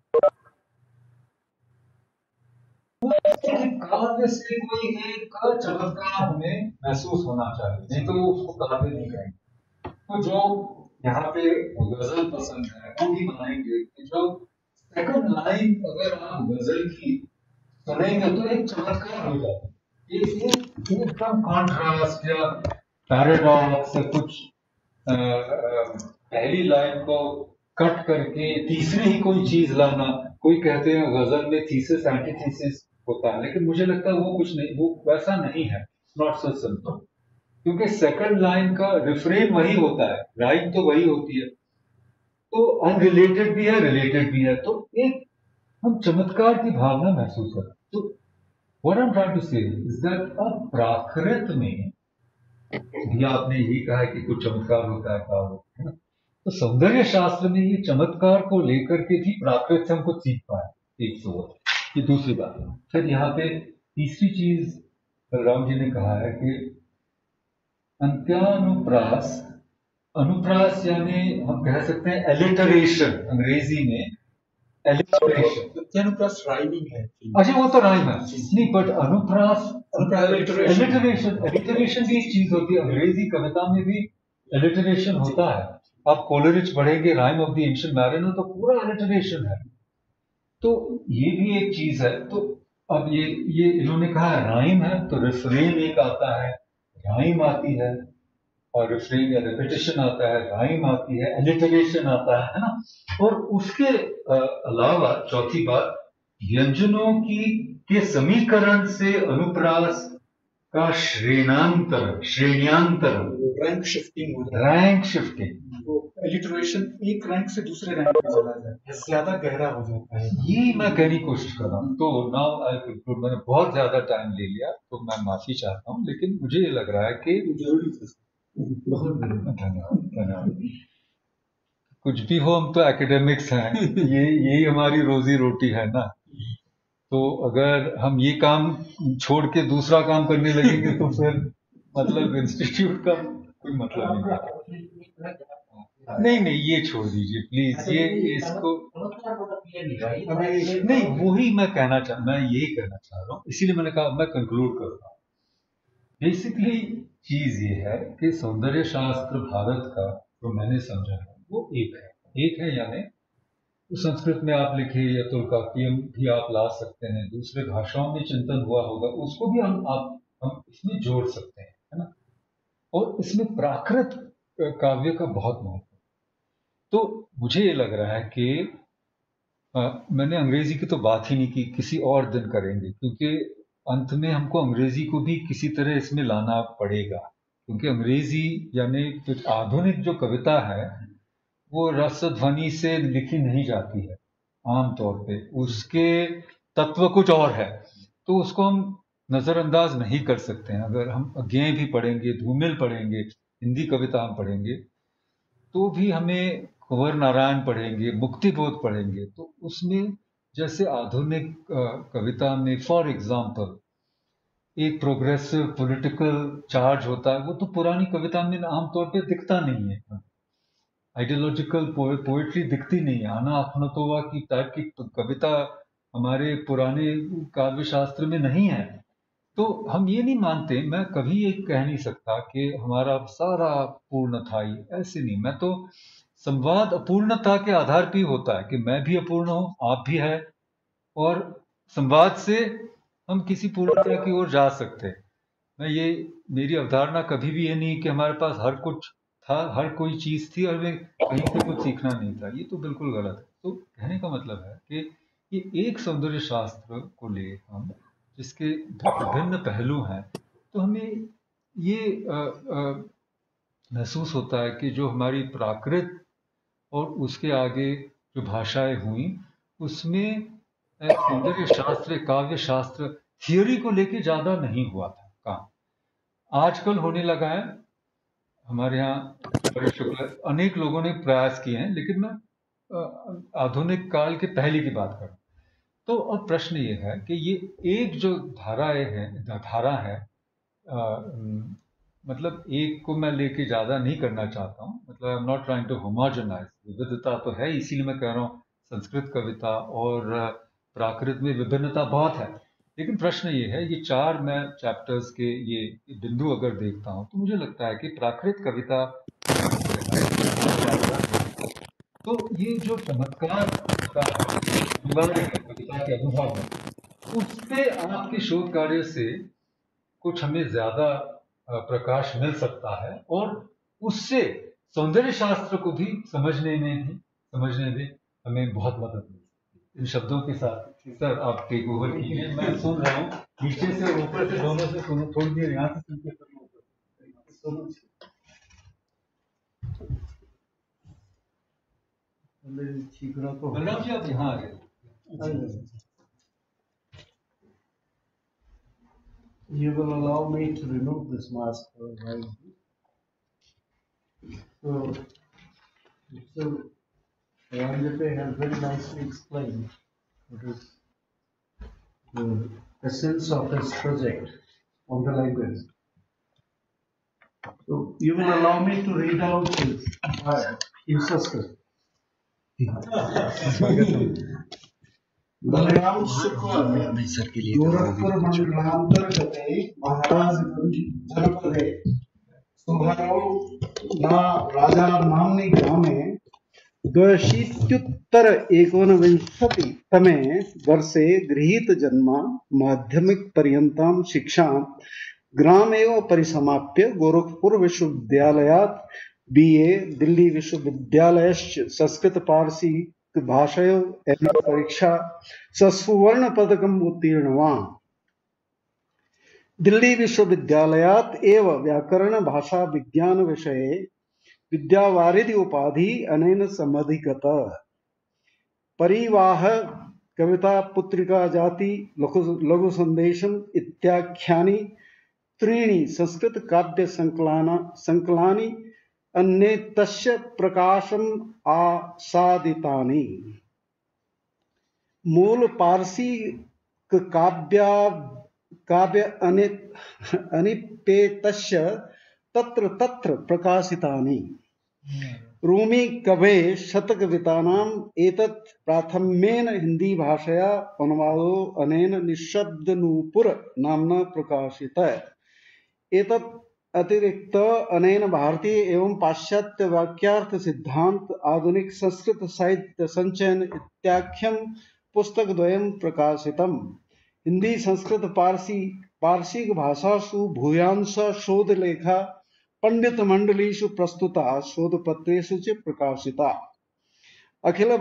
काव्य से कोई एक चमत्कार हमें महसूस होना चाहिए, नहीं तो वो उसको काव्य नहीं कहेंगे। तो जो यहाँ पे गजल पसंद है वो भी मानेंगे कि जो सेकंड लाइन अगर आप गजल की सुनेंगे तो एक चमत्कार हो जाता है। एकदम कॉन्ट्रास्ट या पैराडॉक्स या कुछ पहली लाइन को कट करके तीसरी ही कोई चीज लाना। कोई कहते हैं गजल में थीसिस एंटीथीसिस होता है, लेकिन मुझे लगता है वो कुछ नहीं, वो वैसा नहीं है। नॉट सो सिंपल, क्योंकि सेकंड लाइन का रिफ्रेन वही होता है, राइम तो वही होती है, तो अनरिलेटेड भी है रिलेटेड भी है, तो एक हम चमत्कार की भावना महसूस करते हैं। तो what I am trying to say is that अब प्राकृत में भी आपने यही कहा है कि कुछ चमत्कार होता है, काव्य है ना। तो सौंदर्य शास्त्र में ये चमत्कार को लेकर के भी प्राकृत से हम कुछ सीख पाए। एक तो ये दूसरी बात। फिर यहाँ पे तीसरी चीज बलराम जी ने कहा है कि अंत्यानुप्रास, अनुप्रास यानी हम कह सकते हैं एलिटरेशन, अंग्रेजी में एलिटरेशन। अनुप्रास राइमिंग है। अच्छा वो तो राइम है नहीं, बट अनुप्रास एलिटरेशन, एलिटरेशन भी एक चीज होती है। अंग्रेजी कविता में भी एलिटरेशन होता है। आप कोलरिज पढ़ेंगे rime of the ancient mariner तो पूरा एलिटरेशन है। तो ये भी एक चीज है। तो अब ये इन्होंने कहा राइम है तो रिफ्रेन एक आता है, राइम आती है, और रिफ्रेन या रिपीटिशन आता है, राइम आती है, एलिटरेशन आता है ना। और उसके अलावा चौथी बात, व्यंजनों की के समीकरण से अनुप्रास का श्रेण्यांतरण रैंक शिफ्टिंग हो जाता है। रैंक शिफ्टिंग, तो एलिटरेशन एक रैंक से दूसरे रैंक में चला जाता है, ज्यादा गहरा हो जाता है। ये मैं कहने की कोशिश कर रहा हूँ। तो नाउ आई कंक्लूड, मैंने बहुत ज्यादा टाइम ले लिया तो मैं माफी चाहता हूँ, लेकिन मुझे ये लग रहा है कि जरूरी था। बहुत धन्यवाद धन्यवाद। कुछ भी हो, हम तो एकेडमिक्स हैं, यही हमारी रोजी रोटी है ना। तो अगर हम ये काम छोड़ के दूसरा काम करने लगेंगे तो फिर मतलब इंस्टीट्यूट का कोई मतलब नहीं। नहीं ये छोड़ दीजिए प्लीज, ये इसको नहीं, वही मैं यही कहना चाह रहा हूँ, इसीलिए मैंने कहा मैं कंक्लूड कर रहा हूँ। बेसिकली चीज ये है कि सौंदर्य शास्त्र भारत का जो मैंने समझा है वो एक है यानी तो संस्कृत में आप लिखे या तुल्कापियम भी आप ला सकते हैं, दूसरे भाषाओं में चिंतन हुआ होगा उसको भी हम इसमें जोड़ सकते हैं, है ना। और इसमें प्राकृत काव्य का बहुत महत्व। तो मुझे ये लग रहा है कि मैंने अंग्रेजी की तो बात ही नहीं की, किसी और दिन करेंगे, क्योंकि अंत में हमको अंग्रेजी को भी किसी तरह इसमें लाना पड़ेगा, क्योंकि अंग्रेजी यानी आधुनिक जो कविता है वो रस ध्वनि से लिखी नहीं जाती है आमतौर पे, उसके तत्व कुछ और है, तो उसको हम नजरअंदाज नहीं कर सकते हैं। अगर हम अज्ञेय भी पढ़ेंगे, धूमिल पढ़ेंगे, हिंदी कविता हम पढ़ेंगे, तो भी हमें कुंवर नारायण पढ़ेंगे, मुक्तिबोध पढ़ेंगे, तो उसमें जैसे आधुनिक कविता में फॉर एग्जाम्पल एक प्रोग्रेसिव पॉलिटिकल चार्ज होता है, वो तो पुरानी कविता में आमतौर पे दिखता नहीं है। आइडियोलॉजिकल पोएट्री दिखती नहीं है। आना अखनतोवा की टाइप की कविता हमारे पुराने काव्य शास्त्र में नहीं है। तो हम ये नहीं मानते, मैं कभी ये कह नहीं सकता कि हमारा सारा पूर्ण था, ये ऐसे नहीं। मैं तो संवाद अपूर्णता के आधार पर ही होता है कि मैं भी अपूर्ण हूं, आप भी है, और संवाद से हम किसी पूर्णता की ओर जा सकते हैं। मैं ये मेरी अवधारणा कभी भी ये नहीं कि हमारे पास हर कुछ था, हर कोई चीज थी और हमें कहीं से कुछ सीखना नहीं था, ये तो बिल्कुल गलत है। तो कहने का मतलब है कि ये एक सौंदर्य शास्त्र को ले हम, जिसके विभिन्न पहलू हैं, तो हमें ये महसूस होता है कि जो हमारी प्राकृत और उसके आगे जो भाषाएं हुई, उसमें सौंदर्य शास्त्र, काव्य शास्त्र थियोरी को लेके ज्यादा नहीं हुआ था काम। आजकल होने लगा है हमारे यहाँ। शुक्ल अनेक लोगों ने प्रयास किए हैं, लेकिन मैं आधुनिक काल के पहले की बात करूं तो अब प्रश्न ये है कि ये एक जो धारा है, मतलब एक को मैं लेके ज्यादा नहीं करना चाहता हूँ, मतलब I am not trying to homogenize, विविधता तो है, इसीलिए मैं कह रहा हूँ संस्कृत कविता और प्राकृत में विभिन्नता बहुत है। लेकिन प्रश्न ये है, ये 4 मैं चैप्टर्स के ये बिंदु अगर देखता हूँ तो मुझे लगता है कि प्राकृत कविता तो ये जो चमत्कार का अनिवार्य है कविता के अनुभव में, उससे आपके शोध कार्य से कुछ हमें ज्यादा प्रकाश मिल सकता है, और उससे सौंदर्य शास्त्र को भी समझने में हमें बहुत मदद मिल सकती है। इन शब्दों के साथ सर आप टेक ओवर कीजिए, मैं सुन रहा हूँ नीचे से और ऊपर से, दोनों से सुनो, थोड़ी देर यहाँ से सुन के सुनो। बलराम जी आप यहाँ आ गए। You will allow me to remove this mask for a while. So Ranjit has very nicely explained what is the essence of his project on the language. So you will allow me to read out his in Sanskrit. Balram शुक्ल गोरखपुर मंडलांतर्गते महाराजगंज जनपदे सुहारो राजा नाम्नि ग्रामे 2019 वर्षे गृहीत जन्म माध्यमिक पर्यन्तां शिक्षां ग्रामेव परिसमाप्य Gorakhpur विश्वविद्यालयात् BA Delhi विश्वविद्यालयश्च Sanskrit Parsi भाषायां परीक्षा सस्वर्ण पदकम् उत्तीर्णवान्। दिल्ली विश्वविद्यालयात् एव व्याकरण भाषा विज्ञान विषये विद्यावारिधि उपाधि अनेन समधिगत। परिवाह कविता पुत्रिका जाति लघु संदेशम इत्याख्यानि त्रीणि संस्कृत काव्य संकलानि अन्ये तस्य प्रकाशम आसादितानि। मूल पारसी काव्य अनिपेतस्य तत्र तत्र प्रकाशितानि। रूमी कवे शतकवितानाम् एतत् प्राथम्येन हिंदी भाषया अनुवादो अनेन निःशब्दनूपुर नाम्ना प्रकाशितः। एतत् अतिरिक्त अनेन भारतीय एवं पाश्चात्य वाक्यार्थ सिद्धांत आधुनिक संस्कृत साहित्य संचयन इत्याख्यं पुस्तकद्वयं प्रकाशितम्। हिंदी संस्कृत पारसी भाषासु भूयांश शोधलेखा पंडित मंडलीषु प्रस्तुता शोधपत्रेषु च प्रकाशिता। अखिल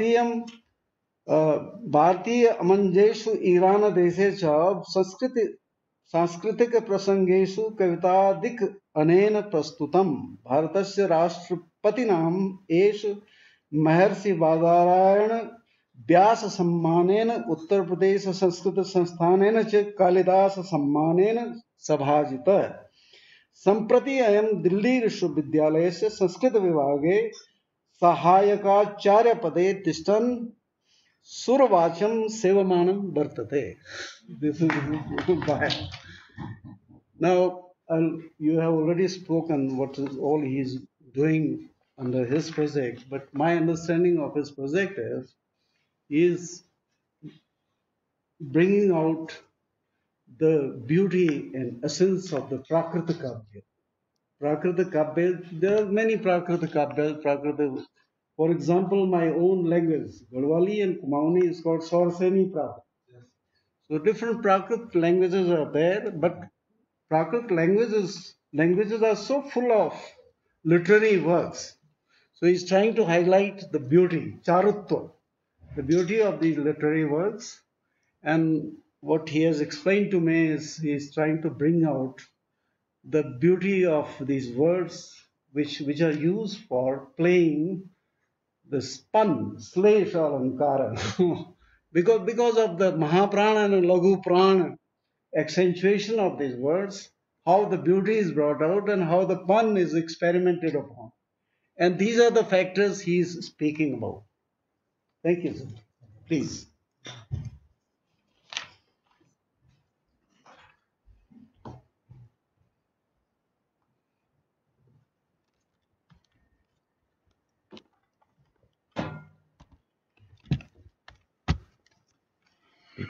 भारतीय अमंजेषु ईरान देशे च सांस्कृतिक प्रसंगेषु कवितादिक अनेन प्रस्तुतम्। भारतस्य राष्ट्रपतिनाम् एष महर्षि बादरायण व्यास सम्मानेन उत्तर प्रदेश संस्कृत संस्थानेन च कालिदास सम्मानेन सभाजितः। सम्प्रति अयं दिल्ली विश्वविद्यालयस्य संस्कृत विभागे सहायकाचार्य पदे तिष्ठन् सुरवाचं सेवमानं वर्तते। This is why. Now you have already spoken what is all he is doing under his project, but my understanding of his project is bringing out the beauty and essence of the Prakriti Kavya. Prakriti Kavya, there are many Prakriti Kavyas. For example, my own language, Garhwali and Kumaoni, is called Sauraseni Prakrit. So different Prakrit languages are there, but Prakrit languages are so full of literary works. So he's trying to highlight the beauty, charutva, the beauty of these literary works. And what he has explained to me is he's trying to bring out the beauty of these words which are used for playing the spun, slash alankara. because of the Mahaprana and Laghu Prana accentuation of these words, how the beauty is brought out and how the pun is experimented upon. And these are the factors he is speaking about. Thank you, sir. Please.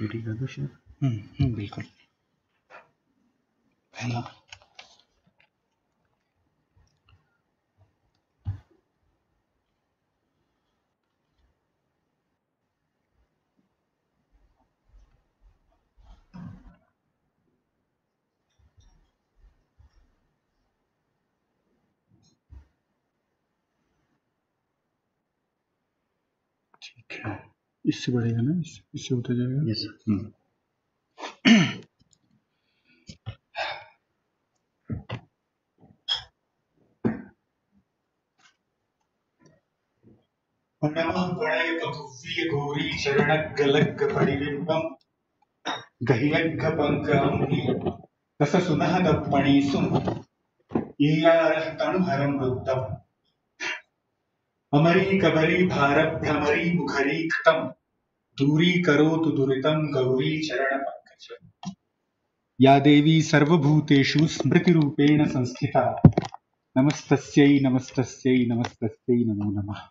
पीठिका का शायद बिल्कुल पहला ठीक है, इससे बढ़ेगा ना, इससे होता जाएगा। यस नमः गणय पृथ्वी घोरी चरण गलग परिबिंबम गह्यग्घ पंकम रस सुनह दप्पणी सुन ईयारह तनुहरम वृद्धम अमरी कबरी भारत भ्रमरी मुखरी खतम दूरी करोतु दुरितम गौरी चरण पंकज या देवी सर्वभूतेषु स्मृतिरूपेण संस्थिता नमस्तस्यै नमस्तस्यै नमस्तस्यै नमो नमः।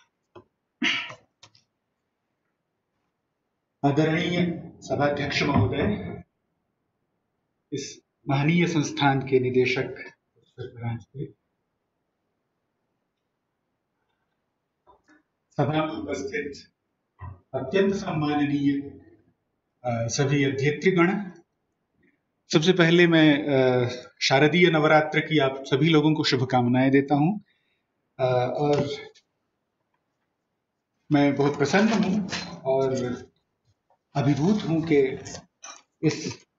आदरणीय सभाध्यक्ष महोदय, इस महनीय संस्थान के निदेशक सभा में उपस्थित अत्यंत सम्माननीय सभी अध्यक्षगण, सबसे पहले मैं शारदीय नवरात्र की आप सभी लोगों को शुभकामनाएं देता हूं और मैं बहुत प्रसन्न हूं और अभिभूत हूं कि इस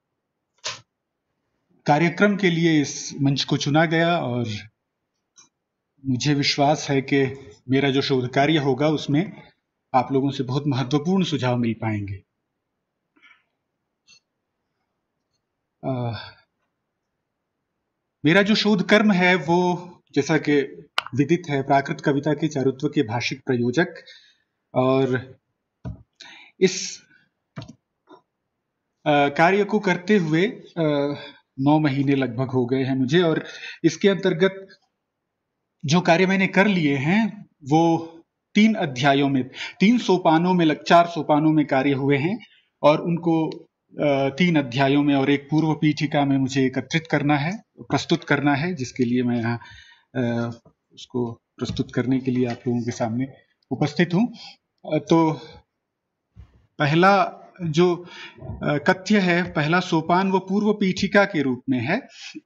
कार्यक्रम के लिए इस मंच को चुना गया और मुझे विश्वास है कि मेरा जो शोध कार्य होगा उसमें आप लोगों से बहुत महत्वपूर्ण सुझाव मिल पाएंगे। मेरा जो शोध कर्म है वो, जैसा कि विदित है, प्राकृत कविता के चारुत्व के भाषिक प्रयोजक, और इस कार्य को करते हुए 9 महीने लगभग हो गए हैं मुझे, और इसके अंतर्गत जो कार्य मैंने कर लिए हैं वो 3 अध्यायों में, 3 सोपानों में, 4 सोपानों में कार्य हुए हैं और उनको 3 अध्यायों में और एक पूर्व पीठिका में मुझे एकत्रित करना है, प्रस्तुत करना है, जिसके लिए मैं यहाँ उसको प्रस्तुत करने के लिए आप लोगों के सामने उपस्थित हूँ। तो पहला जो कथ्य है, पहला सोपान, वो पूर्व पीठिका के रूप में है,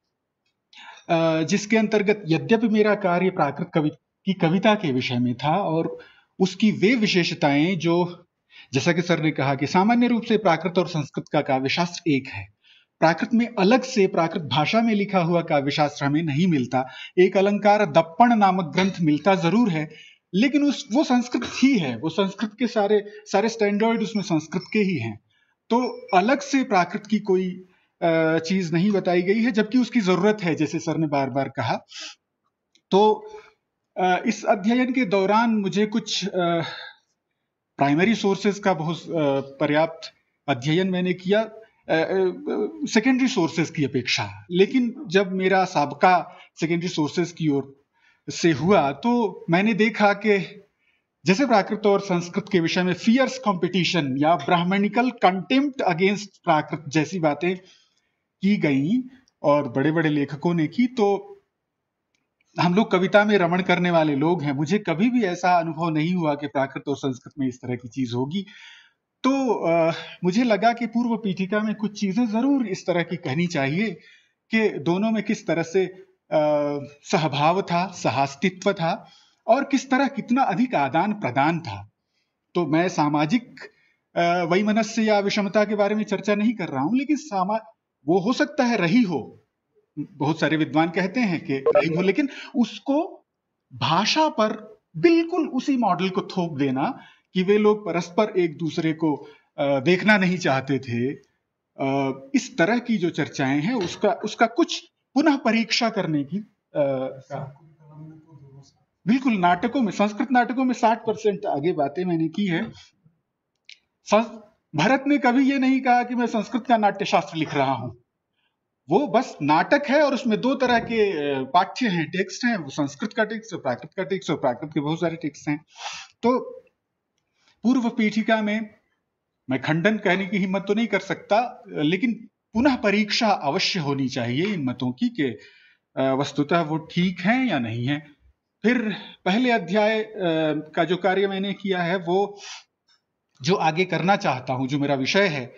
जिसके अंतर्गत यद्यपि मेरा कार्य प्राकृत की कविता के विषय में था और उसकी वे विशेषताएं जो, जैसा कि सर ने कहा कि सामान्य रूप से प्राकृत और संस्कृत का काव्यशास्त्र एक है। प्राकृत में अलग से प्राकृत भाषा में लिखा हुआ काव्यशास्त्र हमें नहीं मिलता। एक अलंकार दप्पण नामक ग्रंथ मिलता जरूर है, लेकिन वो संस्कृत ही है, वो संस्कृत के सारे स्टैंडर्ड उसमें संस्कृत के ही हैं। तो अलग से प्राकृत की कोई चीज नहीं बताई गई है, जबकि उसकी जरूरत है, जैसे सर ने बार बार कहा। तो इस अध्ययन के दौरान मुझे कुछ प्राइमरी सोर्सेज का बहुत पर्याप्त अध्ययन मैंने किया, सेकेंडरी सोर्सेज की अपेक्षा। लेकिन जब मेरा साबका सेकेंडरी सोर्सेज की ओर से हुआ तो मैंने देखा कि जैसे प्राकृत और संस्कृत के विषय में फियर्स कंपटीशन या ब्राह्मणिकल कंटेम्प्ट अगेंस्ट प्राकृत जैसी बातें की गई और बड़े बड़े लेखकों ने की, तो हम लोग कविता में रमण करने वाले लोग हैं। मुझे कभी भी ऐसा अनुभव नहीं हुआ कि प्राकृत और संस्कृत में इस तरह की चीज होगी। तो मुझे लगा कि पूर्व पीठिका में कुछ चीजें जरूर इस तरह की कहनी चाहिए कि दोनों में किस तरह से सहभाव था, सहास्तित्व था और किस तरह कितना अधिक आदान प्रदान था। तो मैं सामाजिक वैमनस्य या विषमता के बारे में चर्चा नहीं कर रहा हूं, लेकिन वो हो सकता है रही हो, बहुत सारे विद्वान कहते हैं कि रही हो, लेकिन उसको भाषा पर बिल्कुल उसी मॉडल को थोप देना कि वे लोग परस्पर एक दूसरे को देखना नहीं चाहते थे, इस तरह की जो चर्चाएं हैं उसका कुछ पुनः परीक्षा करने की बिल्कुल नाटकों में, संस्कृत नाटकों में 60% आगे बातें मैंने की है। भरत ने कभी ये नहीं कहा कि मैं संस्कृत का नाट्यशास्त्र लिख रहा हूं, वो बस नाटक है और उसमें 2 तरह के पाठ्य हैं, टेक्स्ट हैं, वो संस्कृत का टेक्स्ट और प्राकृत का टेक्स्ट, और प्राकृत के बहुत सारे टेक्स्ट हैं। तो पूर्व पीठिका में मैं खंडन कहने की हिम्मत तो नहीं कर सकता, लेकिन पुनः परीक्षा अवश्य होनी चाहिए इन मतों की कि वस्तुतः वो ठीक हैं या नहीं है। फिर पहले अध्याय का जो कार्य मैंने किया है, वो जो आगे करना चाहता हूं, जो मेरा विषय है,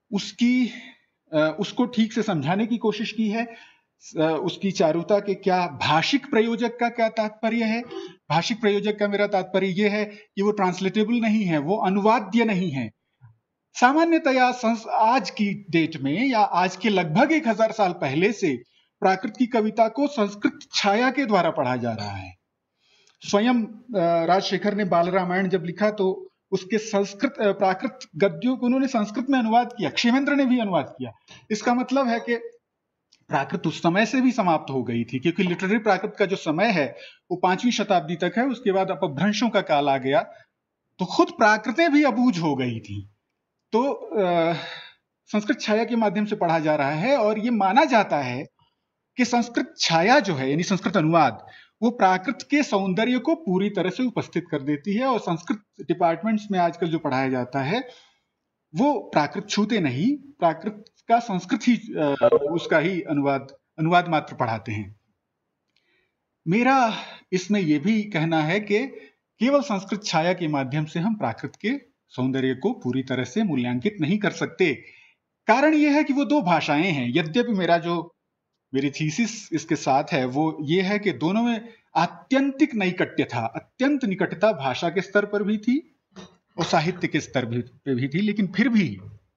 उसको ठीक से समझाने की कोशिश की है। उसकी चारुता के क्या भाषिक प्रयोजक का क्या तात्पर्य है। भाषिक प्रयोजक का मेरा तात्पर्य यह है कि वो ट्रांसलेटेबल नहीं है, वो अनुवाद्य नहीं है। सामान्यतया आज की डेट में या आज के लगभग 1000 साल पहले से प्राकृत की कविता को संस्कृत छाया के द्वारा पढ़ा जा रहा है। स्वयं राजशेखर ने बाल रामायण जब लिखा तो उसके प्राकृत गद्यों को उन्होंने संस्कृत में अनुवाद किया, क्षेमेंद्र ने भी अनुवाद किया। इसका मतलब है कि प्राकृत उस समय से भी समाप्त हो गई थी, क्योंकि लिटरेरी प्राकृत का जो समय है वो 5वीं शताब्दी तक है। उसके बाद अपभ्रंशों का काल आ गया, तो खुद प्राकृतें भी अबूझ हो गई थी। तो संस्कृत छाया के माध्यम से पढ़ा जा रहा है, और ये माना जाता है कि संस्कृत छाया जो है, यानी संस्कृत अनुवाद, वो प्राकृत के सौंदर्य को पूरी तरह से उपस्थित कर देती है। और संस्कृत डिपार्टमेंट्स में आजकल जो पढ़ाया जाता है वो प्राकृत छूते नहीं, प्राकृत का संस्कृत ही उसका ही अनुवाद मात्र पढ़ाते हैं। मेरा इसमें यह भी कहना है कि केवल संस्कृत छाया के माध्यम से हम प्राकृत के सौंदर्य को पूरी तरह से मूल्यांकित नहीं कर सकते। कारण यह है कि वो दो भाषाएं हैं। यद्यपि मेरी थीसिस इसके साथ है वो ये है कि दोनों में आत्यंतिक नैकट्य था, अत्यंत निकटता भाषा के स्तर पर भी थी और साहित्य के स्तर पे भी थी, लेकिन फिर भी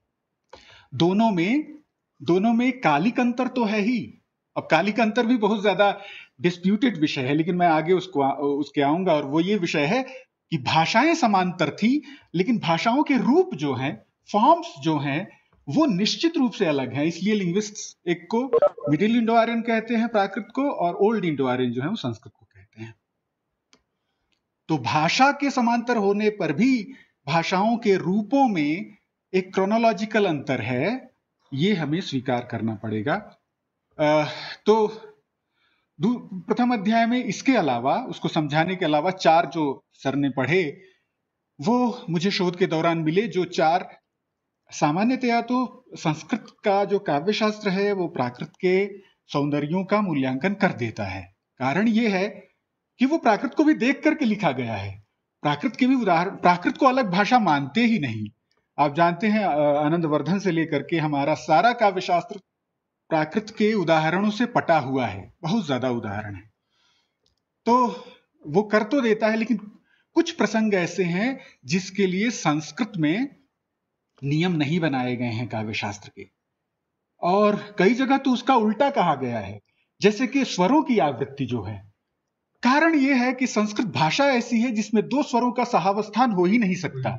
दोनों में कालिक अंतर तो है ही। अब कालिक अंतर भी बहुत ज्यादा डिस्प्यूटेड विषय है, लेकिन मैं आगे उसके आऊंगा। और वो ये विषय है कि भाषाएं समांतर थी, लेकिन भाषाओं के रूप जो हैं, फॉर्म्स जो हैं, वो निश्चित रूप से अलग है। इसलिए लिंग्विस्ट्स एक को मिडिल इंडो आर्यन कहते हैं प्राकृत को, और ओल्ड इंडो आर्यन जो है वो संस्कृत को कहते हैं। तो भाषा के समांतर होने पर भी भाषाओं के रूपों में एक क्रोनोलॉजिकल अंतर है, ये हमें स्वीकार करना पड़ेगा। तो प्रथम अध्याय में इसके अलावा, उसको समझाने के अलावा 4 जो सर ने पढ़े वो मुझे शोध के दौरान मिले, जो 4 सामान्यतया तो संस्कृत का जो काव्यशास्त्र है वो प्राकृत के सौंदर्यों का मूल्यांकन कर देता है। कारण ये है कि वो प्राकृत को भी देख करके लिखा गया है। प्राकृत के भी उदाहरण, प्राकृत को अलग भाषा मानते ही नहीं। आप जानते हैं आनंदवर्धन से लेकर के हमारा सारा काव्यशास्त्र प्राकृत के उदाहरणों से पटा हुआ है, बहुत ज्यादा उदाहरण है। तो वो कर तो देता है, लेकिन कुछ प्रसंग ऐसे हैं जिसके लिए संस्कृत में नियम नहीं बनाए गए हैं काव्यशास्त्र के, और कई जगह तो उसका उल्टा कहा गया है, जैसे कि स्वरों की आवृत्ति जो है। कारण यह है कि संस्कृत भाषा ऐसी है जिसमें 2 स्वरों का सहावस्थान हो ही नहीं सकता।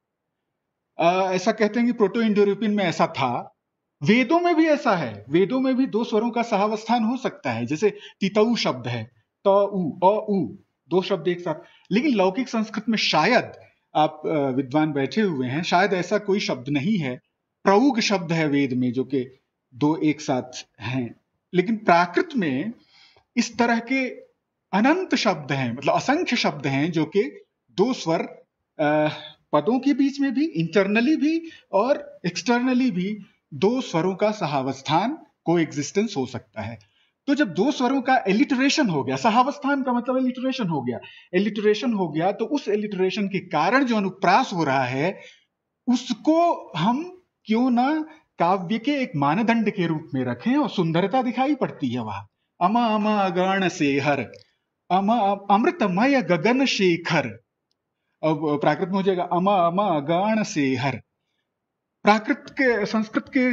ऐसा कहते हैं कि प्रोटो इंडो यूरोपियन में ऐसा था, वेदों में भी ऐसा है। वेदों में भी 2 स्वरों का सहावस्थान हो सकता है, जैसे तितऊ शब्द है, त उ अ उ, 2 शब्द एक साथ। लेकिन लौकिक संस्कृत में शायद, आप विद्वान बैठे हुए हैं, शायद ऐसा कोई शब्द नहीं है। प्रऊग शब्द है वेद में जो कि 2 एक साथ हैं, लेकिन प्राकृत में इस तरह के अनंत शब्द हैं, मतलब असंख्य शब्द हैं जो कि 2 स्वर पदों के बीच में भी, इंटरनली भी और एक्सटर्नली भी 2 स्वरों का सहावस्थान, को एग्जिस्टेंस हो सकता है। तो जब 2 स्वरों का एलिटरेशन हो गया, सहावस्थान का मतलब एलिटरेशन हो गया, एलिटरेशन हो गया, तो उस एलिटरेशन के कारण जो अनुप्रास हो रहा है उसको हम क्यों ना काव्य के एक मानदंड के रूप में रखें, और सुंदरता दिखाई पड़ती है वहां। अमा अमा अगण शेखर, अमा अमृतमय गगन शेखर। अब प्राकृत में हो जाएगा अमा अमा अगण शेखर। प्राकृत के, संस्कृत के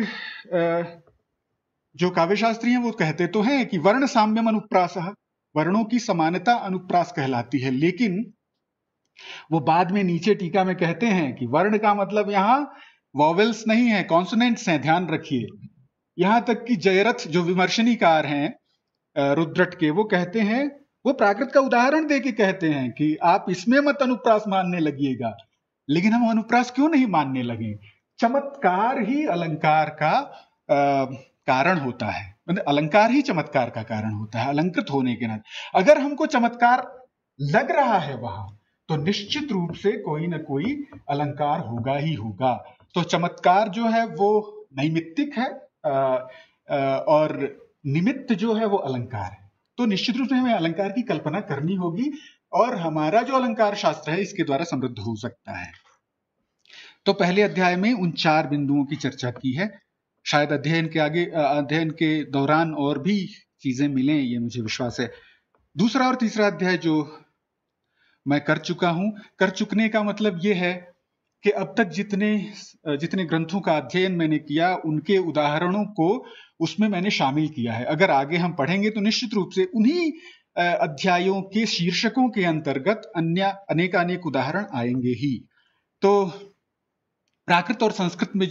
जो काव्यशास्त्री हैं वो कहते तो हैं कि वर्ण साम्यम अनुप्रासः, वर्णों की समानता अनुप्रास कहलाती है, लेकिन वो बाद में नीचे टीका में कहते हैं कि वर्ण का मतलब यहां वॉवेल्स नहीं है, कॉन्सोनेंट्स हैं, ध्यान रखिए। यहां तक कि जयरथ जो विमर्शनीकार हैं रुद्रट के, वो कहते हैं, वो प्राकृत का उदाहरण देके कहते हैं कि आप इसमें मत अनुप्रास मानने लगिएगा। लेकिन हम अनुप्रास क्यों नहीं मानने लगे? चमत्कार ही अलंकार का कारण होता है, मतलब अलंकार ही चमत्कार का कारण होता है, अलंकृत होने के नाते। अगर हमको चमत्कार लग रहा है वहां, तो निश्चित रूप से कोई ना कोई अलंकार होगा ही होगा। तो चमत्कार जो है वो नैमित्तिक है और निमित्त जो है वो अलंकार है। तो निश्चित रूप से हमें अलंकार की कल्पना करनी होगी और हमारा जो अलंकार शास्त्र है इसके द्वारा समृद्ध हो सकता है। तो पहले अध्याय में उन 4 बिंदुओं की चर्चा की है। शायद अध्ययन के दौरान और भी चीजें मिलें, ये मुझे विश्वास है। दूसरा और तीसरा अध्याय जो मैं कर चुका हूं, कर चुकने का मतलब ये है कि अब तक जितने ग्रंथों का अध्ययन मैंने किया उनके उदाहरणों को उसमें मैंने शामिल किया है। अगर आगे हम पढ़ेंगे तो निश्चित रूप से उन्हीं अध्यायों के शीर्षकों के अंतर्गत अन्य अनेकानेक उदाहरण आएंगे ही। तो प्राकृत और संस्कृत में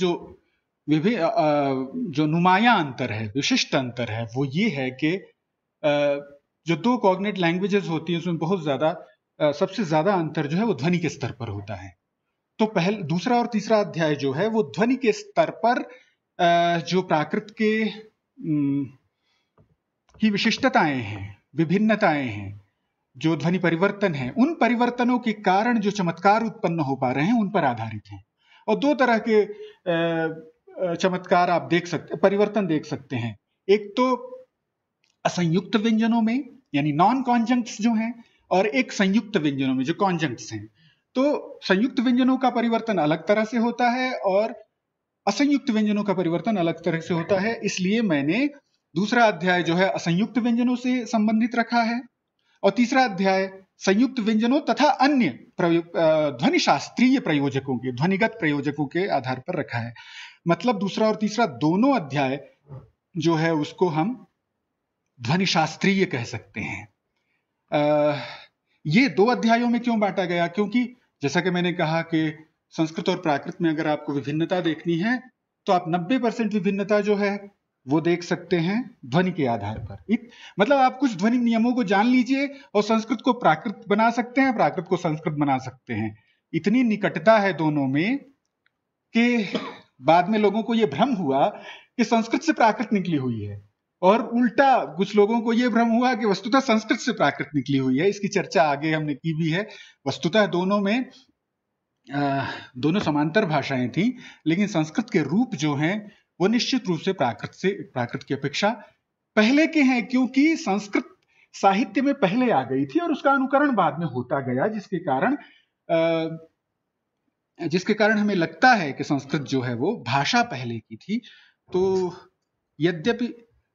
जो नुमायां अंतर है, विशिष्ट अंतर है, वो ये है कि जो 2 कॉग्नेट लैंग्वेजेस होती हैं उसमें बहुत ज्यादा सबसे ज्यादा अंतर जो है वो ध्वनि के स्तर पर होता है। तो दूसरा और तीसरा अध्याय जो है वो ध्वनि के स्तर पर जो प्राकृत के की विशिष्टताएं हैं, विभिन्नताएं हैं, जो ध्वनि परिवर्तन है, उन परिवर्तनों के कारण जो चमत्कार उत्पन्न हो पा रहे हैं उन पर आधारित हैं। और 2 तरह के चमत्कार आप परिवर्तन देख सकते हैं। एक तो असंयुक्त व्यंजनों में, यानी नॉन कॉन्जंक्ट्स जो हैं, और एक संयुक्त व्यंजनों में जो कॉन्जंक्ट्स हैं। तो संयुक्त व्यंजनों का परिवर्तन अलग तरह से होता है और असंयुक्त व्यंजनों का परिवर्तन अलग तरह से होता है। इसलिए मैंने दूसरा अध्याय जो है असंयुक्त व्यंजनों से संबंधित रखा है और तीसरा अध्याय संयुक्त व्यंजनों तथा अन्य ध्वनि शास्त्रीय प्रयोजकों के, ध्वनिगत प्रयोजकों के आधार पर रखा है। मतलब दूसरा और तीसरा दोनों अध्याय जो है उसको हम ध्वनि शास्त्रीय कह सकते हैं। ये 2 अध्यायों में क्यों बांटा गया? क्योंकि जैसा कि मैंने कहा कि संस्कृत और प्राकृत में अगर आपको विभिन्नता देखनी है तो आप 90% विभिन्नता जो है वो देख सकते हैं ध्वनि के आधार पर। मतलब आप कुछ ध्वनि नियमों को जान लीजिए और संस्कृत को प्राकृत बना सकते हैं, प्राकृत को संस्कृत बना सकते हैं। इतनी निकटता है दोनों में कि बाद में लोगों को यह भ्रम हुआ कि संस्कृत से प्राकृत निकली हुई है, और उल्टा कुछ लोगों को यह भ्रम हुआ कि वस्तुतः संस्कृत से प्राकृत निकली हुई है। इसकी चर्चा आगे हमने की भी है। वस्तुतः दोनों समांतर भाषाएं थी, लेकिन संस्कृत के रूप जो हैं वो निश्चित रूप से प्राकृत की अपेक्षा पहले के हैं, क्योंकि संस्कृत साहित्य में पहले आ गई थी और उसका अनुकरण बाद में होता गया, जिसके कारण हमें लगता है कि संस्कृत जो है वो भाषा पहले की थी। तो यद्यपि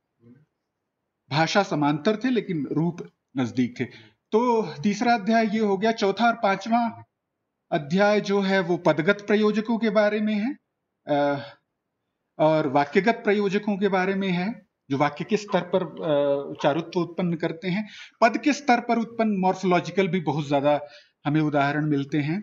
भाषा समांतर थे लेकिन रूप नजदीक थे। तो तीसरा अध्याय ये हो गया। चौथा और 5वां अध्याय जो है वो पदगत प्रयोजकों के बारे में है और वाक्यगत प्रयोजकों के बारे में है, जो वाक्य के स्तर पर चारुत्व उत्पन्न करते हैं। पद के स्तर पर उत्पन्न मॉर्फोलॉजिकल भी बहुत ज्यादा हमें उदाहरण मिलते हैं।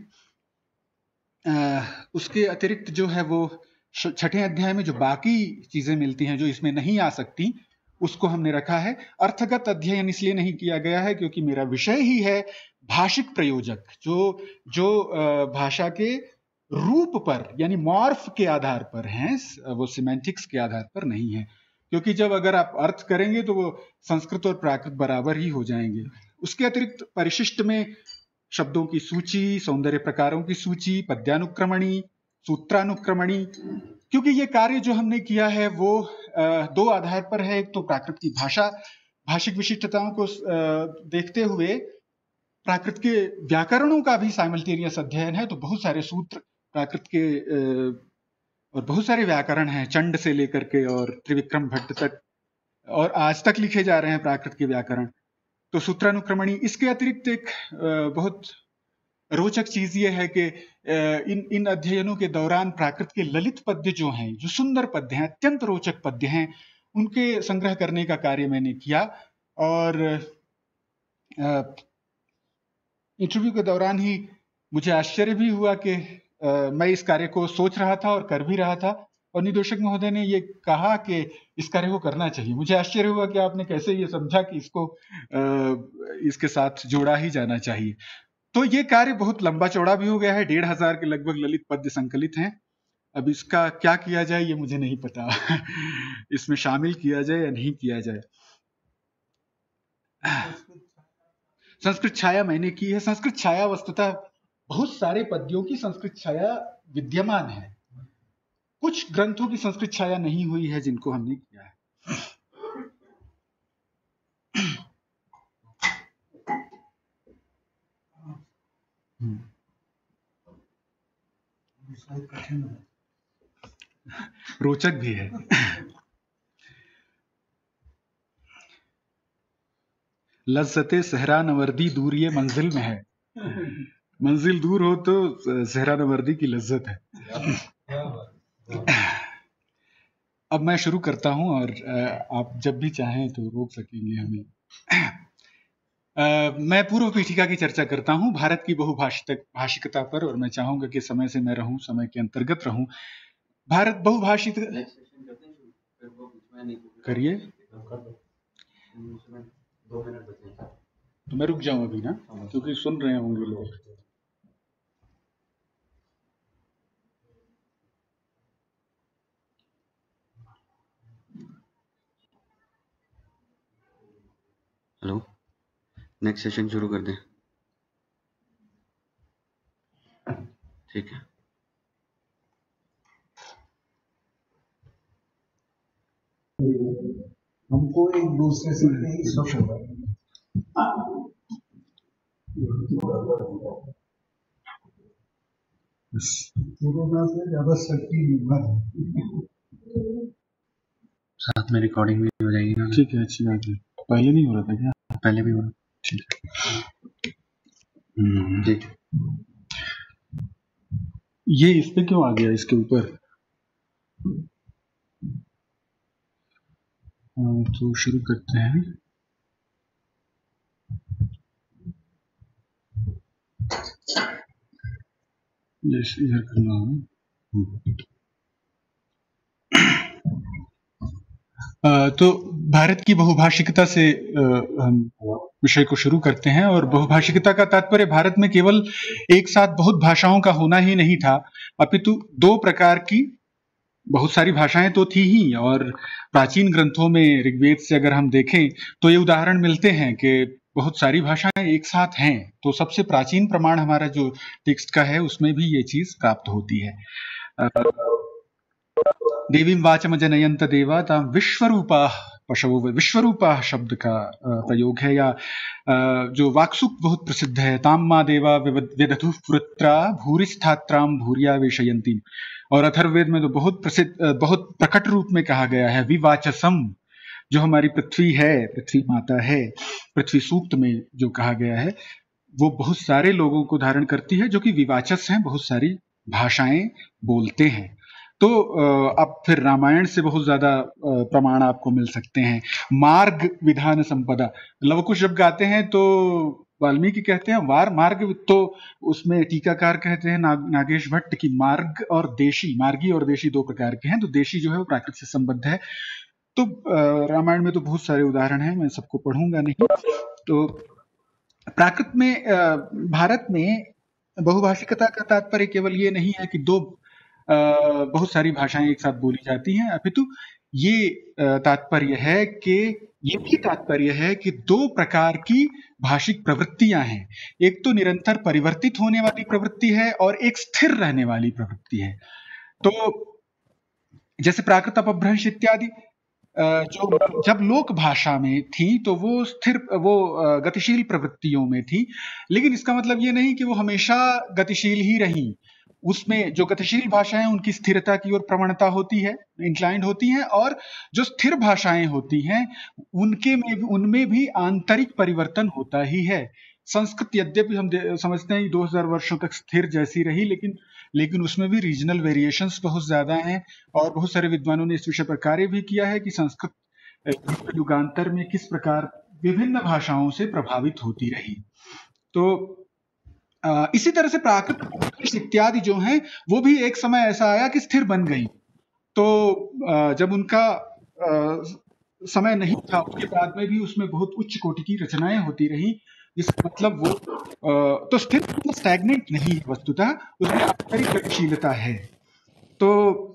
उसके अतिरिक्त जो है वो 6ठे अध्याय में जो बाकी चीजें मिलती हैं जो इसमें नहीं आ सकती, उसको हमने रखा है। अर्थगत अध्ययन इसलिए नहीं किया गया है क्योंकि मेरा विषय ही है भाषिक प्रयोजक, जो भाषा के रूप पर यानी मॉर्फ के आधार पर हैं, वो सिमेंटिक्स के आधार पर नहीं है। क्योंकि जब अगर आप अर्थ करेंगे तो वो संस्कृत और प्राकृत बराबर ही हो जाएंगे। उसके अतिरिक्त परिशिष्ट में शब्दों की सूची, सौंदर्य प्रकारों की सूची, पद्यानुक्रमणी, सूत्रानुक्रमणी, क्योंकि ये कार्य जो हमने किया है वो 2 आधार पर है। एक तो प्राकृत की भाषिक विशिष्टताओं को देखते हुए प्राकृत के व्याकरणों का भी साइमल्टेनियस अध्ययन है। तो बहुत सारे सूत्र प्राकृत के और बहुत सारे व्याकरण हैं, चंड से लेकर के और त्रिविक्रम भट्ट तक, और आज तक लिखे जा रहे हैं प्राकृत के व्याकरण। तो सूत्रानुक्रमणी। इसके अतिरिक्त एक बहुत रोचक चीज ये है कि इन अध्ययनों के दौरान प्राकृत के ललित पद्य जो हैं, जो सुंदर पद्य हैं, अत्यंत रोचक पद्य हैं, उनके संग्रह करने का कार्य मैंने किया। और इंटरव्यू के दौरान ही मुझे आश्चर्य भी हुआ कि मैं इस कार्य को सोच रहा था और कर भी रहा था, और निदेशक महोदय ने ये कहा कि इस कार्य को करना चाहिए। मुझे आश्चर्य हुआ कि आपने कैसे ये समझा कि इसके साथ जोड़ा ही जाना चाहिए। तो ये कार्य बहुत लंबा चौड़ा भी हो गया है। 1500 के लगभग ललित पद्य संकलित हैं। अब इसका क्या किया जाए ये मुझे नहीं पता इसमें शामिल किया जाए या नहीं किया जाए। संस्कृत छाया मैंने की है। संस्कृत छाया वस्तुतः बहुत सारे पद्यों की संस्कृत छाया विद्यमान है। कुछ ग्रंथों की संस्कृत छाया नहीं हुई है जिनको हमने किया है। रोचक भी है। लज्जते सहरा नवर्दी दूर, ये मंजिल में है। मंजिल दूर हो तो सहरा नवर्दी की लज्जत है। अब मैं शुरू करता हूं और आप जब भी चाहें तो रोक सकेंगे हमें। मैं पूर्व पीठिका की चर्चा करता हूं भारत की बहुभाषिकता पर, और मैं चाहूंगा कि समय से मैं रहूं, समय के अंतर्गत रहूं। भारत बहुभाषिक करिए, तो मैं रुक जाऊं अभी ना, क्योंकि सुन रहे होंगे लोग। हेलो, नेक्स्ट सेशन शुरू कर दें? ठीक है। हमको एक दूसरे से नहीं सुख होगा। कोरोना से ज्यादा शक्ति बीमार है। साथ में रिकॉर्डिंग भी हो जाएगी ना? ठीक है, अच्छी बात है। पहले नहीं हो रहा था क्या? पहले भी हो रहा। ठीक है। ठीक। ये इस पे क्यों आ गया इसके ऊपर? तो शुरू करते हैं। यस, इधर करना है। तो भारत की बहुभाषिकता से हम विषय को शुरू करते हैं। और बहुभाषिकता का तात्पर्य भारत में केवल एक साथ बहुत भाषाओं का होना ही नहीं था, अपितु दो प्रकार की बहुत सारी भाषाएं तो थी ही। और प्राचीन ग्रंथों में ऋग्वेद से अगर हम देखें तो ये उदाहरण मिलते हैं कि बहुत सारी भाषाएं एक साथ हैं। तो सबसे प्राचीन प्रमाण हमारा जो टेक्स्ट का है उसमें भी ये चीज प्राप्त होती है। देवीं वाचम जनयंत देवा तां विश्वरूपाः पशवो, विश्वरूपाः शब्द का प्रयोग है। या जो वाक्सुक बहुत प्रसिद्ध है, तां मा देवा विदधुः पुत्रा भूरिस्थात्रां भूरिया वेशयन्तीम्। और अथर्ववेद में तो बहुत प्रसिद्ध, बहुत प्रकट रूप में कहा गया है, विवाचसम, जो हमारी पृथ्वी है, पृथ्वी माता है, पृथ्वी सूक्त में जो कहा गया है वो बहुत सारे लोगों को धारण करती है जो कि विवाचस हैं, बहुत सारी भाषाएं बोलते हैं। तो अब फिर रामायण से बहुत ज्यादा प्रमाण आपको मिल सकते हैं। मार्ग विधान संपदा, लवकुश जब गाते हैं तो वाल्मीकि कहते हैं वार मार्ग, तो उसमें टीकाकार कहते हैं नागेश भट्ट की मार्ग और देशी, मार्गी और देशी दो प्रकार के हैं। तो देशी जो है वो प्राकृत से संबद्ध है। तो रामायण में तो बहुत सारे उदाहरण हैं, मैं सबको पढ़ूंगा नहीं। तो प्राकृत में, भारत में बहुभाषिकता का तात्पर्य केवल ये नहीं है कि दो बहुत सारी भाषाएं एक साथ बोली जाती हैं, अपितु ये तात्पर्य है कि ये भी तात्पर्य है कि दो प्रकार की भाषिक प्रवृत्तियां हैं। एक तो निरंतर परिवर्तित होने वाली प्रवृत्ति है और एक स्थिर रहने वाली प्रवृत्ति है। तो जैसे प्राकृत अपभ्रंश इत्यादि जो जब लोक भाषा में थी तो वो स्थिर, वो गतिशील प्रवृत्तियों में थी, लेकिन इसका मतलब ये नहीं कि वो हमेशा गतिशील ही रही। उसमें जो गतिशील भाषाएं उनकी स्थिरता की ओर प्रवणता होती है, इंक्लाइंड होती हैं, और जो स्थिर भाषाएं होती हैं उनमें भी आंतरिक परिवर्तन होता ही है। संस्कृत यद्यपि हम समझते हैं 2000 वर्षों तक स्थिर जैसी रही, लेकिन उसमें भी रीजनल वेरिएशंस बहुत ज्यादा हैं। और बहुत सारे विद्वानों ने इस विषय पर कार्य भी किया है कि संस्कृत युगांतर में किस प्रकार विभिन्न भाषाओं से प्रभावित होती रही। तो इसी तरह से प्राकृत इत्यादि जो हैं वो भी एक समय ऐसा आया कि स्थिर बन गई। तो जब उनका समय नहीं था उसके बाद में भी उसमें बहुत उच्च कोटि की रचनाएं होती रही, जिसका मतलब वो तो स्थिर स्टैग्नेंट नहीं है, वस्तुतः उसमें आंतरिक गतिशीलता है। तो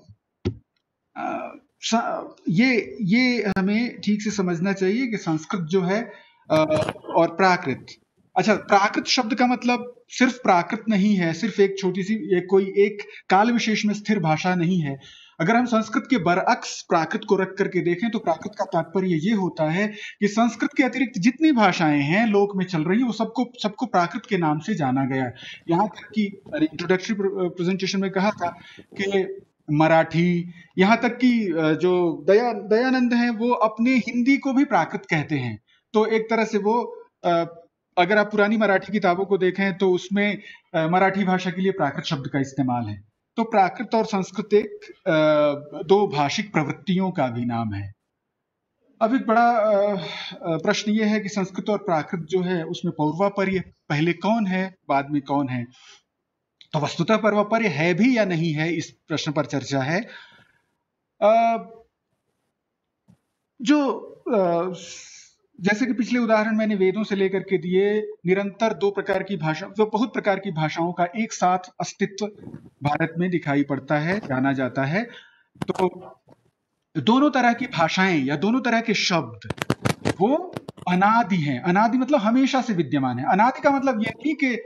ये हमें ठीक से समझना चाहिए कि संस्कृत जो है और प्राकृत, अच्छा, प्राकृत शब्द का मतलब सिर्फ प्राकृत नहीं है, सिर्फ एक छोटी सी कोई एक काल विशेष में स्थिर भाषा नहीं है। अगर हम संस्कृत के बरअक्स प्राकृत को रख करके देखें तो प्राकृत का तात्पर्य ये होता है कि संस्कृत के अतिरिक्त जितनी भाषाएं हैं लोक में चल रही है वो सबको प्राकृत के नाम से जाना गया है। यहाँ तक कि इंट्रोडक्टरी प्रेजेंटेशन में कहा था कि मराठी, यहाँ तक कि जो दयानंद हैं वो अपने हिंदी को भी प्राकृत कहते हैं। तो एक तरह से वो अगर आप पुरानी मराठी किताबों को देखें तो उसमें मराठी भाषा के लिए प्राकृत शब्द का इस्तेमाल है। तो प्राकृत और संस्कृत एक दो भाषिक प्रवृत्तियों का भी नाम है। अब एक बड़ा प्रश्न ये है कि संस्कृत और प्राकृत जो है उसमें पौर्वापर्य पहले कौन है बाद में कौन है। तो वस्तुतः पौर्वापर्य है भी या नहीं है, इस प्रश्न पर चर्चा है। जैसे कि पिछले उदाहरण मैंने वेदों से लेकर के दिए, निरंतर बहुत प्रकार की भाषाओं का एक साथ अस्तित्व भारत में दिखाई पड़ता है, जाना जाता है। तो दोनों तरह की भाषाएं या दोनों तरह के शब्द वो अनादि हैं। अनादि मतलब हमेशा से विद्यमान है। अनादि का मतलब यह नहीं कि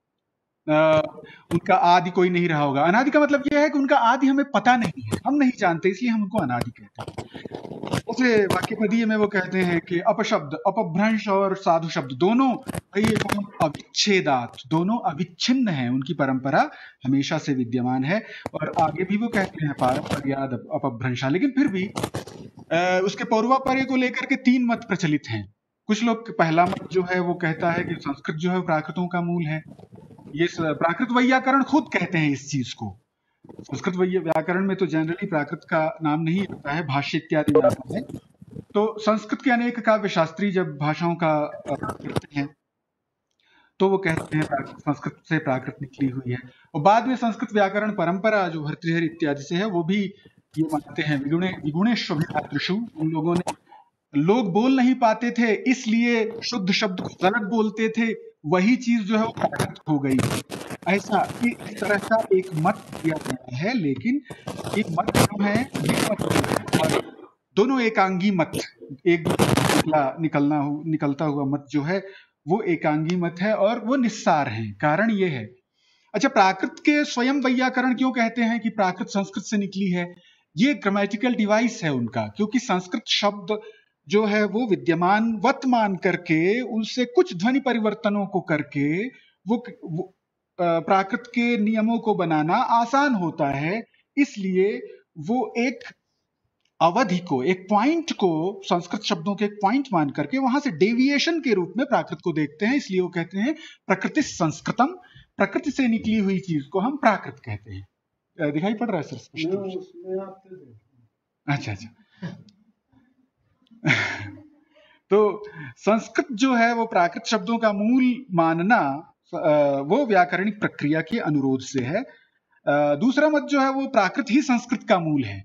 उनका आदि कोई नहीं रहा होगा। अनादि का मतलब यह है कि उनका आदि हमें पता नहीं है, हम नहीं जानते, इसलिए हम उनको अनादि कहते हैं। उसे वाक्यपदीय में वो कहते हैं कि अपशब्द, अपभ्रंश और साधु शब्द दोनों अविच्छेदात, दोनों अविच्छिन्न हैं, उनकी परंपरा हमेशा से विद्यमान है। और आगे भी वो कहते हैं पारंपर्याद अपभ्रंशा। लेकिन फिर भी उसके पौर्वापर्य को लेकर के 3 मत प्रचलित हैं। कुछ लोग, पहला मत जो है वो कहता है कि संस्कृत जो है प्राकृतों का मूल है। ये प्राकृत वैयाकरण खुद कहते हैं इस चीज को। संस्कृत व्याकरण में तो जनरली प्राकृत का नाम नहीं आता है, भाष्य इत्यादि में आता है। तो संस्कृत के अनेक काव्य शास्त्री जब भाषाओं का करते हैं तो वो कहते हैं संस्कृत से प्राकृत निकली हुई है। और बाद में संस्कृत व्याकरण परंपरा जो भर्तृहरि इत्यादि से है वो भी ये मानते हैं विगुणेष्वभिधातृषु। उन लोगों ने, लोग बोल नहीं पाते थे इसलिए शुद्ध शब्द को गलत बोलते थे, वही चीज जो है वो प्राकृत हो गई। ऐसा इस तरह का एक मत दिया गया है। लेकिन ये मत जो है ये मत दोनों एकांगी मत, एक निकलता हुआ मत जो है वो एकांगी मत है और वो निस्सार है। कारण ये है, अच्छा प्राकृत के स्वयं वैयाकरण क्यों कहते हैं कि प्राकृत संस्कृत से निकली है? ये ग्रामेटिकल डिवाइस है उनका, क्योंकि संस्कृत शब्द जो है वो विद्यमान वत मान करके उनसे कुछ ध्वनि परिवर्तनों को करके वो प्राकृत के नियमों को बनाना आसान होता है। इसलिए वो एक अवधि को, एक पॉइंट को, संस्कृत शब्दों के एक पॉइंट मान करके वहां से डेविएशन के रूप में प्राकृत को देखते हैं। इसलिए वो कहते हैं प्रकृति संस्कृतम, प्रकृति से निकली हुई चीज को हम प्राकृत कहते हैं। दिखाई पड़ रहा है सर स्पष्ट रूप से? अच्छा तो संस्कृत जो है वो प्राकृत शब्दों का मूल मानना वो व्याकरणिक प्रक्रिया के अनुरोध से है। दूसरा मत जो है वो प्राकृत ही संस्कृत का मूल है।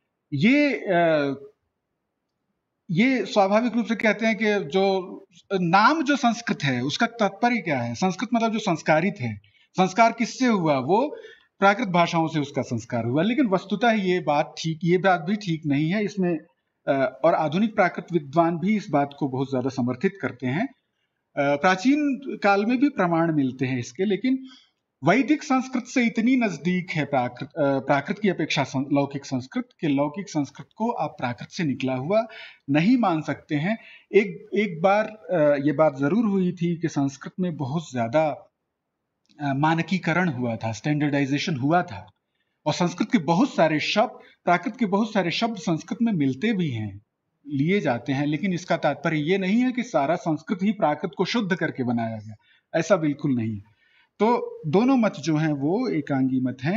ये स्वाभाविक रूप से कहते हैं कि जो नाम जो संस्कृत है उसका तात्पर्य क्या है? संस्कृत मतलब जो संस्कारित है। संस्कार किससे हुआ? वो प्राकृत भाषाओं से उसका संस्कार हुआ। लेकिन वस्तुतः ये बात भी ठीक नहीं है। इसमें और आधुनिक प्राकृत विद्वान भी इस बात को बहुत ज्यादा समर्थित करते हैं। प्राचीन काल में भी प्रमाण मिलते हैं इसके, लेकिन वैदिक संस्कृत से इतनी नजदीक है प्राकृत की अपेक्षा लौकिक संस्कृत के लौकिक संस्कृत को आप प्राकृत से निकला हुआ नहीं मान सकते हैं। एक बार ये बात जरूर हुई थी कि संस्कृत में बहुत ज्यादा मानकीकरण हुआ था, स्टैंडर्डाइजेशन हुआ था, और संस्कृत के बहुत सारे शब्द, प्राकृत के बहुत सारे शब्द संस्कृत में मिलते भी हैं, लिए जाते हैं। लेकिन इसका तात्पर्य ये नहीं है कि सारा संस्कृत ही प्राकृत को शुद्ध करके बनाया गया, ऐसा बिल्कुल नहीं है। तो दोनों मत जो हैं वो एकांगी मत हैं।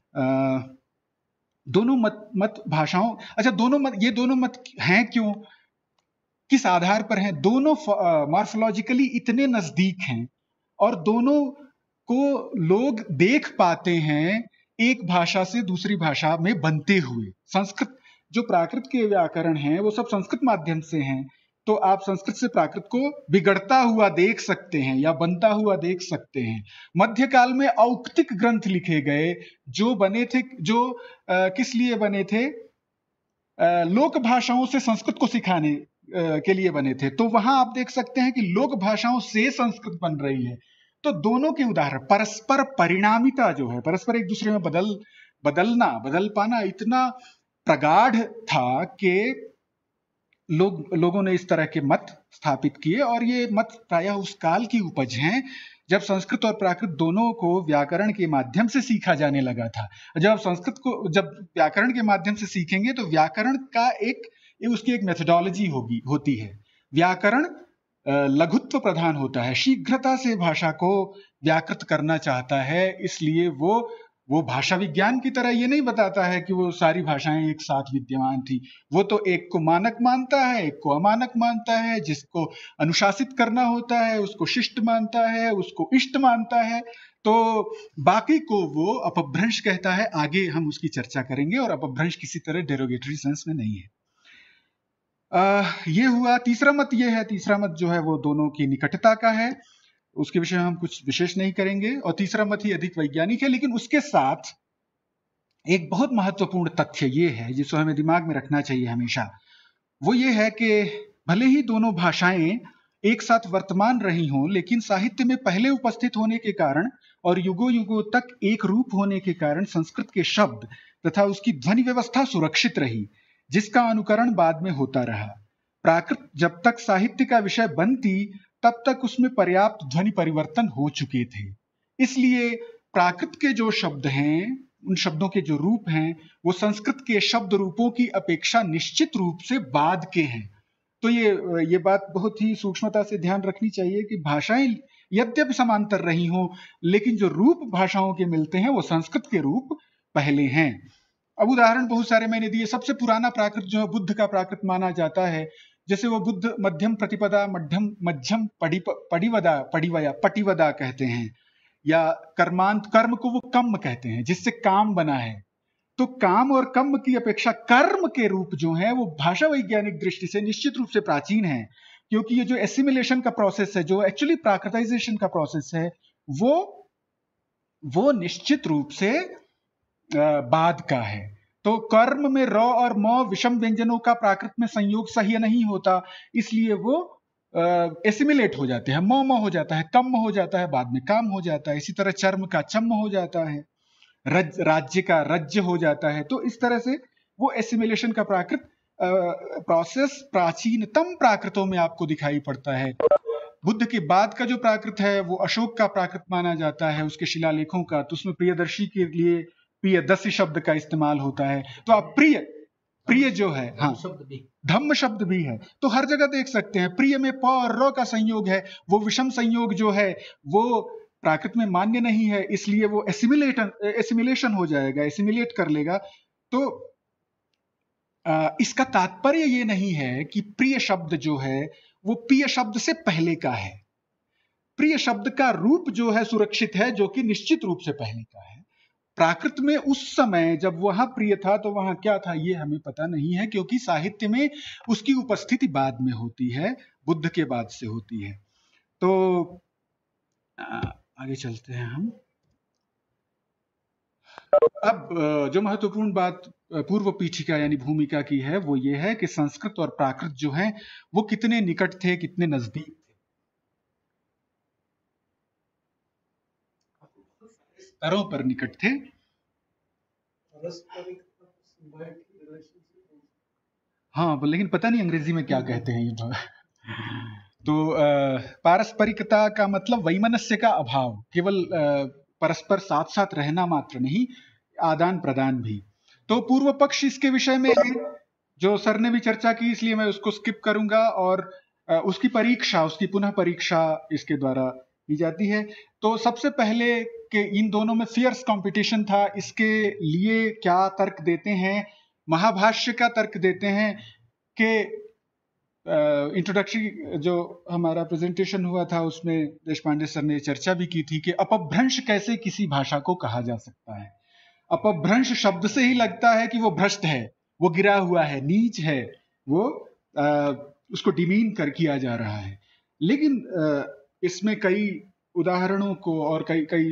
दोनों मत भाषाओं, अच्छा ये दोनों मत हैं क्यों, किस आधार पर हैं? दोनों मॉर्फोलॉजिकली इतने नजदीक हैं और दोनों को लोग देख पाते हैं एक भाषा से दूसरी भाषा में बनते हुए। संस्कृत जो प्राकृत के व्याकरण हैं वो सब संस्कृत माध्यम से हैं, तो आप संस्कृत से प्राकृत को बिगड़ता हुआ देख सकते हैं या बनता हुआ देख सकते हैं। मध्यकाल में औक्तिक ग्रंथ लिखे गए जो बने थे, जो किस लिए बने थे? लोक भाषाओं से संस्कृत को सिखाने के लिए बने थे। तो वहां आप देख सकते हैं कि लोक भाषाओं से संस्कृत बन रही है। तो दोनों के उदाहरण, परस्पर परिणामिता जो है, परस्पर एक दूसरे में बदल पाना इतना प्रगाढ़ था कि लोगों ने इस तरह के मत स्थापित किए, और ये मत प्रायः उस काल की उपज हैं जब संस्कृत और प्राकृत दोनों को व्याकरण के माध्यम से सीखा जाने लगा था। जब व्याकरण के माध्यम से सीखेंगे तो व्याकरण का उसकी एक मेथोडोलॉजी होती है। व्याकरण लघुत्व प्रधान होता है, शीघ्रता से भाषा को व्याकृत करना चाहता है, इसलिए वो भाषा विज्ञान की तरह ये नहीं बताता है कि वो सारी भाषाएं एक साथ विद्यमान थी। वो तो एक को मानक मानता है, एक को अमानक मानता है, जिसको अनुशासित करना होता है उसको शिष्ट मानता है, उसको इष्ट मानता है, तो बाकी को वो अपभ्रंश कहता है। आगे हम उसकी चर्चा करेंगे, और अपभ्रंश किसी तरह डेरोगेटरी सेंस में नहीं है। ये हुआ तीसरा मत। ये है तीसरा मत जो है वो दोनों की निकटता का है, उसके विषय में हम कुछ विशेष नहीं करेंगे, और तीसरा मत ही अधिक वैज्ञानिक है। लेकिन उसके साथ एक बहुत महत्वपूर्ण तथ्य ये है जिसको हमें दिमाग में रखना चाहिए हमेशा, वो ये है कि भले ही दोनों भाषाएं एक साथ वर्तमान रही हों, लेकिन साहित्य में पहले उपस्थित होने के कारण और युगों युगों तक एक रूप होने के कारण संस्कृत के शब्द तथा उसकी ध्वनि व्यवस्था सुरक्षित रही, जिसका अनुकरण बाद में होता रहा। प्राकृत जब तक साहित्य का विषय बनती तब तक उसमें पर्याप्त ध्वनि परिवर्तन हो चुके थे, इसलिए प्राकृत के जो शब्द हैं, उन शब्दों के जो रूप हैं, वो संस्कृत के शब्द रूपों की अपेक्षा निश्चित रूप से बाद के हैं। तो ये बात बहुत ही सूक्ष्मता से ध्यान रखनी चाहिए कि भाषाएं यद्यपि समांतर रही हों, लेकिन जो रूप भाषाओं के मिलते हैं वो संस्कृत के रूप पहले हैं। अब उदाहरण बहुत सारे मैंने दिए। सबसे पुराना प्राकृत जो है बुद्ध का प्राकृत माना जाता है। जैसे वो बुद्ध मध्यम प्रतिपदा, मध्यम पटिवदा कहते हैं, या कर्म को वो कम कहते हैं, जिससे काम बना है। तो काम और कम की अपेक्षा कर्म के रूप जो है वो भाषा वैज्ञानिक दृष्टि से निश्चित रूप से प्राचीन है, क्योंकि ये जो एसिमिलेशन का प्रोसेस है, जो एक्चुअली प्राकृताइजेशन का प्रोसेस है, वो निश्चित रूप से बाद का है। तो कर्म में र और म विषम व्यंजनों का प्राकृत में संयोग सही नहीं होता, इसलिए वो एसिमिलेट हो जाते हैं। म हो जाता है, कम हो जाता है, बाद में काम हो जाता है। इसी तरह चर्म का चम हो जाता है, राज्य का राज्य हो जाता है। तो इस तरह से वो एसिमिलेशन का प्राकृत प्रोसेस प्राचीनतम प्राकृतों में आपको दिखाई पड़ता है। बुद्ध के बाद का जो प्राकृत है वो अशोक का प्राकृत माना जाता है, उसके शिलालेखों का। तो उसमें प्रियदर्शी के लिए प्रियदर्शी शब्द का इस्तेमाल होता है। तो आप प्रिय जो है, हाँ, धम्म शब्द भी है। तो हर जगह देख सकते हैं प्रिय में प और र का संयोग है। वो विषम संयोग जो है वो प्राकृत में मान्य नहीं है, इसलिए वो एसिमिलेशन हो जाएगा, एसिमिलेट कर लेगा। तो इसका तात्पर्य ये नहीं है कि प्रिय शब्द जो है वो प्रिय शब्द से पहले का है। प्रिय शब्द का रूप जो है सुरक्षित है, जो कि निश्चित रूप से पहले का है। प्राकृत में उस समय जब वहां प्रिय था तो वहां क्या था ये हमें पता नहीं है, क्योंकि साहित्य में उसकी उपस्थिति बाद में होती है, बुद्ध के बाद से होती है। तो आगे चलते हैं हम। अब जो महत्वपूर्ण बात पूर्व पीठिका यानी भूमिका की है वो ये है कि संस्कृत और प्राकृत जो है वो कितने निकट थे, कितने नजदीक थे। स्तरों पर निकट थे। हाँ, लेकिन पता नहीं अंग्रेजी में क्या कहते हैं ये। तो पारस्परिकता का मतलब वैमनस्य का अभाव, केवल परस्पर साथ साथ रहना मात्र नहीं, आदान प्रदान भी। तो पूर्व पक्ष इसके विषय में है जो सर ने भी चर्चा की, इसलिए मैं उसको स्किप करूंगा, और उसकी पुनः परीक्षा इसके द्वारा की जाती है। तो सबसे पहले कि इन दोनों में फियर्स कंपटीशन था, इसके लिए क्या तर्क देते हैं? महाभाष्य का तर्क देते हैं कि इंट्रोडक्टरी जो हमारा प्रेजेंटेशन हुआ था उसमें देशपांडे सर ने चर्चा भी की थी कि अपभ्रंश कैसे किसी भाषा को कहा जा सकता है। अपभ्रंश शब्द से ही लगता है कि वो भ्रष्ट है, वो गिरा हुआ है, नीच है, वो उसको डिमीन कर किया जा रहा है। लेकिन इसमें कई उदाहरणों को और कई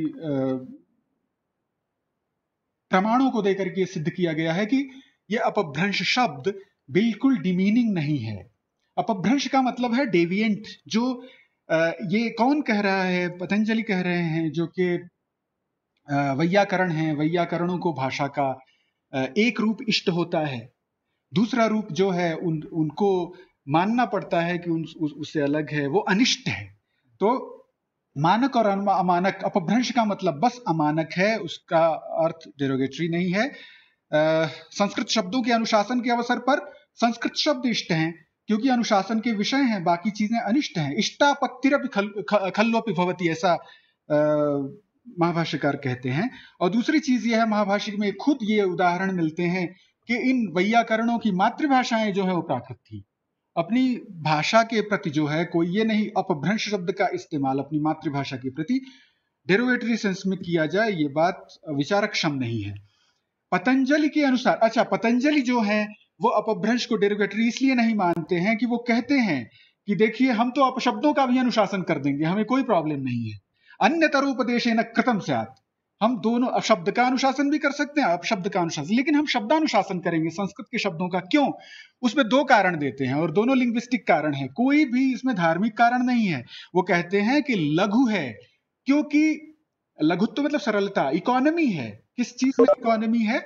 प्रमाणों को देकर के सिद्ध किया गया है कि यह अपभ्रंश शब्द बिल्कुल डिमीनिंग नहीं है। अपभ्रंश का मतलब है डेविएंट। जो ये कौन कह रहा है? पतंजलि कह रहे हैं, जो कि वैयाकरण हैं, वैयाकरणों को भाषा का एक रूप इष्ट होता है, दूसरा रूप जो है उनको मानना पड़ता है कि उससे अलग है, वो अनिष्ट है। तो मानक और अमानक, अपभ्रंश का मतलब बस अमानक है, उसका अर्थ डेरोगेटरी नहीं है। संस्कृत शब्दों के अनुशासन के अवसर पर संस्कृत शब्द इष्ट हैं क्योंकि अनुशासन के विषय हैं, बाकी चीजें अनिष्ट हैं। इष्टापत्तिरपि खल्वपि भवति, ऐसा महाभाष्यकार कहते हैं। और दूसरी चीज यह है, महाभाष्य में खुद ये उदाहरण मिलते हैं कि इन वैयाकरणों की मातृभाषाएं जो है वो प्राकृत थी। अपनी भाषा के प्रति जो है कोई ये नहीं अपभ्रंश शब्द का इस्तेमाल अपनी मातृभाषा के प्रति डेरोगेटरी सेंस में किया जाए, ये बात विचारक्षम नहीं है। पतंजलि के अनुसार, अच्छा पतंजलि जो है वो अपभ्रंश को डेरोगेटरी इसलिए नहीं मानते हैं कि वो कहते हैं कि देखिए हम तो अपशब्दों का भी अनुशासन कर देंगे, हमें कोई प्रॉब्लम नहीं है। अन्यतरोपदेशेन कृतं स्यात्, हम दोनों शब्द का अनुशासन भी कर सकते हैं, अपशब्द का अनुशासन, लेकिन हम शब्दानुशासन करेंगे संस्कृत के शब्दों का। क्यों? उसमें दो कारण देते हैं और दोनों लिंग्विस्टिक कारण है, कोई भी इसमें धार्मिक कारण नहीं है। वो कहते हैं कि लघु है, क्योंकि लघुत्व मतलब सरलता, इकोनॉमी है। किस चीज में इकोनॉमी है?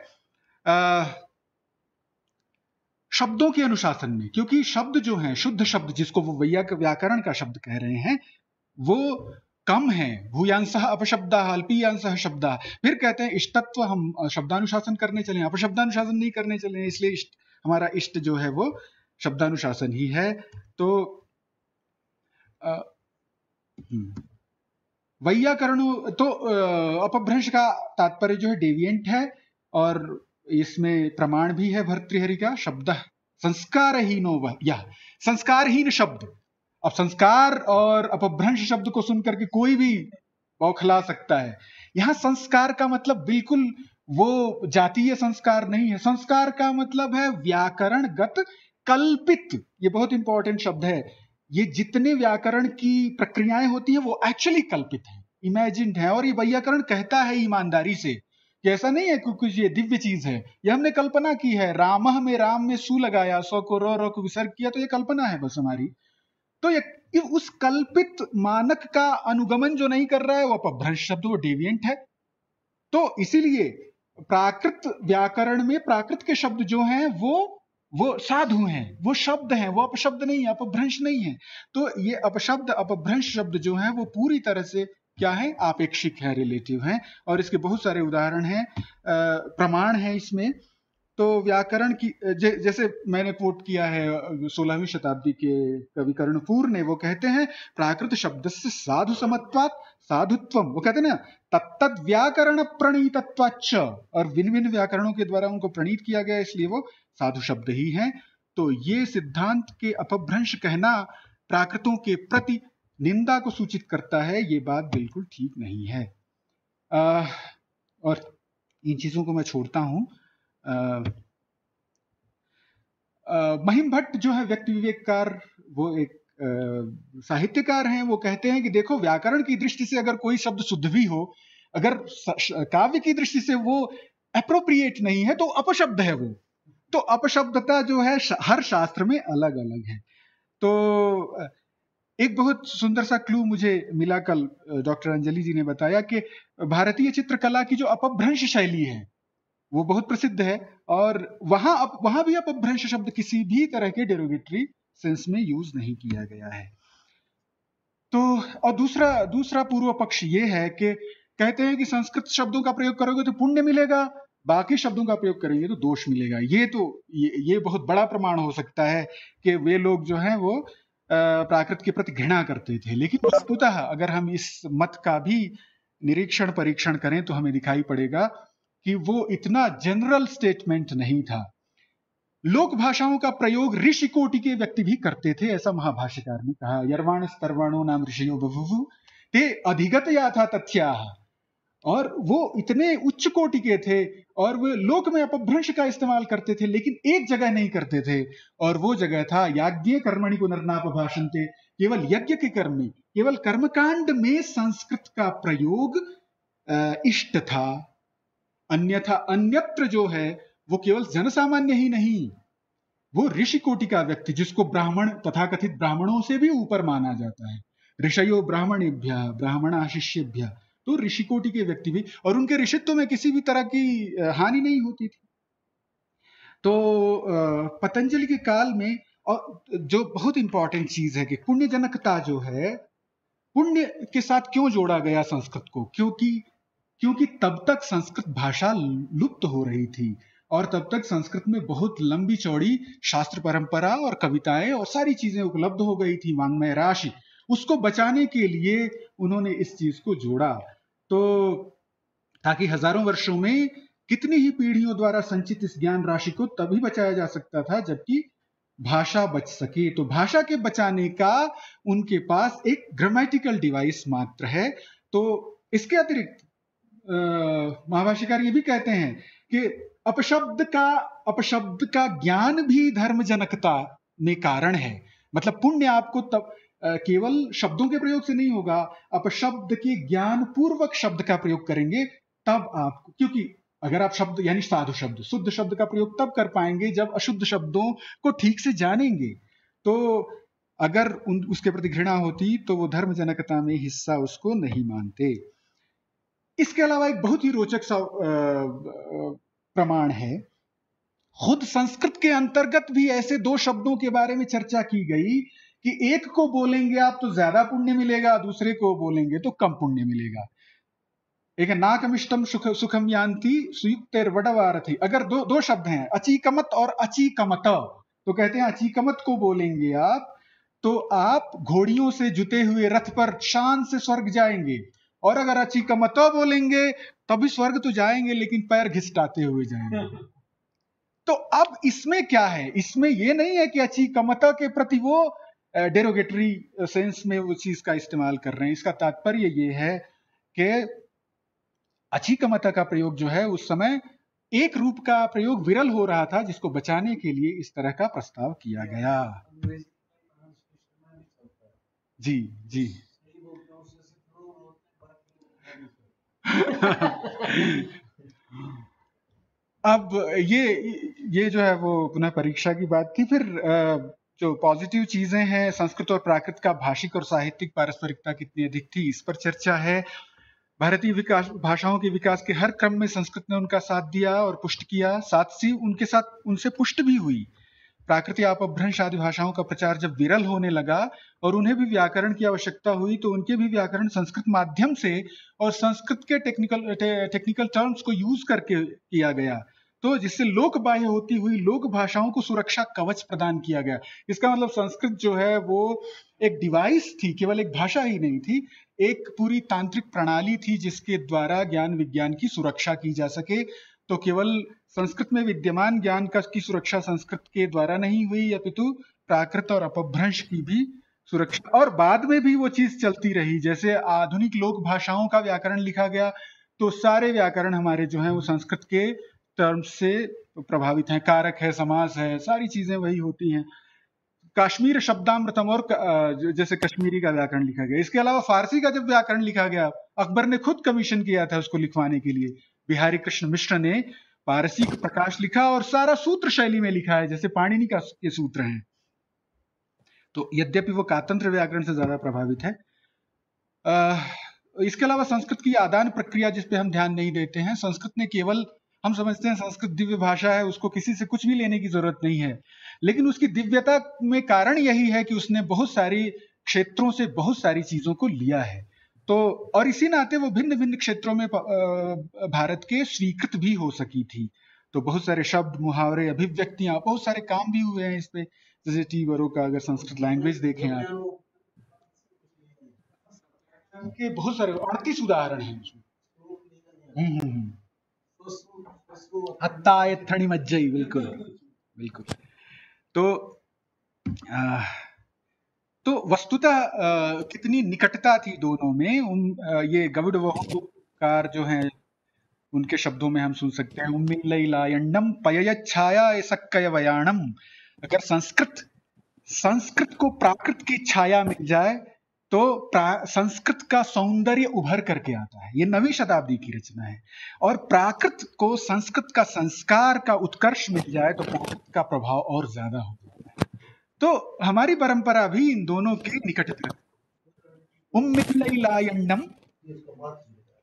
शब्दों के अनुशासन में, क्योंकि शब्द जो है शुद्ध शब्द जिसको वो व्याकरण का शब्द कह रहे हैं वो कम है। भूयांसः अपशब्दाः अल्पीयांसः शब्दाः। फिर कहते हैं इष्टत्व, हम शब्दानुशासन करने चले, अपशब्दानुशासन नहीं करने चले, इसलिए हमारा इष्ट जो है वो शब्दानुशासन ही है। तो वैयाकरणों तो अपभ्रंश का तात्पर्य जो है डेविएंट है, और इसमें प्रमाण भी है भर्तृहरि का शब्द संस्कारहीनो वह, यह संस्कारहीन शब्द। अब संस्कार और अपभ्रंश शब्द को सुनकर के कोई भी बौखला सकता है। यहां संस्कार का मतलब बिल्कुल वो जातीय संस्कार नहीं है, संस्कार का मतलब है व्याकरणगत कल्पित। ये बहुत इंपॉर्टेंट शब्द है। ये जितने व्याकरण की प्रक्रियाएं होती हैं वो एक्चुअली कल्पित है, इमेजिन्ड है। और ये वैयाकरण कहता है ईमानदारी से कि ऐसा नहीं है कि कुछ ये दिव्य चीज है, ये हमने कल्पना की है। रामः में राम में सु लगाया, सौ को रो को विसर्ग किया, तो ये कल्पना है बस हमारी। तो ये उस कल्पित मानक का अनुगमन जो नहीं कर रहा है वो अपभ्रंश शब्द, वो डेविएंट है। तो इसीलिए प्राकृत व्याकरण में प्राकृत के शब्द जो हैं वो साधु हैं, वो शब्द हैं, वो अपशब्द नहीं है, अपभ्रंश नहीं है। तो ये अपशब्द अपभ्रंश शब्द जो हैं वो पूरी तरह से क्या है? आपेक्षिक है, रिलेटिव हैं। और इसके बहुत सारे उदाहरण हैं, प्रमाण हैं इसमें। तो व्याकरण की जैसे मैंने कोट किया है 16वीं शताब्दी के कवि कर्णपूर ने, वो कहते हैं प्राकृत शब्द से साधु समत्वात् साधुत्वम, वो कहते हैं ना तत्तद व्याकरण प्रणीतत्वाच्च, और भिन्न भिन्न व्याकरणों के द्वारा उनको प्रणीत किया गया, इसलिए वो साधु शब्द ही हैं। तो ये सिद्धांत के अपभ्रंश कहना प्राकृतों के प्रति निंदा को सूचित करता है, ये बात बिल्कुल ठीक नहीं है। और इन चीजों को मैं छोड़ता हूं। महिम भट्ट जो है व्यक्ति विवेककार, वो एक साहित्यकार हैं। वो कहते हैं कि देखो व्याकरण की दृष्टि से अगर कोई शब्द शुद्ध भी हो, अगर काव्य की दृष्टि से वो एप्रोप्रिएट नहीं है तो अपशब्द है वो। तो अपशब्दता जो है हर शास्त्र में अलग अलग है। तो एक बहुत सुंदर सा क्लू मुझे मिला कल, डॉक्टर अंजलि जी ने बताया कि भारतीय चित्रकला की जो अपभ्रंश शैली है वो बहुत प्रसिद्ध है, और वहां भी अपभ्रंश शब्द किसी भी तरह के डेरोगेटरी सेंस में यूज नहीं किया गया है। तो और दूसरा पूर्व पक्ष ये है कि कहते हैं कि संस्कृत शब्दों का प्रयोग करोगे तो पुण्य मिलेगा, बाकी शब्दों का प्रयोग करेंगे तो दोष मिलेगा। ये बहुत बड़ा प्रमाण हो सकता है कि वे लोग जो हैं वो प्राकृत के प्रति घृणा करते थे। लेकिन वस्तुतः अगर हम इस मत का भी निरीक्षण परीक्षण करें तो हमें दिखाई पड़ेगा कि वो इतना जनरल स्टेटमेंट नहीं था। लोक भाषाओं का प्रयोग ऋषि कोटि के व्यक्ति भी करते थे, ऐसा महाभाष्यकार ने कहा। यर्वाण स्तर्वाणो नाम ऋषियो बभुवु ते अधिगत याथा तथ्याः, और वो इतने उच्च कोटि के थे और वो लोक में अपभ्रंश का इस्तेमाल करते थे, लेकिन एक जगह नहीं करते थे, और वो जगह था याज्ञे कर्मणि पुनर्नापभाषन्ते, केवल यज्ञ के कर्म में, केवल कर्मकांड में संस्कृत का प्रयोग इष्ट था। अन्यथा अन्यत्र जो है वो केवल जनसामान्य ही नहीं, वो ऋषि कोटि का व्यक्ति जिसको ब्राह्मण, तथाकथित ब्राह्मणों से भी ऊपर माना जाता है। ऋषयो ब्राह्मणेभ्यः ब्राह्मणा शिष्येभ्यः तो ऋषिकोटि के व्यक्ति भी, और उनके ऋषित्व में किसी भी तरह की हानि नहीं होती थी। तो पतंजलि के काल में, और जो बहुत इंपॉर्टेंट चीज है कि पुण्यजनकता जो है, पुण्य के साथ क्यों जोड़ा गया संस्कृत को, क्योंकि तब तक संस्कृत भाषा लुप्त हो रही थी, और तब तक संस्कृत में बहुत लंबी चौड़ी शास्त्र परंपरा और कविताएं और सारी चीजें उपलब्ध हो गई थी, वांग्मय राशि। उसको बचाने के लिए उन्होंने इस चीज को जोड़ा, तो ताकि हजारों वर्षों में कितनी ही पीढ़ियों द्वारा संचित इस ज्ञान राशि को तभी बचाया जा सकता था जबकि भाषा बच सके। तो भाषा के बचाने का उनके पास एक ग्रामेटिकल डिवाइस मात्र है। तो इसके अतिरिक्त महाभाष्यकार ये भी कहते हैं कि अपशब्द का ज्ञान भी धर्म जनकता में कारण है। मतलब पुण्य आपको तब केवल शब्दों के प्रयोग से नहीं होगा, अपशब्द के ज्ञान पूर्वक शब्द का प्रयोग करेंगे तब आपको, क्योंकि अगर आप शब्द यानी साधु शब्द, शुद्ध शब्द का प्रयोग तब कर पाएंगे जब अशुद्ध शब्दों को ठीक से जानेंगे। तो अगर उसके प्रति घृणा होती तो वो धर्म जनकता में हिस्सा उसको नहीं मानते। इसके अलावा एक बहुत ही रोचक सा प्रमाण है, खुद संस्कृत के अंतर्गत भी ऐसे दो शब्दों के बारे में चर्चा की गई कि एक को बोलेंगे आप तो ज्यादा पुण्य मिलेगा, दूसरे को बोलेंगे तो कम पुण्य मिलेगा। एक है नाकमिष्टम सुखम यान्ति सुयुक्तेर्वडवारथि। अगर दो शब्द हैं, अचीकमत और अचीकमत, तो कहते हैं अचीकमत को बोलेंगे आप तो आप घोड़ियों से जुते हुए रथ पर शान से स्वर्ग जाएंगे, और अगर अचीकमत बोलेंगे तभी स्वर्ग तो जाएंगे लेकिन पैर घिसटाते हुए जाएंगे। तो अब इसमें क्या है, इसमें यह नहीं है कि अचीकमत के प्रति वो डेरोगेटरी सेंस में वो चीज का इस्तेमाल कर रहे हैं। इसका तात्पर्य ये है कि अचीकमत का प्रयोग जो है उस समय एक रूप का प्रयोग विरल हो रहा था, जिसको बचाने के लिए इस तरह का प्रस्ताव किया गया। जी जी अब ये जो है वो पुनः परीक्षा की बात थी। फिर जो पॉजिटिव चीजें हैं, संस्कृत और प्राकृत का भाषिक और साहित्यिक पारस्परिकता कितनी अधिक थी, इस पर चर्चा है। भारतीय विकास भाषाओं के विकास के हर क्रम में संस्कृत ने उनका साथ दिया और पुष्ट किया, साथ ही उनसे पुष्ट भी हुई। प्राकृत या अपभ्रंश आदि भाषाओं का प्रचार जब विरल होने लगा और उन्हें भी व्याकरण की आवश्यकता हुई तो उनके भी व्याकरण संस्कृत माध्यम से और संस्कृत के टेक्निकल टर्म्स को यूज करके किया गया, तो जिससे लोक बाह्य होती हुई लोक भाषाओं को सुरक्षा कवच प्रदान किया गया। इसका मतलब संस्कृत जो है वो एक डिवाइस थी, केवल एक भाषा ही नहीं थी, एक पूरी तांत्रिक प्रणाली थी जिसके द्वारा ज्ञान विज्ञान की सुरक्षा की जा सके। तो केवल संस्कृत में विद्यमान ज्ञान की सुरक्षा संस्कृत के द्वारा नहीं हुई, अपितु प्राकृत और अपभ्रंश की भी सुरक्षा, और बाद में भी वो चीज चलती रही। जैसे आधुनिक लोक भाषाओं का व्याकरण लिखा गया तो सारे व्याकरण हमारे जो है वो संस्कृत के टर्म्स से प्रभावित हैं, कारक है, समास है, सारी चीजें वही होती हैं। काश्मीर शब्दामृतम और जैसे कश्मीरी का व्याकरण लिखा गया। इसके अलावा फारसी का जब व्याकरण लिखा गया, अकबर ने खुद कमीशन किया था उसको लिखवाने के लिए, बिहारी कृष्ण मिश्र ने पारसी का प्रकाश लिखा और सारा सूत्र शैली में लिखा है जैसे पाणिनि के सूत्र हैं। तो यद्यपि वो कातंत्र व्याकरण से ज्यादा प्रभावित है। इसके अलावा संस्कृत की आदान प्रक्रिया जिस पे हम ध्यान नहीं देते हैं, संस्कृत ने केवल, हम समझते हैं संस्कृत दिव्य भाषा है, उसको किसी से कुछ भी लेने की जरूरत नहीं है, लेकिन उसकी दिव्यता में कारण यही है कि उसने बहुत सारी क्षेत्रों से बहुत सारी चीजों को लिया है। तो और इसी नाते वो भिन्न भिन्न क्षेत्रों में भारत के स्वीकृत भी हो सकी थी। तो बहुत सारे शब्द, मुहावरे, अभिव्यक्तियां, बहुत सारे काम भी हुए हैं इस पे। जैसे टी बरो का अगर संस्कृत लैंग्वेज देखें आप, के बहुत सारे 38 उदाहरण हैं उसमें। हत्तायत्थणि मज्जई, बिल्कुल बिल्कुल। तो वस्तुतः कितनी निकटता थी दोनों में। ये गविड़वकार जो हैं उनके शब्दों में हम सुन सकते हैं, उम्मिलैलायण्डम पययच्छाया सकय वयाणम। अगर संस्कृत को प्राकृत की छाया मिल जाए तो संस्कृत का सौंदर्य उभर करके आता है। ये 9वीं शताब्दी की रचना है। और प्राकृत को संस्कृत का संस्कार का उत्कर्ष मिल जाए तो प्राकृत का प्रभाव और ज्यादा हो जाता है। तो हमारी परंपरा भी इन दोनों के निकटता। उम्मिलैलायण्डम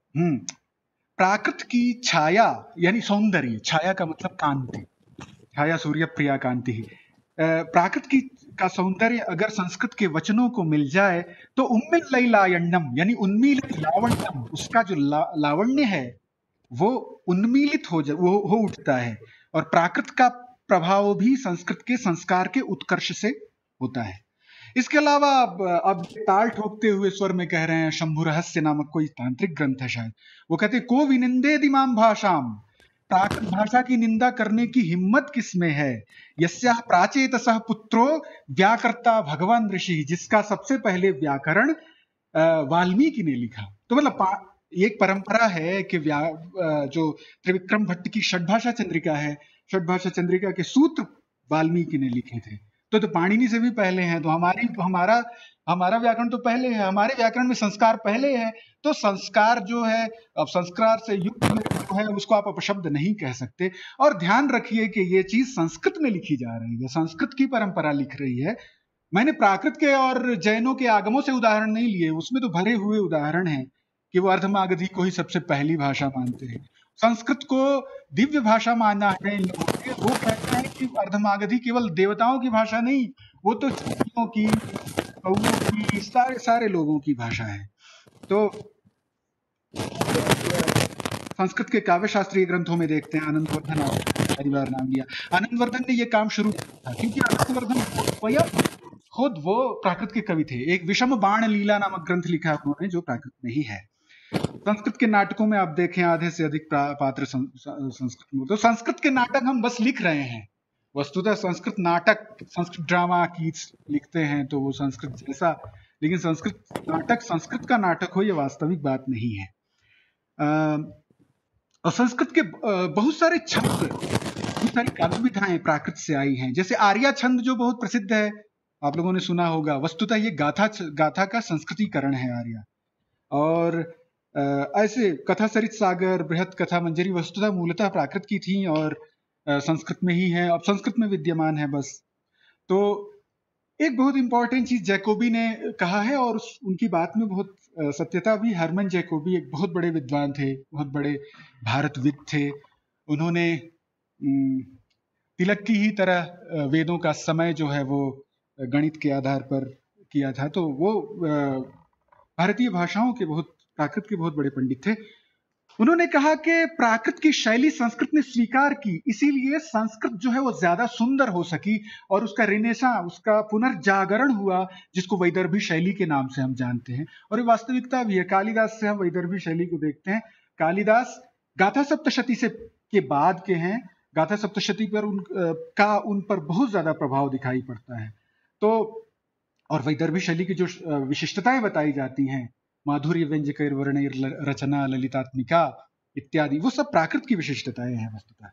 प्राकृत की छाया यानी सौंदर्य, छाया का मतलब कांति, छाया सूर्य प्रिया कांति ही। प्राकृत की का सौंदर्य अगर संस्कृत के वचनों को मिल जाए तो उम्मिल लायण्यम यानी उन्मीलित लावण्यम, उसका जो लावण्य है वो उन्मीलित वो हो उठता है। और प्राकृत का प्रभाव भी संस्कृत के संस्कार के उत्कर्ष से होता है। इसके अलावा अब ताल ठोकते हुए स्वर में कह रहे हैं, शंभु रहस्य नामक कोई तांत्रिक ग्रंथ है शायद, वो कहते हैं को विनिंदे दिमाम भाषाम, प्राकृत भाषा की निंदा करने की हिम्मत किसमें है, यस्याह प्राचेतसः पुत्रो व्याकर्ता भगवान ऋषि, जिसका सबसे पहले व्याकरण वाल्मीकि ने लिखा। तो मतलब एक परंपरा है कि जो त्रिविक्रम भट्ट की षड्भाषा चंद्रिका है, षड्भाषा चंद्रिका के सूत्र वाल्मीकि ने लिखे थे, तो पाणिनि से भी पहले हैं। तो हमारा व्याकरण तो पहले है, हमारे व्याकरण में संस्कार पहले है। तो संस्कार जो है, अब संस्कार से युक्त जो है उसको आप अपशब्द नहीं कह सकते। और ध्यान रखिए कि ये चीज संस्कृत में लिखी जा रही है, संस्कृत की परंपरा लिख रही है। मैंने प्राकृत के और जैनों के आगमों से उदाहरण नहीं लिए, उसमें तो भरे हुए उदाहरण हैं कि वो अर्धमागधी को ही सबसे पहली भाषा मानते हैं। संस्कृत को दिव्य भाषा माना है इन लोगों ने। वो कहते हैं कि अर्धमागधी केवल देवताओं की भाषा नहीं, वो तो चिड़ियों की, कौओं की, सारे लोगों की भाषा है। तो संस्कृत के काव्य शास्त्रीय ग्रंथों में देखते हैं, आनंदवर्धन पहली बार नाम लिया। आनंदवर्धन ने ये काम शुरू किया था क्योंकि आनंदवर्धन खुद वो प्राकृत के कवि थे। एक विषम बाण लीला नामक ग्रंथ लिखा उन्होंने जो प्राकृत में ही है। संस्कृत के नाटकों में आप देखें आधे से अधिक पात्र संस्कृत में। तो संस्कृत के नाटक हम बस लिख रहे हैं, वस्तुतः संस्कृत नाटक, संस्कृत ड्रामा की लिखते हैं तो वो संस्कृत जैसा, लेकिन संस्कृत नाटक संस्कृत का नाटक हो ये वास्तविक बात नहीं है। और संस्कृत के बहुत सारे छंद, बहुत सारी काव्य विधाएं प्राकृत से आई हैं। जैसे आर्या छंद जो बहुत प्रसिद्ध है, आप लोगों ने सुना होगा। वस्तुतः ये गाथा का संस्कृतीकरण है आर्या। और ऐसे कथा सरित सागर, बृहत कथा मंजरी वस्तुतः मूलतः प्राकृत की थी और संस्कृत में ही है, अब संस्कृत में विद्यमान है बस। तो एक बहुत इंपॉर्टेंट चीज जैकोबी ने कहा है और उनकी बात में बहुत सत्यता भी। हरमन जैकोबी एक बहुत बड़े विद्वान थे, बहुत बड़े भारतविद थे। उन्होंने तिलक की ही तरह वेदों का समय जो है वो गणित के आधार पर किया था। तो वो भारतीय भाषाओं के प्राकृत के बहुत बड़े पंडित थे। उन्होंने कहा कि प्राकृत की शैली संस्कृत ने स्वीकार की, इसीलिए संस्कृत जो है वो ज्यादा सुंदर हो सकी और उसका रिनेसा, उसका पुनर्जागरण हुआ, जिसको वैदर्भी शैली के नाम से हम जानते हैं। और ये वास्तविकता भी है। कालिदास से हम वैदर्भी शैली को देखते हैं। कालिदास गाथा सप्तशती से के बाद के हैं। गाथा सप्तशती पर उन पर बहुत ज्यादा प्रभाव दिखाई पड़ता है। तो और वैदर्भी शैली की जो विशिष्टताएं बताई जाती हैं, माधुर्य व्यंजक वर्णैर रचना ललितात्मिका इत्यादि, वो सब प्राकृत की विशिष्टताएं हैं वस्तुतः।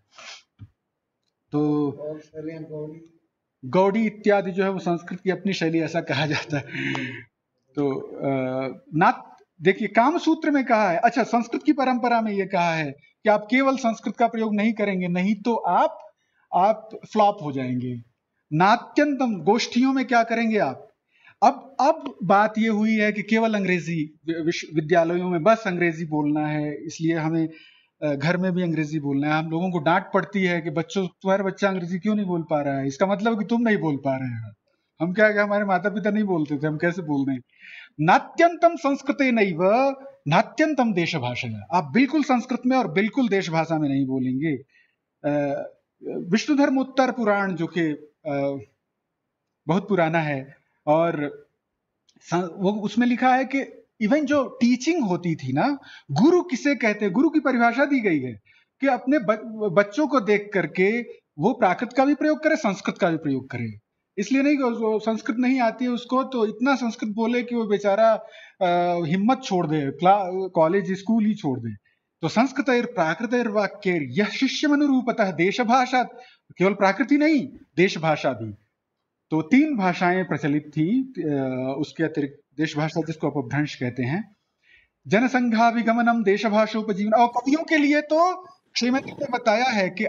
तो गौड़ी इत्यादि जो है वो संस्कृत की अपनी शैली, ऐसा कहा जाता है। तो देखिए कामसूत्र में कहा है, अच्छा संस्कृत की परंपरा में ये कहा है कि आप केवल संस्कृत का प्रयोग नहीं करेंगे, नहीं तो आप फ्लॉप हो जाएंगे। नात्यंतम, गोष्ठियों में क्या करेंगे आप। अब बात ये हुई है कि केवल अंग्रेजी, विद्यालयों में बस अंग्रेजी बोलना है, इसलिए हमें घर में भी अंग्रेजी बोलना है। हम लोगों को डांट पड़ती है कि बच्चों, तुम्हारा बच्चा अंग्रेजी क्यों नहीं बोल पा रहा है, इसका मतलब कि तुम नहीं बोल पा रहे हो। हम क्या हमारे माता पिता नहीं बोलते थे, हम कैसे बोल रहे हैं। नात्यंतम संस्कृते नैव नात्यंतम देश भाषा, आप बिल्कुल संस्कृत में और बिल्कुल देश भाषा में नहीं बोलेंगे। विष्णु धर्मोत्तर पुराण जो कि बहुत पुराना है, और वो उसमें लिखा है कि इवन जो टीचिंग होती थी ना, गुरु किसे कहते हैं, गुरु की परिभाषा दी गई है कि अपने बच्चों को देख करके वो प्राकृत का भी प्रयोग करे, संस्कृत का भी प्रयोग करे। इसलिए नहीं कि संस्कृत नहीं आती है उसको तो इतना संस्कृत बोले कि वो बेचारा हिम्मत छोड़ दे, कॉलेज स्कूल ही छोड़ दे। तो संस्कृत प्राकृत वाक्य यह शिष्य अनुरूपतः देश भाषा, केवल प्राकृति नहीं देश भाषा भी। तो 3 भाषाएं प्रचलित थी, उसके अतिरिक्त देश भाषा जिसको आप अपभ्रंश कहते हैं। जनसंघाभिगमनम देश भाषोपजीवन, और कवियों के लिए तो श्रीमती ने बताया है कि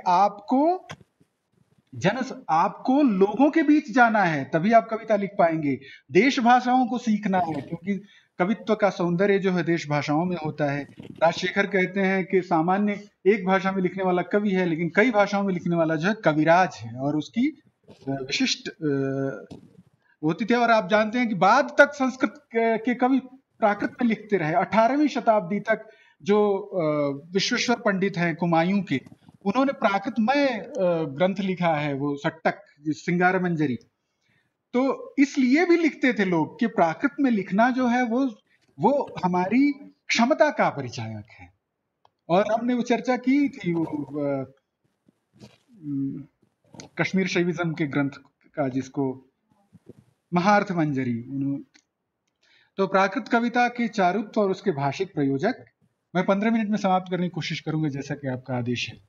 आपको लोगों के बीच जाना है तभी आप कविता लिख पाएंगे। देश भाषाओं को सीखना है, क्योंकि कवित्व का सौंदर्य जो है देश भाषाओं में होता है। राजशेखर कहते हैं कि सामान्य एक भाषा में लिखने वाला कवि है, लेकिन कई भाषाओं में लिखने वाला जो है कविराज है, और उसकी विशिष्ट होती थी। और आप जानते हैं कि बाद तक संस्कृत के कवि प्राकृत में लिखते रहे। 18वीं शताब्दी तक जो विश्वेश्वर पंडित हैं कुमायूं के, उन्होंने प्राकृतमय ग्रंथ लिखा है, वो सट्टक, सिंगार मंजरी। तो इसलिए भी लिखते थे लोग कि प्राकृत में लिखना जो है वो हमारी क्षमता का परिचायक है। और हमने वो चर्चा की थी कश्मीर शैविज्म के ग्रंथ का, जिसको महार्थ मंजरी। तो प्राकृत कविता के चारुत्व और उसके भाषिक प्रयोजक मैं 15 मिनट में समाप्त करने की कोशिश करूंगा, जैसा कि आपका आदेश है।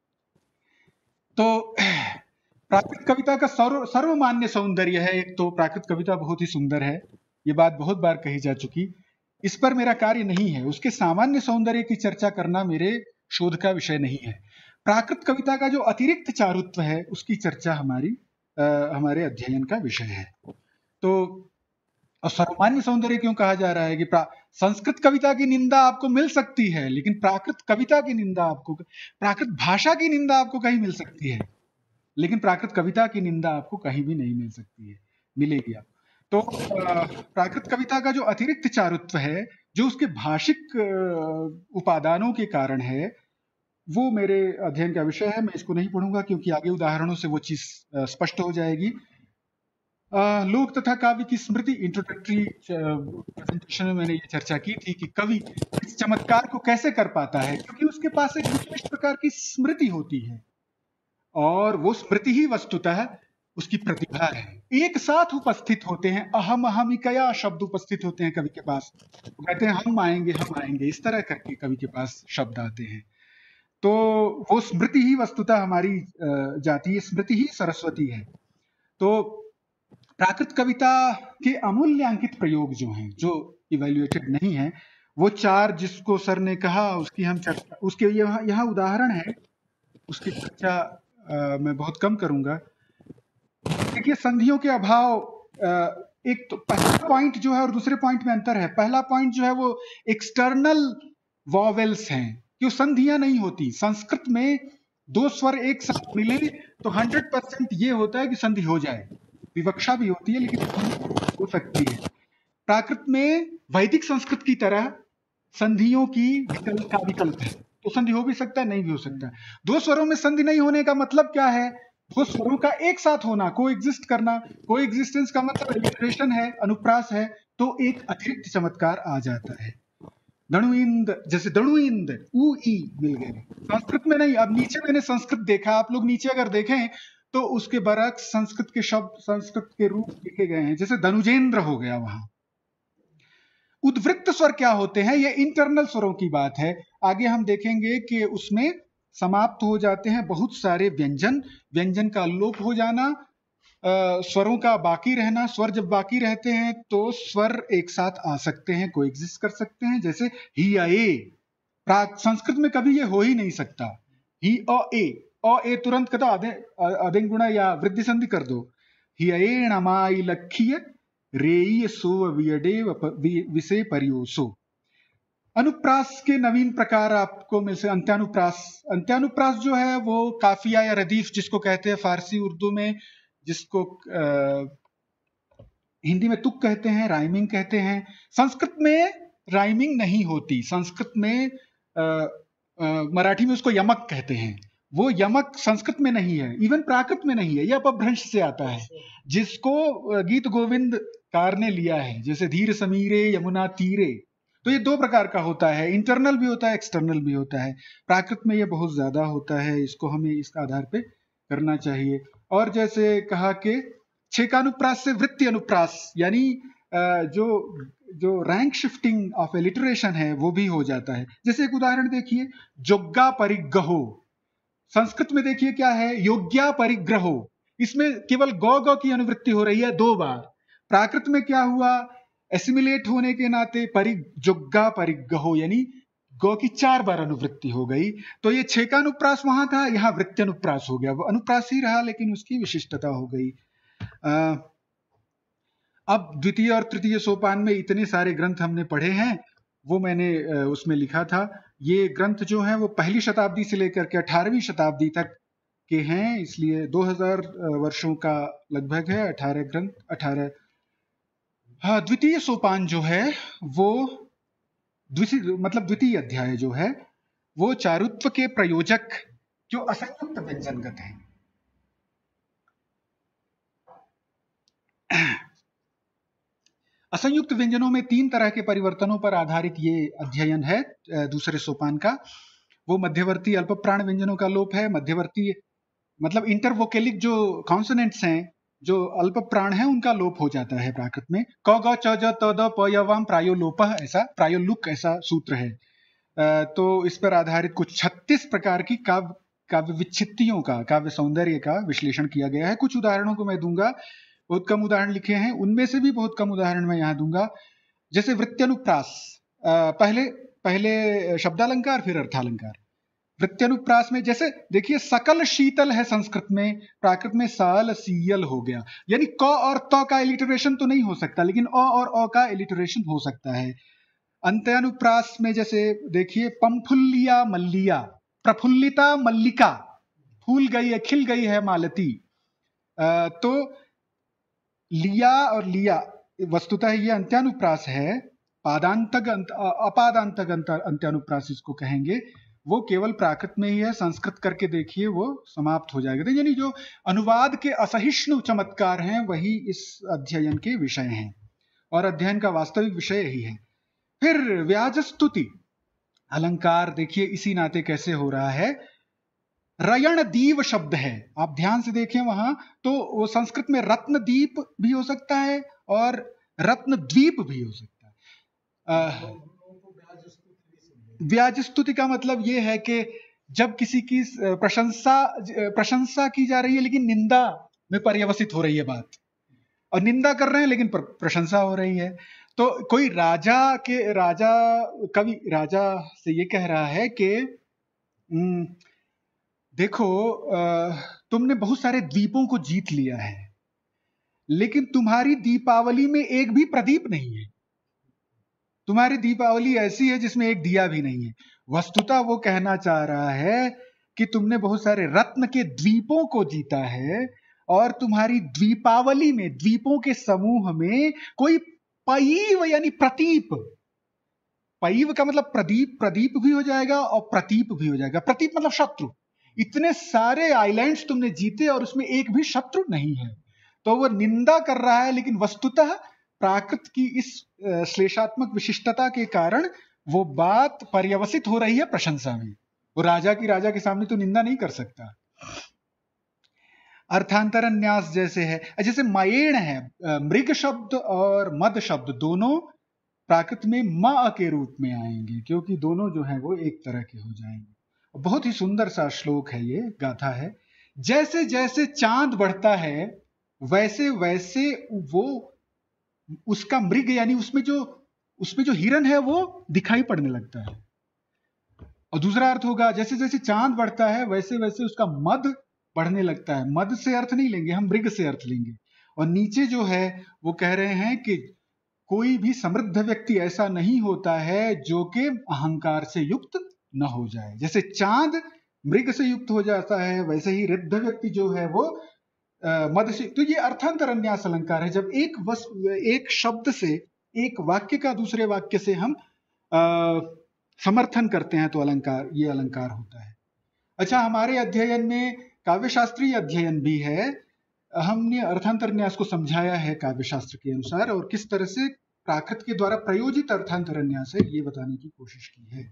तो प्राकृत कविता का सर्वमान्य सौंदर्य है। एक तो प्राकृत कविता बहुत ही सुंदर है, ये बात बहुत बार कही जा चुकी, इस पर मेरा कार्य नहीं है। उसके सामान्य सौंदर्य की चर्चा करना मेरे शोध का विषय नहीं है। प्राकृत कविता का जो अतिरिक्त चारुत्व है, उसकी चर्चा हमारे अध्ययन का विषय है। तो सर्वमान्य सौंदर्य क्यों कहा जा रहा है कि संस्कृत कविता की निंदा आपको मिल सकती है, लेकिन प्राकृत कविता की निंदा आपको, प्राकृत भाषा की निंदा आपको कहीं मिल सकती है, लेकिन प्राकृत कविता की निंदा आपको कहीं भी नहीं मिल सकती है, मिलेगी आपको। तो प्राकृत कविता का जो अतिरिक्त चारुत्व है, जो उसके भाषिक उपादानों के कारण है, वो मेरे अध्ययन का विषय है। मैं इसको नहीं पढ़ूंगा क्योंकि आगे उदाहरणों से वो चीज स्पष्ट हो जाएगी। लोक तथा काव्य की स्मृति, इंट्रोडक्टरी प्रेजेंटेशन में मैंने ये चर्चा की थी कि कवि इस चमत्कार को कैसे कर पाता है, क्योंकि उसके पास एक विशेष प्रकार की स्मृति होती है, और वो स्मृति ही वस्तुतः उसकी प्रतिभा है। एक साथ उपस्थित होते हैं, अहम अहमिकया शब्द उपस्थित होते हैं कवि के पास। तो कहते हैं हम आएंगे, इस तरह करके कवि के पास शब्द आते हैं। तो वो स्मृति ही वस्तुतः हमारी जातीय स्मृति ही सरस्वती है। तो प्राकृत कविता के अमूल्यांकित प्रयोग जो हैं, जो इवैल्यूएटेड नहीं है, वो 4 जिसको सर ने कहा, उसकी हम चर्चा, उसके यहाँ उदाहरण है, उसकी चर्चा मैं बहुत कम करूंगा। देखिए, संधियों के अभाव, एक तो पहला पॉइंट जो है और दूसरे पॉइंट में अंतर है। पहला पॉइंट जो है वो एक्सटर्नल वॉवेल्स हैं, कि संधियां नहीं होती। संस्कृत में 2 स्वर एक साथ मिले तो 100% ये होता है कि संधि हो जाए। विवक्षा भी होती है, लेकिन हो सकती है। प्राकृत में वैदिक संस्कृत की तरह संधियों की विकल्प है, तो संधि हो भी सकता है, नहीं भी हो सकता। 2 स्वरों में संधि नहीं होने का मतलब क्या है? वो स्वरों का एक साथ होना, को एग्जिस्ट करना। को एग्जिस्टेंस का मतलब एलिट्रेशन है, अनुप्रास है, तो एक अतिरिक्त चमत्कार आ जाता है। दणुइंद, जैसे दणुइंद, ऊ ई मिल गए, संस्कृत में नहीं। अब नीचे मैंने संस्कृत देखा, आप लोग नीचे अगर देखें तो उसके बरक्स संस्कृत के शब्द, संस्कृत के रूप लिखे गए हैं, जैसे धनुजेंद्र हो गया वहां। उद्वृत्त स्वर क्या होते हैं? ये इंटरनल स्वरों की बात है। आगे हम देखेंगे कि उसमें समाप्त हो जाते हैं बहुत सारे व्यंजन, व्यंजन का लोप हो जाना, स्वरों का बाकी रहना। स्वर जब बाकी रहते हैं तो स्वर एक साथ आ सकते हैं, कोएग्जिस्ट कर सकते हैं। जैसे ही ए, संस्कृत में कभी ये हो ही नहीं सकता। ही अ ए तुरंत कहता अदें गुणा या वृद्धि संधि कर दो। ही ए नमाई लखिय रेई सो वियडे विसे परियोसो। अनुप्रास के नवीन प्रकार आपको मिल से अंत्यानुप्रास। अंत्यानुप्रास जो है वो काफिया या रदीफ जिसको कहते हैं फारसी उर्दू में, जिसको हिंदी में तुक कहते हैं, राइमिंग कहते हैं। संस्कृत में राइमिंग नहीं होती। संस्कृत में मराठी में उसको यमक कहते हैं। वो यमक संस्कृत में नहीं है, इवन प्राकृत में नहीं है, यह अपभ्रंश से आता है, जिसको गीत गोविंद कार ने लिया है। जैसे धीर समीरे यमुना तीरे, तो ये 2 प्रकार का होता है, इंटरनल भी होता है, एक्सटर्नल भी होता है। प्राकृत में ये बहुत ज्यादा होता है, इसको हमें इसका आधार पे करना चाहिए। और जैसे कहा कि छेकानुप्रास से वृत्ति अनुप्रास, यानी जो रैंक शिफ्टिंग ऑफ एलिटरेशन है वो भी हो जाता है। जैसे एक उदाहरण देखिए, जोग्गा परिग्रहो। संस्कृत में देखिए क्या है, योग्या परिग्रहो। इसमें केवल गौ की अनुवृत्ति हो रही है 2 बार। प्राकृत में क्या हुआ, एसिमिलेट होने के नाते जोग्गा परिग्रहो, यानी गौ की 4 बार अनुवृत्ति हो गई। तो ये छेकानुप्रास वहां था, यहाँ वृत्त्यनुप्रास हो गया। वो अनुप्रास ही रहा, लेकिन उसकी विशिष्टता हो गई। अब द्वितीय और तृतीय सोपान में इतने सारे ग्रंथ हमने पढ़े हैं, वो मैंने उसमें लिखा था। ये ग्रंथ जो हैं वो पहली शताब्दी से लेकर के 18वीं शताब्दी तक के हैं, इसलिए 2000 वर्षों का लगभग है। 18 ग्रंथ, 18। हाँ, द्वितीय सोपान जो है वो द्वितीय अध्याय जो है वो चारुत्व के प्रयोजक जो असंयुक्त व्यंजनगत है। असंयुक्त व्यंजनों में 3 तरह के परिवर्तनों पर आधारित ये अध्ययन है दूसरे सोपान का। वो मध्यवर्ती अल्प प्राण व्यंजनों का लोप है। मध्यवर्ती मतलब इंटरवोकेलिक जो कॉन्सोनेंट्स हैं, जो अल्प प्राण है, उनका लोप हो जाता है प्राकृत में। क ग च ज त द प य वाम प्रायोलोपः, ऐसा प्रायोलुक ऐसा सूत्र है। तो इस पर आधारित कुछ 36 प्रकार की काव्य विच्छित्तियों का, काव्य सौंदर्य का विश्लेषण किया गया है। कुछ उदाहरणों को मैं दूंगा, बहुत कम उदाहरण लिखे हैं, उनमें से भी बहुत कम उदाहरण मैं यहाँ दूंगा। जैसे वृत्त्यनुप्रास, पहले शब्दालंकार फिर अर्थालंकार। वृत्त्यनुप्रास में जैसे देखिए सकल शीतल है संस्कृत में, प्राकृत में साल सीयल हो गया, यानी क और त का एलिटरेशन तो नहीं हो सकता, लेकिन अ और अ का एलिटरेशन हो सकता है। अंत्यानुप्रास में जैसे देखिए पंफुल्लिया मल्लिया, प्रफुल्लिता मल्लिका, फूल गई है, खिल गई है मालती। तो लिया और लिया वस्तुतः ये अंत्यानुप्रास है। पादांतक अपादांतक अंत्यानुप्रास इसको कहेंगे। वो केवल प्राकृत में ही है, संस्कृत करके देखिए वो समाप्त हो जाएगा। यानी जो अनुवाद के असहिष्णु चमत्कार हैं वही इस अध्ययन के विषय हैं, और अध्ययन का वास्तविक विषय यही है। फिर व्याजस्तुति अलंकार देखिए इसी नाते कैसे हो रहा है। रयणदीव शब्द है, आप ध्यान से देखें वहां, तो वो संस्कृत में रत्नदीप भी हो सकता है और रत्नद्वीप भी हो सकता है। व्याजस्तुति का मतलब ये है कि जब किसी की प्रशंसा की जा रही है लेकिन निंदा में पर्यवसित हो रही है बात, और निंदा कर रहे हैं लेकिन प्रशंसा हो रही है। तो कोई कवि राजा से ये कह रहा है कि देखो तुमने बहुत सारे द्वीपों को जीत लिया है, लेकिन तुम्हारी दीपावली में एक भी प्रदीप नहीं है। तुम्हारी दीपावली ऐसी है जिसमें एक दिया भी नहीं है। वस्तुतः वो कहना चाह रहा है कि तुमने बहुत सारे रत्न के द्वीपों को जीता है, और तुम्हारी द्वीपावली में, द्वीपों के समूह में कोई पईव यानी प्रतीप, पईव का मतलब प्रदीप, प्रदीप भी हो जाएगा और प्रतीप भी हो जाएगा। प्रतीप मतलब शत्रु। इतने सारे आइलैंड्स तुमने जीते और उसमें एक भी शत्रु नहीं है। तो वो निंदा कर रहा है, लेकिन वस्तुतः प्राकृत की इस श्लेषात्मक विशिष्टता के कारण वो बात पर्यवसित हो रही है प्रशंसा में। वो राजा के सामने तो निंदा नहीं कर सकता। अर्थांतर न्यास जैसे है, जैसे मयेण है, मृग शब्द और मद शब्द दोनों प्राकृत में म के रूप में आएंगे, क्योंकि दोनों जो है वो एक तरह के हो जाएंगे। बहुत ही सुंदर सा श्लोक है, ये गाथा है। जैसे जैसे चांद बढ़ता है वैसे वैसे वो उसका मृग यानी उसमें जो हिरन है वो दिखाई पड़ने लगता है। और दूसरा अर्थ होगा जैसे जैसे चांद बढ़ता है वैसे वैसे उसका मद बढ़ने लगता है। मद से अर्थ नहीं लेंगे हम, मृग से अर्थ लेंगे। और नीचे जो है वो कह रहे हैं कि कोई भी समृद्ध व्यक्ति ऐसा नहीं होता है जो कि अहंकार से युक्त न हो जाए। जैसे चांद मृग से युक्त हो जाता है, वैसे ही रिद्ध व्यक्ति जो है वो मद से। तो ये अर्थांतर अन्यास अलंकार है, जब एक शब्द से, एक वाक्य का दूसरे वाक्य से हम समर्थन करते हैं तो अलंकार, ये अलंकार होता है। अच्छा, हमारे अध्ययन में काव्यशास्त्रीय अध्ययन भी है। हमने अर्थांतर न्यास को समझाया है काव्यशास्त्र के अनुसार, और किस तरह से प्राकृत के द्वारा प्रयोजित अर्थांतर न्यास है ये बताने की कोशिश की है।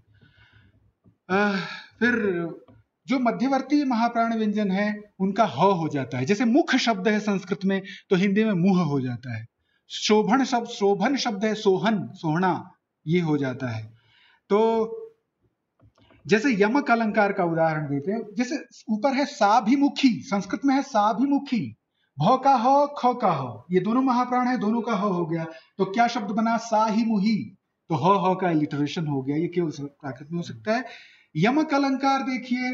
फिर जो मध्यवर्ती महाप्राण व्यंजन है उनका ह हो जाता है। जैसे मुख शब्द है संस्कृत में तो हिंदी में मुह हो जाता है। शोभन शब्द है सोहन, सोहना, ये हो जाता है। तो जैसे यमक अलंकार का उदाहरण देते हैं, जैसे ऊपर है साभिमुखी, संस्कृत में है साभिमुखी, भ का ह ख का ह, ये दोनों महाप्राण है, दोनों का ह हो गया। तो क्या शब्द बना? साहिमुही। तो ह का इलिटरेशन हो गया, ये केवल प्राकृत में हो सकता है। यमक अलंकार देखिए,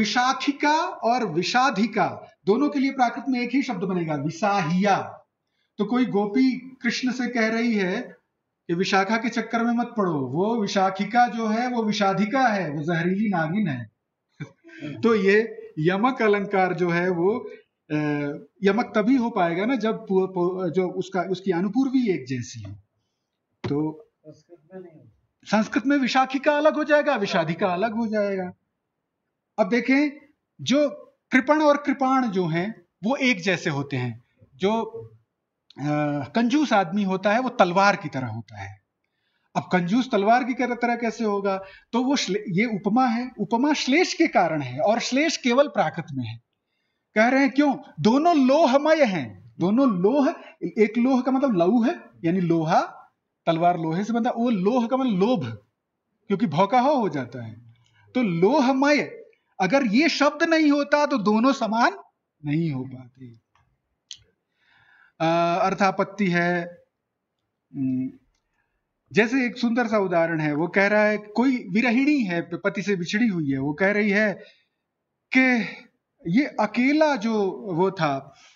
विशाखिका और विषाधिका दोनों के लिए प्राकृत में एक ही शब्द बनेगा, विसाहिया। तो कोई गोपी कृष्ण से कह रही है कि विशाखा के चक्कर में मत पड़ो, वो विशाखिका जो है वो विषाधिका है, वो जहरीली नागिन है। तो ये यमक अलंकार जो है वो यमक तभी हो पाएगा ना जब जो उसकी अनुपूर्वी एक जैसी हो। तो संस्कृत में विशाखिका अलग हो जाएगा, विषाधिका अलग हो जाएगा। अब देखें, जो कृपण और कृपाण जो हैं वो एक जैसे होते हैं। जो कंजूस आदमी होता है वो तलवार की तरह होता है। अब कंजूस तलवार की तरह कैसे होगा? तो वो ये उपमा है, उपमा श्लेष के कारण है, और श्लेष केवल प्राकृत में है। कह रहे हैं क्यों? दोनों लोहमय हैं, दोनों लोह, एक लोह का मतलब लौह है यानी लोहा, तलवार लोहे से बनता, वो लोह का मतलब लोभ, क्योंकि भौकाहा हो जाता है। तो लोहमय, अगर ये शब्द नहीं होता तो दोनों समान नहीं हो पाते। अर्थापत्ति है, जैसे एक सुंदर सा उदाहरण है, वो कह रहा है कोई विरहिणी है, पति से बिछड़ी हुई है, वो कह रही है कि ये अकेला जो वो था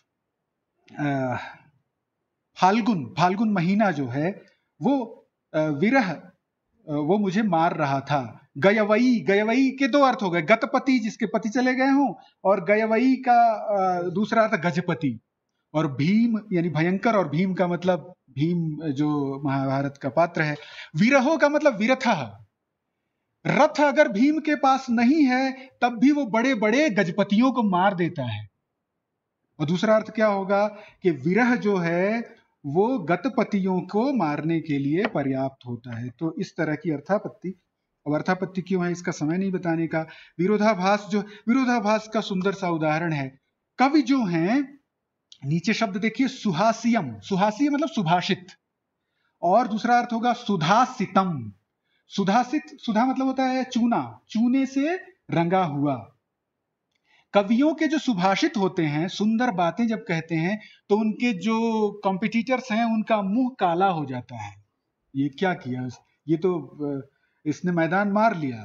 फाल्गुन महीना जो है वो विरह, वो मुझे मार रहा था। गयवई के दो अर्थ हो गए, गतपति जिसके पति चले गए हों, और गयवई का दूसरा अर्थ गजपति। और भीम यानी भयंकर, और भीम का मतलब भीम जो महाभारत का पात्र है। विरहो का मतलब विरथः, रथ अगर भीम के पास नहीं है तब भी वो बड़े बड़े गजपतियों को मार देता है। और दूसरा अर्थ क्या होगा कि विरह जो है वो गतपतियों को मारने के लिए पर्याप्त होता है। तो इस तरह की अर्थापत्ति। अब अर्थापत्ति क्यों है इसका समय नहीं बताने का। विरोधाभास का सुंदर सा उदाहरण है। कवि जो हैं, नीचे शब्द देखिए सुहासियम, सुहासी मतलब सुभाषित, और दूसरा अर्थ होगा सुधासितम। सुधासित, सुधा मतलब होता है चूना, चूने से रंगा हुआ। कवियों के जो सुभाषित होते हैं, सुंदर बातें जब कहते हैं तो उनके जो कॉम्पिटिटर्स हैं उनका मुंह काला हो जाता है। ये क्या किया, ये तो इसने मैदान मार लिया।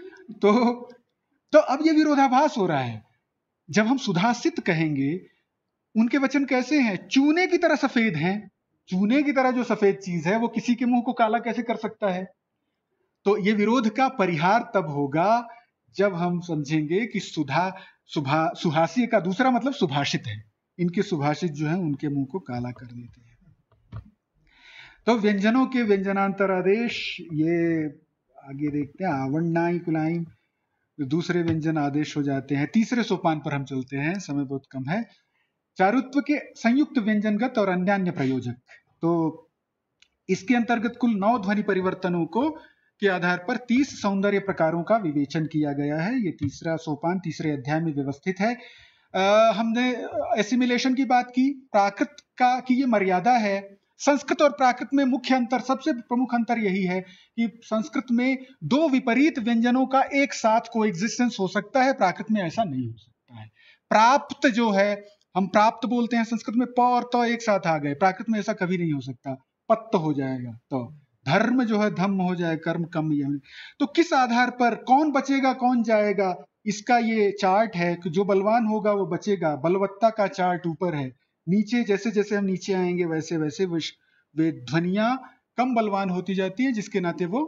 तो अब ये विरोधाभास हो रहा है। जब हम सुधासित कहेंगे, उनके वचन कैसे हैं? चूने की तरह सफेद हैं। चूने की तरह जो सफेद चीज है वो किसी के मुंह को काला कैसे कर सकता है? तो ये विरोध का परिहार तब होगा जब हम समझेंगे कि सुहास्य का दूसरा मतलब सुभाषित है। इनके सुभाषित जो है उनके मुंह को काला कर देते हैं। तो व्यंजनों के व्यंजनांतर आदेश, ये आगे देखते हैं। आवण्णाई कुलाई दूसरे व्यंजन आदेश हो जाते हैं। तीसरे सोपान पर हम चलते हैं, समय बहुत कम है। चारुत्व के संयुक्त व्यंजनगत और अन्यान्य प्रयोजक। तो इसके अंतर्गत कुल 9 ध्वनि परिवर्तनों को के आधार पर 30 सौंदर्य प्रकारों का विवेचन किया गया है। ये तीसरा सोपान तीसरे अध्याय में व्यवस्थित है। हमने एसिमिलेशन की बात की, प्राकृत का की ये मर्यादा है। संस्कृत और प्राकृत में मुख्य अंतर, सबसे प्रमुख अंतर यही है कि संस्कृत में 2 विपरीत व्यंजनों का एक साथ कोएग्जिस्टेंस हो सकता है, प्राकृत में ऐसा नहीं हो सकता है। प्राप्त जो है, हम प्राप्त बोलते हैं संस्कृत में, प और त एक साथ आ गए, प्राकृत में ऐसा कभी नहीं हो सकता, पत्त हो जाएगा। तो धर्म जो है धम्म हो जाए, कर्म कम। तो किस आधार पर कौन बचेगा कौन जाएगा, इसका ये चार्ट है कि जो बलवान होगा वो बचेगा। बलवत्ता का चार्ट ऊपर है। नीचे जैसे जैसे हम नीचे आएंगे वैसे वैसे वे ध्वनियां कम बलवान होती जाती है, जिसके नाते वो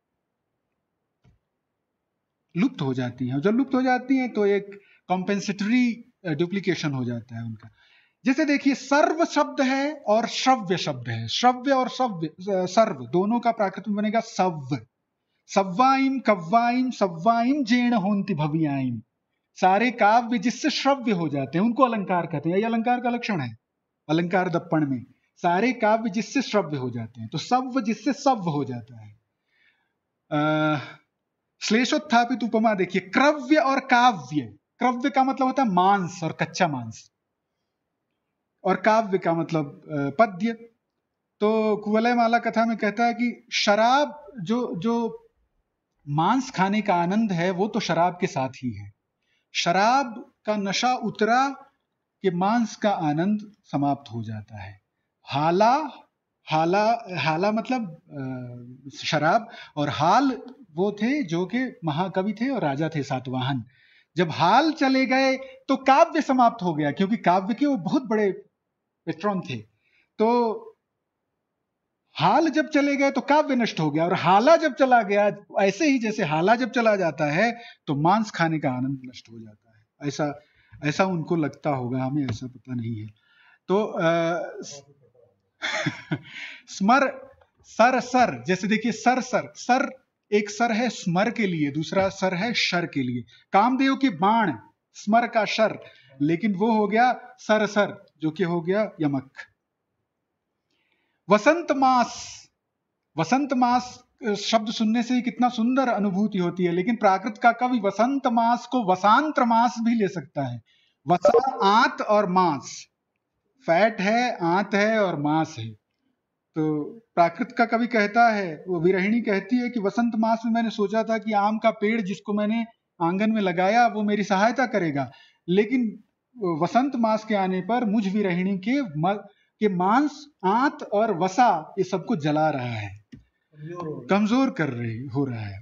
लुप्त हो जाती हैं। जब लुप्त हो जाती हैं तो एक कॉम्पेंसेटरी डुप्लीकेशन हो जाता है उनका। जैसे देखिए, सर्व शब्द है और श्रव्य शब्द है। श्रव्य और सर्व दोनों का प्राकृत में बनेगा सव्व। सव्वाइम कव्वाइम सव्वाइम जेण होन्ति भव्याइम। सारे काव्य जिससे श्रव्य हो जाते हैं उनको अलंकार कहते हैं। ये अलंकार का लक्षण है अलंकार दप्पण में। सारे काव्य जिससे श्रव्य हो जाते हैं, तो सव्व जिससे सव्य हो जाता है। श्लेषोत्थापित उपमा देखिए, क्रव्य और काव्य। क्रव्य का मतलब होता है मांस और कच्चा मांस, और काव्य का मतलब पद्य। तो कुवलय माला कथा में कहता है कि शराब, जो मांस खाने का आनंद है वो तो शराब के साथ ही है। शराब का नशा उतरा कि मांस का आनंद समाप्त हो जाता है। हाला मतलब शराब, और हाल वो थे जो कि महाकवि थे और राजा थे सातवाहन। जब हाल चले गए तो काव्य समाप्त हो गया, क्योंकि काव्य के वो बहुत बड़े पेट्रॉन थे। तो हाल जब चले गए तो काव्य नष्ट हो गया, और हाला जब चला गया, ऐसे ही जैसे हाला जब चला जाता है तो मांस खाने का आनंद नष्ट हो जाता है। ऐसा ऐसा उनको लगता होगा, हमें ऐसा पता नहीं है। तो स्मर सर सर, जैसे देखिए सर सर सर, एक सर है स्मर के लिए, दूसरा सर है शर के लिए। कामदेव के बाण स्मर का शर, लेकिन वो हो गया सर सर, जो कि हो गया यमक। वसंत मास, वसंत मास शब्द सुनने से ही कितना सुंदर अनुभूति होती है, लेकिन प्राकृत का कवि वसंत मास को वसांत्र मास भी ले सकता है। वसा आंत और मांस, फैट है, आंत है और मांस है। तो प्राकृत का कवि कहता है, वो विरहिणी कहती है कि वसंत मास में मैंने सोचा था कि आम का पेड़ जिसको मैंने आंगन में लगाया वो मेरी सहायता करेगा, लेकिन वसंत मास के आने पर मुझ विरहिणी के मांस, आंत और वसा ये सबको जला रहा है, कमजोर हो रहा है।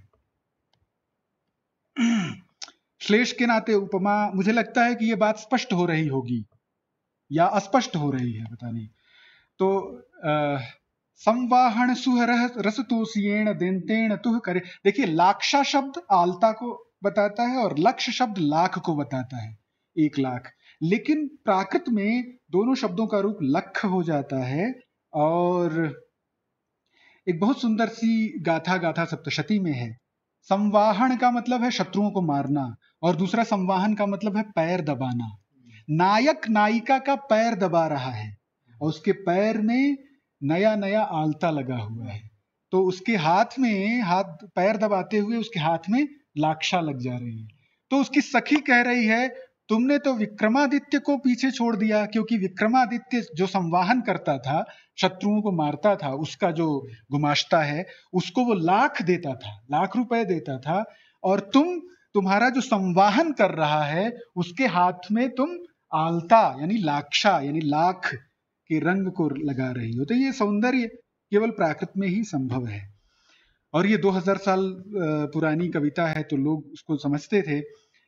श्लेष के नाते उपमा, मुझे लगता है कि ये बात स्पष्ट हो रही होगी या अस्पष्ट हो रही है, पता नहीं। तो संवाहन सुह रसतोषियेण देन्तेण तुह करे, देखिए लाक्षा शब्द आलता को बताता है और लक्ष शब्द लाख को बताता है, 1 लाख। लेकिन प्राकृत में दोनों शब्दों का रूप लख हो जाता है। और एक बहुत सुंदर सी गाथा सप्तशती में है, संवाहन का मतलब है शत्रुओं को मारना, और दूसरा संवाहन का मतलब है पैर दबाना। नायक नायिका का पैर दबा रहा है और उसके पैर में नया नया आलता लगा हुआ है, तो उसके हाथ में, पैर दबाते हुए उसके हाथ में लाक्षा लग जा रही है। तो उसकी सखी कह रही है, तुमने तो विक्रमादित्य को पीछे छोड़ दिया, क्योंकि विक्रमादित्य जो संवाहन करता था, शत्रुओं को मारता था, उसका जो गुमाश्ता है उसको वो लाख देता था, लाख रुपए देता था, और तुम्हारा जो संवाहन कर रहा है उसके हाथ में तुम आलता यानी लाक्षा यानी लाख के रंग को लगा रही हो। तो ये सौंदर्य केवल प्राकृत में ही संभव है। और ये 2000 साल पुरानी कविता है, तो लोग उसको समझते थे।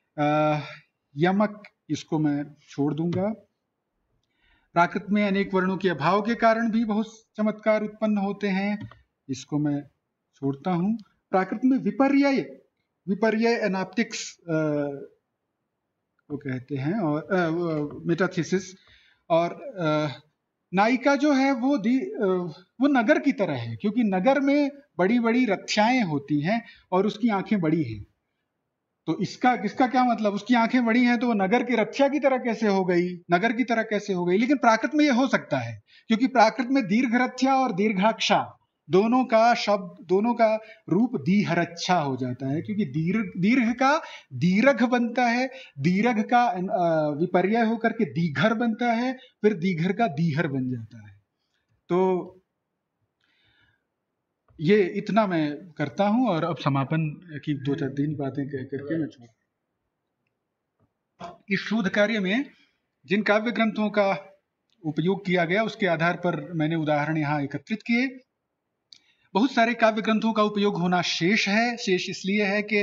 यमक, इसको मैं छोड़ दूंगा। प्राकृत में अनेक वर्णों के अभाव के कारण भी बहुत चमत्कार उत्पन्न होते हैं, इसको मैं छोड़ता हूं। प्राकृत में विपर्यय एनाप्टिक्स वो कहते हैं, और मेटाथीसिस। और नायिका जो है वो नगर की तरह है, क्योंकि नगर में बड़ी बड़ी रथ्याएं होती हैं और उसकी आंखें बड़ी हैं। तो इसका क्या मतलब, उसकी आंखें बड़ी हैं तो वो नगर की रथ्या की तरह कैसे हो गई, नगर की तरह कैसे हो गई? लेकिन प्राकृत में ये हो सकता है, क्योंकि प्राकृत में दीर्घ रथ्या और दीर्घाक्षा दोनों का रूप दीहरच्छा हो जाता है, क्योंकि दीर्घ का दीर्घ बनता है, दीर्घ का विपर्यय होकर के दीघर बनता है, फिर दीघर का दीहर बन जाता है। तो ये इतना मैं करता हूं, और अब समापन की 2-3 बातें कह करके मैं छोड़। इस शोध कार्य में जिन काव्य ग्रंथों का उपयोग किया गया उसके आधार पर मैंने उदाहरण यहाँ एकत्रित किए। बहुत सारे काव्य ग्रंथों का उपयोग होना शेष है। शेष इसलिए है कि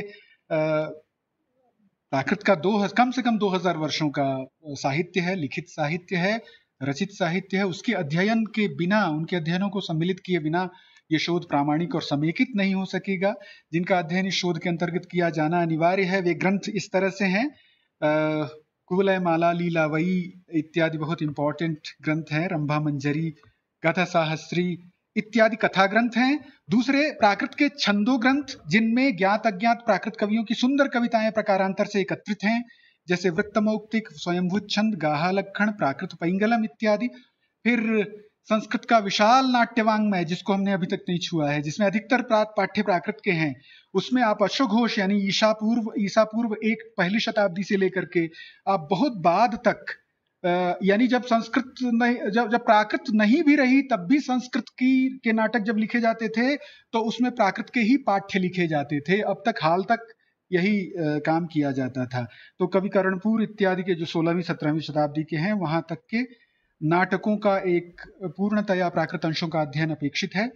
प्राकृत का कम से कम 2000 वर्षों का साहित्य है, लिखित साहित्य है, रचित साहित्य है। उसके अध्ययन के बिना, उनके अध्ययनों को सम्मिलित किए बिना ये शोध प्रामाणिक और समेकित नहीं हो सकेगा। जिनका अध्ययन इस शोध के अंतर्गत किया जाना अनिवार्य है वे ग्रंथ इस तरह से हैं। कुवलय माला, लीलावयी इत्यादि बहुत इंपॉर्टेंट ग्रंथ हैं। रंभा मंजरी, गाथा साहस्री इत्यादि कथा ग्रंथ हैं। दूसरे प्राकृत के छंदो ग्रंथ, जिनमें ज्ञात अज्ञात प्राकृत कवियों की सुंदर कविताएं प्रकारांतर से एकत्रित हैं, जैसे वृत्तमौक्तिक, स्वयंभूत छंद, गाहा लक्षण, प्राकृत पैंगलम इत्यादि। फिर संस्कृत का विशाल नाट्यवांग्मय, जिसको हमने अभी तक नहीं छुआ है, जिसमें अधिकतर पाठ्य प्राकृत के हैं, उसमें आप अश्वघोष यानी ईसा पूर्व 1 शताब्दी से लेकर के आप बहुत बाद तक, यानी जब संस्कृत नहीं, जब प्राकृत नहीं भी रही तब भी संस्कृत के नाटक जब लिखे जाते थे तो उसमें प्राकृत के ही पाठ्य लिखे जाते थे। अब तक हाल तक यही काम किया जाता था। तो कवि कर्णपुर इत्यादि के जो 16वीं 17वीं शताब्दी के हैं, वहां तक के नाटकों का एक पूर्णतया प्राकृत अंशों का अध्ययन अपेक्षित है।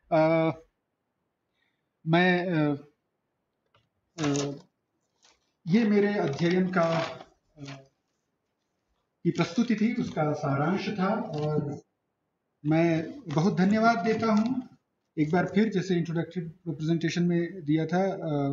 ये मेरे अध्ययन का की प्रस्तुति थी, उसका सारांश था। और मैं बहुत धन्यवाद देता हूं एक बार फिर, जैसे इंट्रोडक्टरी प्रेजेंटेशन में दिया था,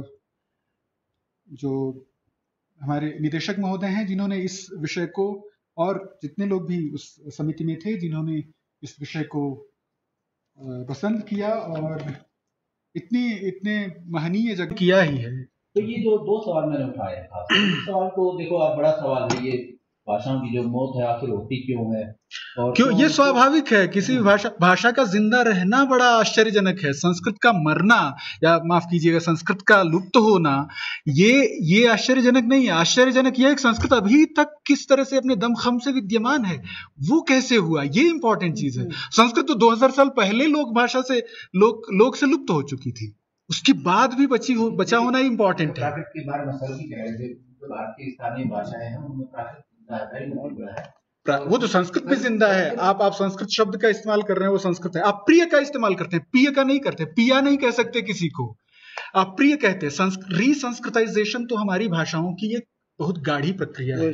जो हमारे निदेशक महोदय हैं जिन्होंने इस विषय को, और जितने लोग भी उस समिति में थे जिन्होंने इस विषय को पसंद किया और इतने महनीय जगह किया ही है। तो ये जो 2 सवाल मैंने उठाए था, सवाल तो देखो आप बड़ा सवाल है, ये भाषाओं की जो मौत है आखिर होती क्यों है, और क्यों ये स्वाभाविक है। किसी भी भाषा का जिंदा रहना बड़ा आश्चर्यजनक है। संस्कृत का मरना, या माफ कीजिएगा संस्कृत का लुप्त होना, ये आश्चर्यजनक नहीं है। आश्चर्यजनक यह है कि संस्कृत अभी तक किस तरह से अपने दमखम से विद्यमान है, वो कैसे हुआ, ये इंपॉर्टेंट चीज है। संस्कृत तो 2000 साल पहले लोक भाषा से लोक से लुप्त हो चुकी थी, उसके बाद भी बचा होना ही इंपॉर्टेंट है। प्राकृत के बारे में सर भी कह रहे थे, जो भारतीय स्थानीय भाषाएं हैं उनमें प्राकृत है, वो तो संस्कृत में जिंदा है। आप संस्कृत शब्द का इस्तेमाल कर रहे हैं, वो संस्कृत है। आप प्रिय का इस्तेमाल करते हैं, पिय का नहीं करते। पिया नहीं कह सकते किसी को, आप प्रिय कहते हैं। रीसंस्कृताइजेशन तो हमारी भाषाओं की एक बहुत गाढ़ी प्रक्रिया है।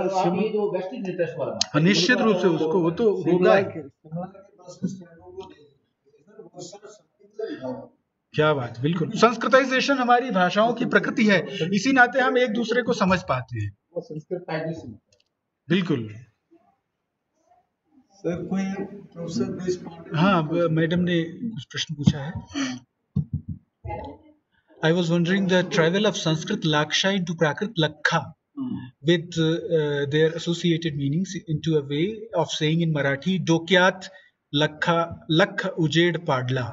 निश्चित रूप से उसको वो तो होगा। क्या बात, बिल्कुल। संस्कृताइजेशन हमारी भाषाओं की प्रकृति है, इसी नाते हम एक दूसरे को समझ पाते हैं। बिल्कुल सर, कोई प्रोफेसर, हाँ, मैडम ने कुछ प्रश्न पूछा है। I was wondering the travel of Sanskrit Laksha into Prakrit Lakha with their associated meanings into a way of saying in Marathi Dokyat Lakh Ujed Padla.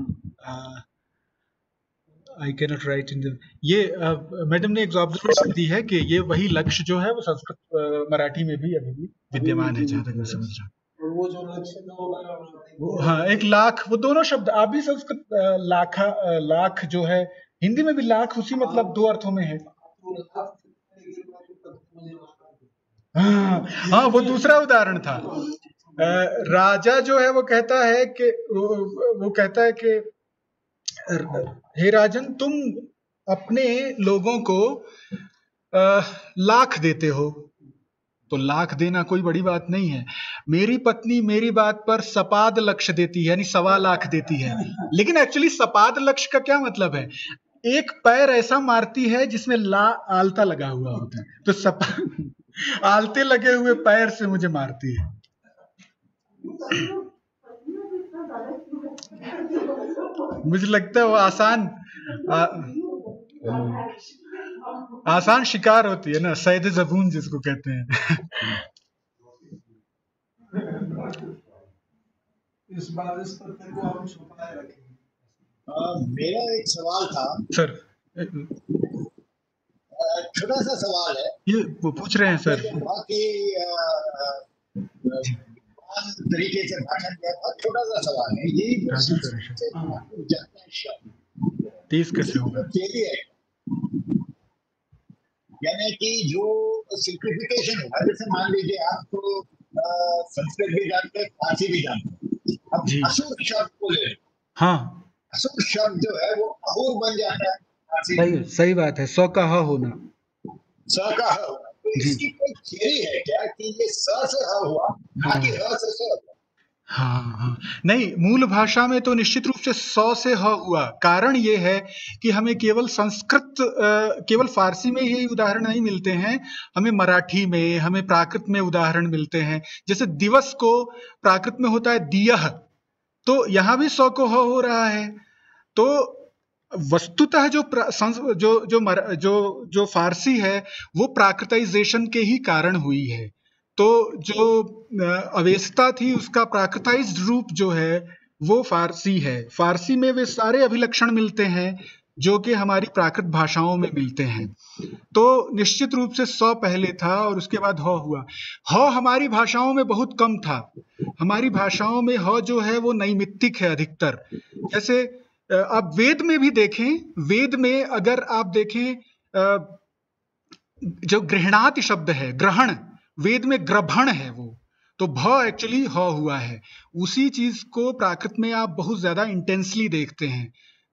I cannot write in the ये madam ने एक observation दी है कि ये वही लक्ष्य जो है वो संस्कृत मराठी में भी अभी भी विद्यमान है, जहां तक मैं समझ रहा हूँ। वो जो लक्ष्य, हाँ, एक लाख, वो दोनों शब्द आप भी संस्कृत लाख जो है, हिंदी में भी लाख उसी मतलब 2 अर्थों में है। हाँ, वो दूसरा उदाहरण था। राजा जो है वो कहता है कि हे राजन, तुम अपने लोगों को लाख देते हो, तो लाख देना कोई बड़ी बात नहीं है। मेरी पत्नी मेरी बात पर सपाद लक्ष्य देती है, यानी 1.25 लाख देती है। लेकिन एक्चुअली सपाद लक्ष्य का क्या मतलब है? एक पैर ऐसा मारती है जिसमें आलता लगा हुआ होता है, तो आलते लगे हुए पैर से मुझे मारती है। मुझे लगता है वो आसान शिकार होती है ना, सैद ज़बून जिसको कहते हैं। इस पत्र को हम छुपाए रखेंगे। मेरा एक सवाल था सर, छोटा सा सवाल है, ये वो पूछ रहे हैं सर। बाकी तरीके से भाषण किया था, छोटा सा सवाल है। यही तेज कैसे होगा? यानी कि जो सिंप्लिफिकेशन होगा, जैसे मान लीजिए आप तो संस्कृत भी जानते हैं, फारसी भी जानते हैं। अब असुर शब्द को ले, हाँ, असुर शब्द जो है वो अहुर बन जाता है। सही बात है, 100 का ह होना, 100 का ह होना। तो इसकी कोई थियरी है क्या कि ये स से ह हुआ, ना कि ह से स? हाँ, नहीं, मूल भाषा में तो निश्चित रूप से 100 से ह हुआ। कारण ये है कि हमें केवल फारसी में ही उदाहरण नहीं मिलते हैं, हमें मराठी में, हमें प्राकृत में उदाहरण मिलते हैं। जैसे दिवस को प्राकृत में होता है दियह, तो यहाँ भी 100 को ह हो रहा है। तो वस्तुतः जो फारसी है वो प्राकृताइजेशन के ही कारण हुई है। तो जो अवेस्ता थी उसका प्राकृताइज्ड रूप जो है वो फारसी है। फारसी में वे सारे अभिलक्षण मिलते हैं जो कि हमारी प्राकृत भाषाओं में मिलते हैं। तो निश्चित रूप से 100 पहले था और उसके बाद ह हुआ। ह हमारी भाषाओं में बहुत कम था। हमारी भाषाओं में ह जो है वो नैमित्तिक है अधिकतर। जैसे आप वेद में भी देखें, वेद में अगर आप देखें जो गृहणाति शब्द है, ग्रहण, वेद में ग्रभण है वो, तो भ एक्चुअली ह हुआ है। उसी चीज को प्राकृत में आप बहुत ज्यादा इंटेंसली देखते हैं।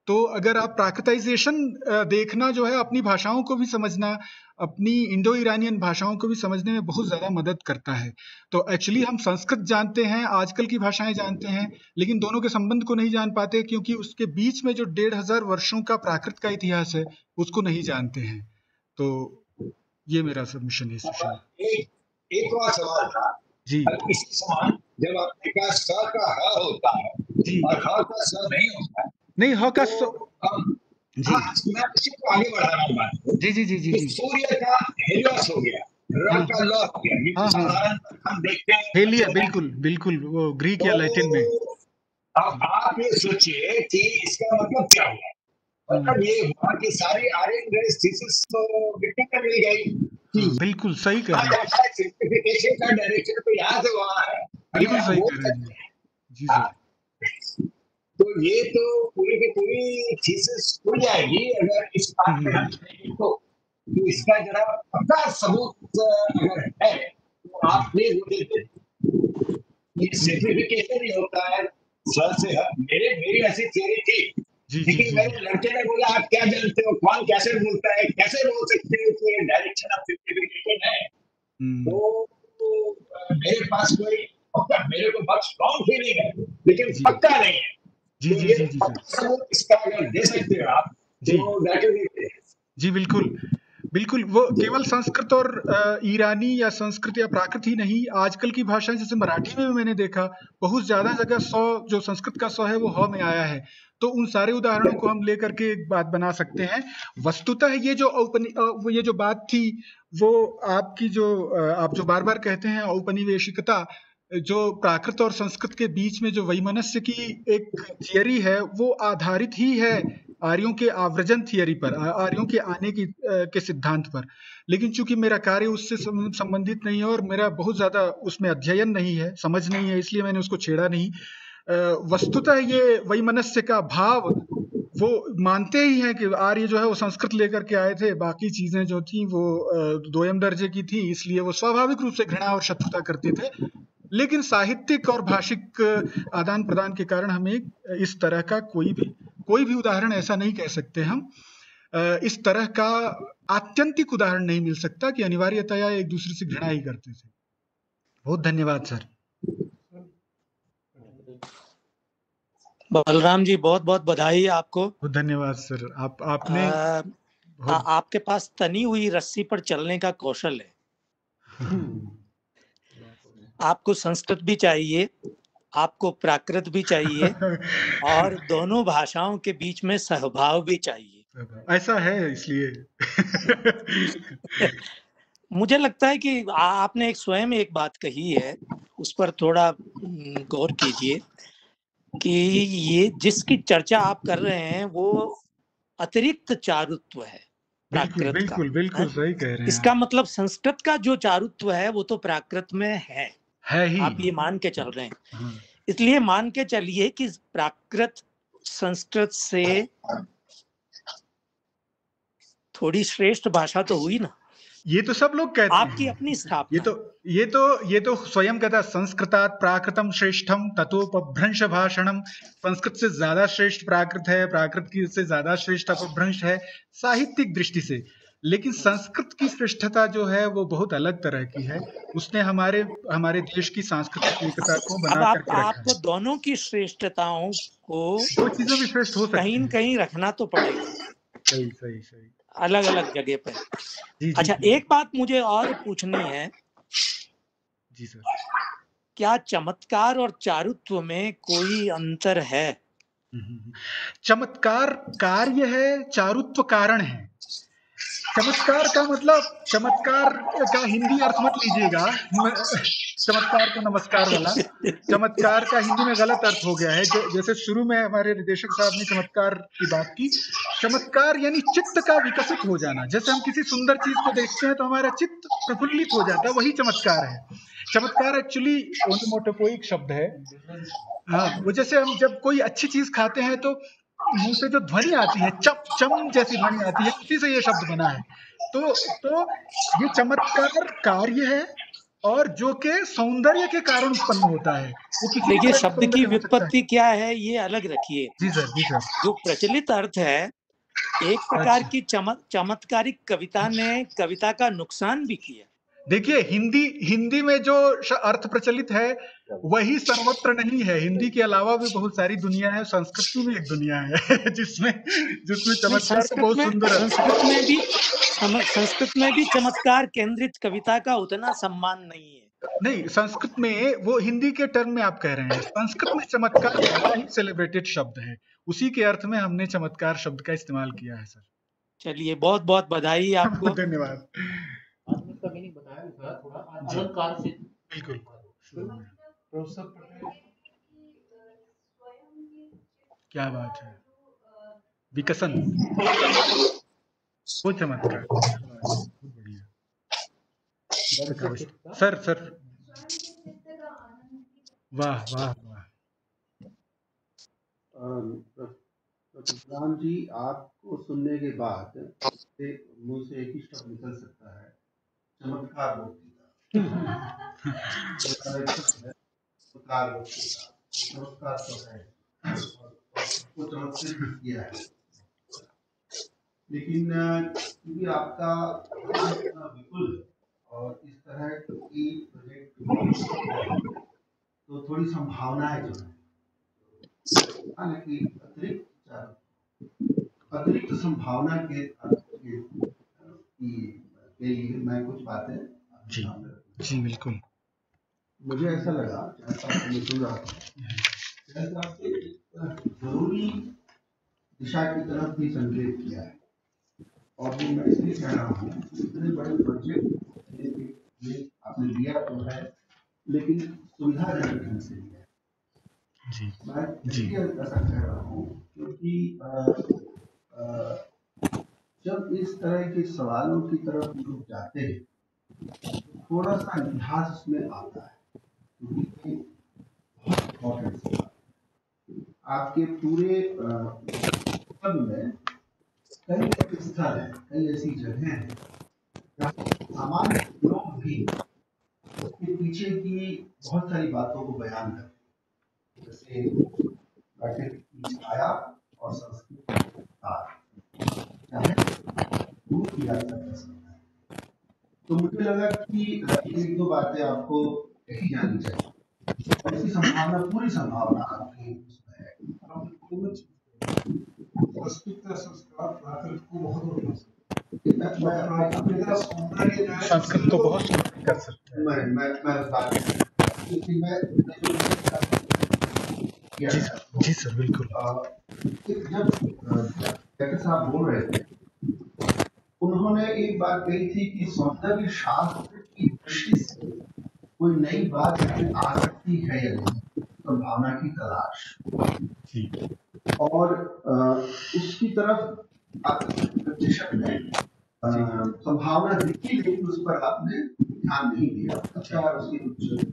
तो अगर आप प्राकृताइजेशन देखना जो है अपनी भाषाओं को भी समझना, अपनी इंडो ईरानियन भाषाओं को भी समझने में बहुत ज्यादा मदद करता है। तो एक्चुअली हम संस्कृत जानते हैं, आजकल की भाषाएं जानते हैं, लेकिन दोनों के संबंध को नहीं जान पाते, क्योंकि उसके बीच में जो 1500 वर्षों का प्राकृत का इतिहास है उसको नहीं जानते हैं। तो ये मेरा सबमिशन है इस विषय में। एक और सवाल था जी इसी समान, जब आपने कहा स का ह होता है जी, और ह का स नहीं होता है, नहीं ह का तो अब जी हाँ, मैं इसी को आगे बढ़ा रहा हूँ बात को जी जी जी जी कि जी सूर्य का हेलियोस हो गया, र हाँ का ल हो गया, ये तो हाँ हाँ, साधारण हम देखते हैं हेलिया, बच्चों में। बिल्कुल बिल्कुल, वो ग्रीक या लैटिन में। तो अब आप ये सोचिए कि इसका मतलब क्या हुआ। हाँ मतलब ये हुआ कि सारी आर्यन रेस थीसिस तो मिट्टी में मिल गई कि हाँ, बिल्कुल सही कह रहे आज हैं, आपका सिंप्लिफिकेशन का डायरेक्शन तो यहाँ से वहाँ है, अगर बिल्कुल आप सही बोल कह रहे हैं सकते जी। हैं। जी हाँ, सर। तो ये तो पूरी की पूरी थीसिस उड़ जाएगी अगर इस बात पे हम कहें तो इसका जरा पक्का सबूत अगर है तो आप प्लीज मुझे दे दीजिए। ये सिंप्लिफिकेशन ही होता है सर से हट। मेरी ऐसी थियरी थी, जी जी लेकिन जी मेरे लड़के ने बोला आप क्या जानते हो, कौन कैसे बोलता है, कैसे बोल सकते हो कि ये डायरेक्शन ऑफ सिंप्लिफिकेशन है। तो मेरे पास कोई पक्का, मेरे को बहुत स्ट्रॉन्ग फीलिंग है लेकिन जी पक्का नहीं है। जी तो जी ये जी जी सर। पक्का सबूत इसका अगर दे सकते हो आप जी तो that will be great। जी बिल्कुल बिल्कुल, वो केवल संस्कृत और ईरानी या संस्कृत या प्राकृत ही नहीं, आजकल की भाषाएं जैसे मराठी में भी मैंने देखा बहुत ज्यादा जगह सौ, जो संस्कृत का सौ है वो ह में आया है। तो उन सारे उदाहरणों को हम लेकर के एक बात बना सकते हैं। वस्तुतः ये जो ये जो बात थी वो आपकी जो आप जो बार बार कहते हैं औपनिवेशिकता, जो प्राकृत और संस्कृत के बीच में जो वैमनस्य की एक थियरी है वो आधारित ही है आर्यों के आव्रजन थियरी पर, आर्यों के आने की के सिद्धांत पर। लेकिन चूंकि मेरा कार्य उससे संबंधित नहीं है और मेरा बहुत ज्यादा उसमें अध्ययन नहीं है, समझ नहीं है, इसलिए मैंने उसको छेड़ा नहीं। वस्तुतः ये वैमनस्य का भाव वो मानते ही हैं कि आर्य जो है वो संस्कृत लेकर के आए थे, बाकी चीजें जो थी वो दोयम दर्जे की थी, इसलिए वो स्वाभाविक रूप से घृणा और शत्रुता करते थे। लेकिन साहित्यिक और भाषिक आदान प्रदान के कारण हमें इस तरह का कोई भी उदाहरण ऐसा नहीं कह सकते हम, इस तरह का आत्यंतिक उदाहरण नहीं मिल सकता कि अनिवार्यतया एक दूसरे से घृणा ही करते थे। बहुत धन्यवाद सर। बलराम जी बहुत बहुत बधाई आपको। बहुत धन्यवाद सर। आपने आपके पास तनी हुई रस्सी पर चलने का कौशल है। आपको संस्कृत भी चाहिए, आपको प्राकृत भी चाहिए और दोनों भाषाओं के बीच में सहभाव भी चाहिए। ऐसा है इसलिए मुझे लगता है कि आपने स्वयं एक बात कही है, उस पर थोड़ा गौर कीजिए कि ये जिसकी चर्चा आप कर रहे हैं वो अतिरिक्त चारुत्व है प्राकृत का। बिल्कुल सही कह रहे हैं। इसका मतलब संस्कृत का जो चारुत्व है वो तो प्राकृत में है ही। आप ये मान के चल रहे हैं। इसलिए मान के चलिए कि प्राकृत संस्कृत से थोड़ी श्रेष्ठ भाषा तो हुई ना। ये तो सब लोग कहते आपकी हैं। अपनी स्थापना। ये तो स्वयं कहता संस्कृतात् प्राकृतम श्रेष्ठम ततोपभ्रंश भाषणम। संस्कृत से ज्यादा श्रेष्ठ प्राकृत है, प्राकृत की से ज्यादा श्रेष्ठ अपभ्रंश है साहित्यिक दृष्टि से। लेकिन संस्कृत की श्रेष्ठता जो है वो बहुत अलग तरह की है, उसने हमारे देश की सांस्कृतिक एकता को बना करके रखा है। आपको दोनों की श्रेष्ठताओं को दो चीजों में श्रेष्ठ हो सकती कहीं न कहीं रखना तो पड़ेगा। सही अलग अलग जगह पे। अच्छा, एक बात मुझे और पूछनी है जी सर, क्या चमत्कार और चारुत्व में कोई अंतर है? चमत्कार कार्य है, चारुत्व कारण है। चमत्कार का मतलब, चमत्कार का हिंदी अर्थ मत लीजिएगा, चमत्कार का नमस्कार वाला। चमत्कार का हिंदी में गलत अर्थ हो गया है। जैसे शुरू में हमारे निदेशक साहब ने चमत्कार की बात की, चमत्कार यानी चित्त का विकसित हो जाना। जैसे हम किसी सुंदर चीज को देखते हैं तो हमारा चित्त प्रफुल्लित हो जाता है, वही चमत्कार है। चमत्कार एक्चुअली ओनोमोटोपोइक शब्द है। हाँ, वो जैसे हम जब कोई अच्छी चीज खाते हैं तो मुंह से जो ध्वनि आती है, चप चम जैसी ध्वनि आती है, उसी से ये शब्द बना है। तो ये चमत्कार कार्य है और जो के सौंदर्य के कारण उत्पन्न होता है। वो किसी देखिए, तरह का शब्द की सौंदर्य हो सकता है। व्युत्पत्ति क्या है ये अलग रखिए। जी सर, जी सर। जो प्रचलित अर्थ है, एक प्रकार अच्छा। की चमत्कारिक कविता ने कविता का नुकसान भी किया। देखिए, हिंदी में जो अर्थ प्रचलित है वही सर्वत्र नहीं है। हिंदी के अलावा भी बहुत सारी दुनिया है, संस्कृत की भी एक दुनिया है जिसमें नहीं, चमत्कार को बहुत सुंदर संस्कृत में भी चमत्कार केंद्रित कविता का उतना सम्मान नहीं है। नहीं, संस्कृत में वो हिंदी के टर्म में आप कह रहे हैं, संस्कृत में चमत्कार बड़ा ही सेलिब्रेटेड शब्द है, उसी के अर्थ में हमने चमत्कार शब्द का इस्तेमाल किया है सर। चलिए, बहुत बहुत बधाई आपको। धन्यवाद। आपने इसका मीनिंग बताया भी था थोड़ा अलंकार से। बिल्कुल। प्रोफेसर पटेल, क्या बात है, विकसन, वो चमत्कार। बढ़िया सर, वाह वाह वाह। राम जी, आपको सुनने के बाद मुंह से एक ही शब्द निकल सकता है, चमत्कार मूर्ति का। चमत्कार तो है, वो चमत्कृत किया है, लेकिन क्योंकि आपका विपुल और इस तरह की प्रोजेक्ट तो थोड़ी संभावनाएं जो है, हालांकि अतिरिक्त संभावना के लिए मैं कुछ बातें जी बिल्कुल। मुझे ऐसा लगा, जरूरी दिशा की तरफ भी संकेत किया है, और वो मैं इसलिए कह रहा हूँ, इतने बड़े प्रोजेक्ट आपने दिया तो है, लेकिन सुविधाजनक ढंग से दिया है। जी मैं इसलिए ऐसा कह रहा हूँ क्योंकि जब इस तरह के सवालों की तरफ लोग जाते हैं, थोड़ा सा इतिहास उसमें आता है, क्योंकि बहुत इम्पोर्टेंट आपके पूरे में कई ऐसे स्थल हैं, कई ऐसी जगह हैं जहाँ सामान्य लोग भी उसके पीछे की बहुत सारी बातों को बयान करते हैं, जैसे छाया और संस्कृत तो मुझे लगा कि एक दो बातें आपको कही जानी चाहिए, और इसकी संभावना, पूरी संभावना आपकी उसमें है। संस्कार प्राकृत को बहुत संस्कृत को बहुत कर सकते हैं। जी सर, बिल्कुल। जब डॉक्टर साहब बोल रहे थे, उन्होंने एक बात कही थी कि सौंदर्य शास्त्र की दृष्टि से कोई नई बात आ सकती है या नहीं, संभावना की तलाश, और उसकी तरफ संभावना दिखी, लेकिन उस पर आपने ध्यान नहीं दिया। अच्छा, उसकी कुछ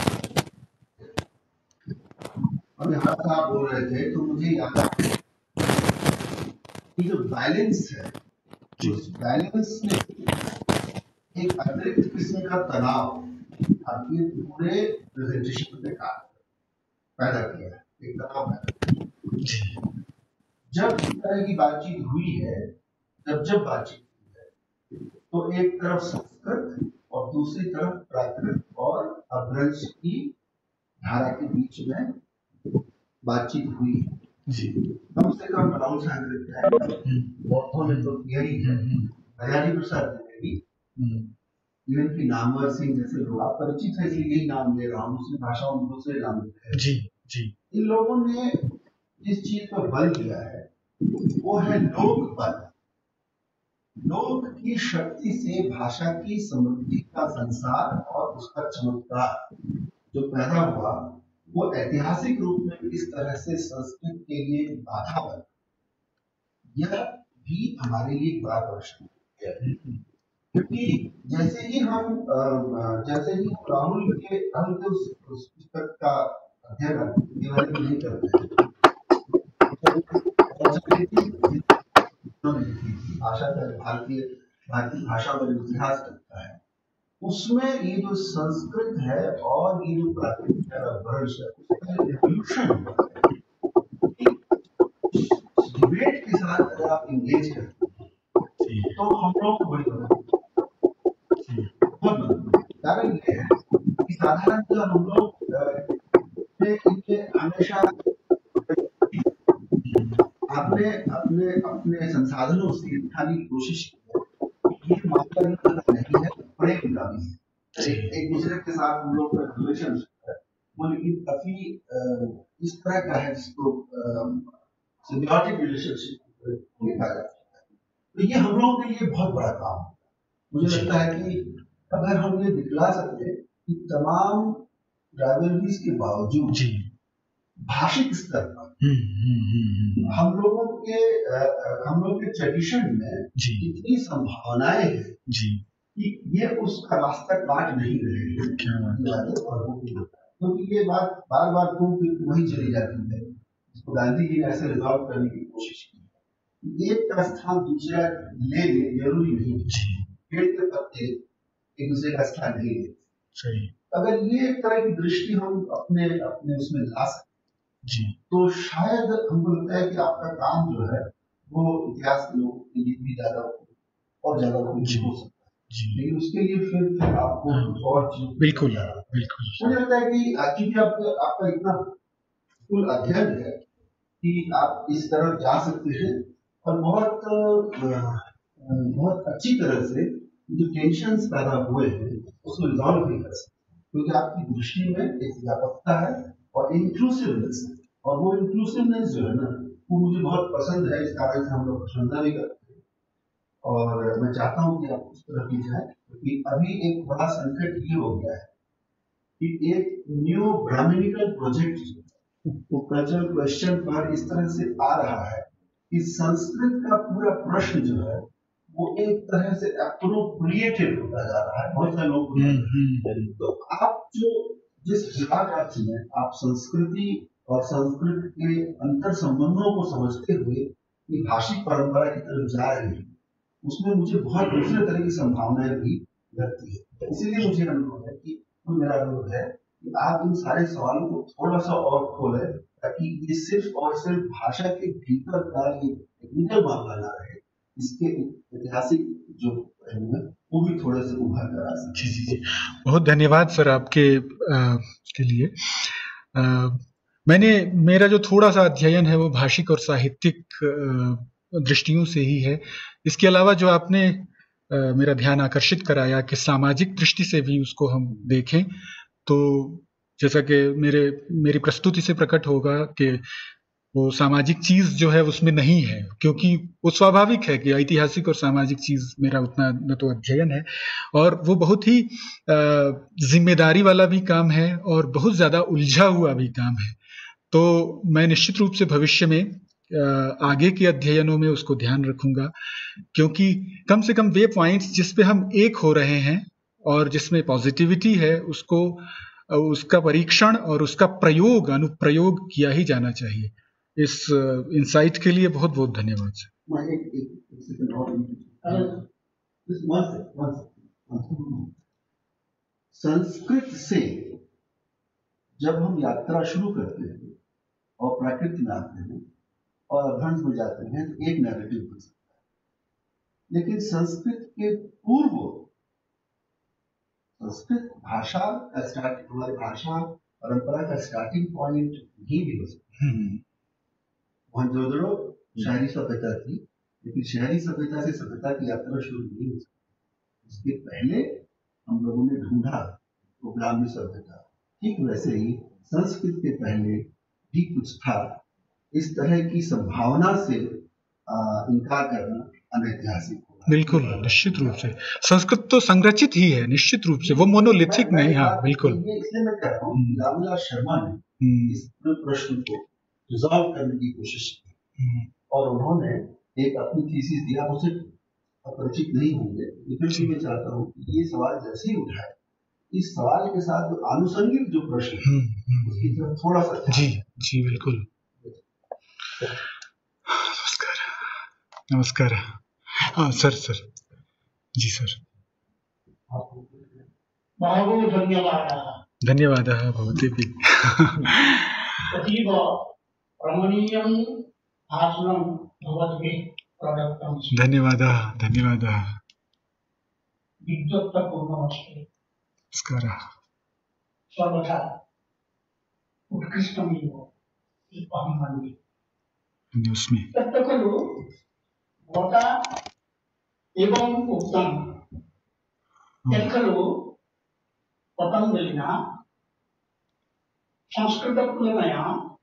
अभी हर साहब बोल रहे थे तो मुझे याद आया कि जो बैलेंस है, उस बैलेंस ने एक अतिरिक्त किस्म का तनाव आपके पूरे प्रेजेंटेशन में पैदा किया है, एक तनाव पैदा किया। जब इस तरह की बातचीत हुई है, जब बातचीत हुई है, तो एक तरफ संस्कृत और दूसरी तरफ प्राकृत और अपभ्रंश की धारा के बीच में बातचीत हुई है। जी, कम से कम ब्राउन संस्कृत है, बौद्धों ने तो किया ही है, हरियाणी प्रसाद ने भी, इवन की नामवर सिंह जैसे लोग, आप परिचित है, इसलिए यही नाम ले रहा हूँ, दूसरी भाषाओं में दूसरे नाम लेते हैं। जी, इन लोगों ने जिस चीज पर बल दिया है वो है लोक बल। लोक की शक्ति से भाषा की समृद्धि का संसार और उसका चमत्कार जो पैदा हुआ, वो ऐतिहासिक रूप में इस तरह से संस्कृत के लिए बाधा बन, यह भी हमारे लिए एक बड़ा प्रश्न है। क्योंकि जैसे ही राहुल के अंत उस पुस्तक का अध्ययन केवल नहीं करते हैं, भाषा का भारतीय भाषा में इतिहास करता है, उसमें ये जो संस्कृत है और ये जो प्राकृतिक वर्ष है उसका रिवॉल्यूशन डिबेट के साथ अगर आप इंगेज करते हैं तो हम लोग को बड़ी बहुत कारण ये है कि साधारणतः हम लोग इनके हमेशा आपने अपने अपने संसाधनों से दिखाने की कोशिश की है ये मामला नहीं है, प्रेम का भी है। एक दूसरे के साथ हम लोग का रिलेशनशिप है वो लेकिन काफी इस तरह का है जिसको सिम्बियोटिक रिलेशनशिप देखा जाता है। तो ये हम लोगों के लिए बहुत बड़ा काम है। मुझे लगता है कि अगर हम ये दिखला सकते कि तमाम राइवलरीज के बावजूद भाषिक स्तर पर हम लोगों के ट्रेडिशन में इतनी संभावनाएं हैं कि ये उसका रास्ता काट नहीं रहेगी क्योंकि ये बात बार बार वही चली जाती है जिसको गांधी जी ने ऐसे रिजॉल्व करने की कोशिश की है। एक का स्थान दूसरा ले जरूरी नहीं है, पेड़ के पत्ते एक दूसरे का स्थान नहीं लेते। अगर ये एक तरह की दृष्टि हम अपने अपने उसमें ला सकते तो शायद हमको लगता है कि आपका काम जो है वो इतिहास के लोगों के लिए भी ज्यादा और ज्यादा हो सकता है। लेकिन उसके लिए फिर आपको और चीज बिल्कुल मुझे लगता है कि क्योंकि आपका इतना कुल अध्ययन है कि आप इस तरफ जा सकते हैं और बहुत अच्छी तरह से जो टेंशन्स पैदा हुए हैं उसको रिजॉल्व भी कर सकते हैं क्योंकि आपकी दृष्टि में एक व्यापकता है और इंक्लूसिवनेस है और वो इंक्लूसिवनेस जो है ना वो मुझे बहुत पसंद है। इस कारण से हम लोग प्रशंसा भी करते हैं और मैं चाहता हूँ कि आप उस तरफ भी जाए क्योंकि अभी एक बड़ा संकट ये हो गया है कि एक न्यू ब्राह्मणिकल प्रोजेक्ट वो कल्चरल क्वेश्चन पर इस तरह से आ रहा है कि संस्कृत का पूरा प्रश्न जो है वो एक तरह से एप्रोप्रिएटेड होता जा रहा है। बहुत सारे लोग तो आप जो जिस विभाग आप चुने आप संस्कृति और संस्कृत के अंतर संबंधों को समझते हुए ये भाषिक परंपरा की तरफ जा रहे हैं उसमें मुझे बहुत दूसरे तरह की संभावनाएं भी लगती है। इसीलिए मुझे अनुभव है कि मेरा अनुभव है कि आप इन सारे सवालों को थोड़ा सा और खोले ताकि ये सिर्फ और सिर्फ भाषा के भीतर का ये टेक्निकल मामला ना रहे, इसके ऐतिहासिक जो पहलू है वो भी थोड़े से उभर कर आ सकते। जी बहुत धन्यवाद सर आपके के लिए। मेरा जो थोड़ा सा अध्ययन है वो भाषिक और साहित्यिक दृष्टियों से ही है। इसके अलावा जो आपने मेरा ध्यान आकर्षित कराया कि सामाजिक दृष्टि से भी उसको हम देखें तो जैसा कि मेरी प्रस्तुति से प्रकट होगा कि वो सामाजिक चीज जो है उसमें नहीं है क्योंकि वो स्वाभाविक है कि ऐतिहासिक और सामाजिक चीज मेरा उतना न तो अध्ययन है और वो बहुत ही जिम्मेदारी वाला भी काम है और बहुत ज्यादा उलझा हुआ भी काम है। तो मैं निश्चित रूप से भविष्य में आगे के अध्ययनों में उसको ध्यान रखूंगा क्योंकि कम से कम वे पॉइंट्स जिस पे हम एक हो रहे हैं और जिसमें पॉजिटिविटी है उसका परीक्षण और उसका अनुप्रयोग किया ही जाना चाहिए। इस इंसाइट के लिए बहुत बहुत धन्यवाद संस्कृत से जब हम यात्रा शुरू करते हैं और प्राकृतिक में आते हैं और अभ्रंश में जाते हैं तो एक नैरेटिव बन सकता है लेकिन संस्कृत के पूर्व संस्कृत भाषा का स्टार्टिंग हमारी भाषा परंपरा का स्टार्टिंग पॉइंट ही भी हो सकता है। मोहनजोदड़ो शहरी सभ्यता थी लेकिन शहरी सभ्यता से सभ्यता की यात्रा शुरू नहीं हो सकती। इसके पहले हम लोगों ने ढूंढा तो ग्राम्य सभ्यता, ठीक वैसे ही संस्कृत के पहले भी कुछ था। इस तरह की संभावना से इनकार करना अनैतिहासिक। बिल्कुल निश्चित रूप से संस्कृत तो संरचित ही है निश्चित रूप से, वो मोनोलिथिक नहीं। हाँ बिल्कुल। इसलिए मैं कह रहा हूँ रामविलास शर्मा ने इस प्रश्न को रिजॉल्व करने की कोशिश की और उन्होंने एक अपनी थीसिस दिया। उसे अपरिचित नहीं होंगे लेकिन भी मैं चाहता हूँ कि ये सवाल जैसे ही उठाए इस सवाल के साथ जो आनुषंगिक जो प्रश्न उसकी तरफ थोड़ा सा जी बिल्कुल। नमस्कार। हाँ सर जी सर। बहवो धन्यवादाः। धन्यवादः भवतेऽपि। अतीव रमणीयं भाषणं भवद्भिः प्रदत्तं। धन्यवादः धन्यवादः। विद्वत्पूर्णमस्ति। नमस्कारः। सर्वथा उत्कृष्टमेव अहं मन्ये। अन्योस्मि। तत्र खलु भवता एवम् उक्तं यत् खलु पतञ्जलिना संस्कृततुलनया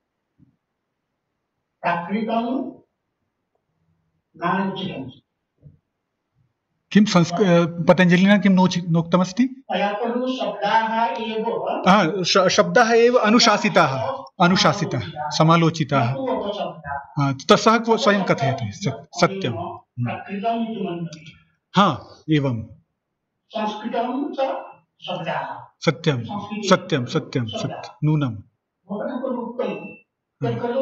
प्राकृतं नानुचितम्। किं पतञ्जलिना किं नोक्तमस्ति? तया खलु शब्दाः एव शब्दाः एव अनुशासिताः समालोचिताः। सः स्वयं कथयति सत्यं। हाँ एवं संस्कृतं च शब्दाः सत्यं सत्यं सत्यं नूनं खलु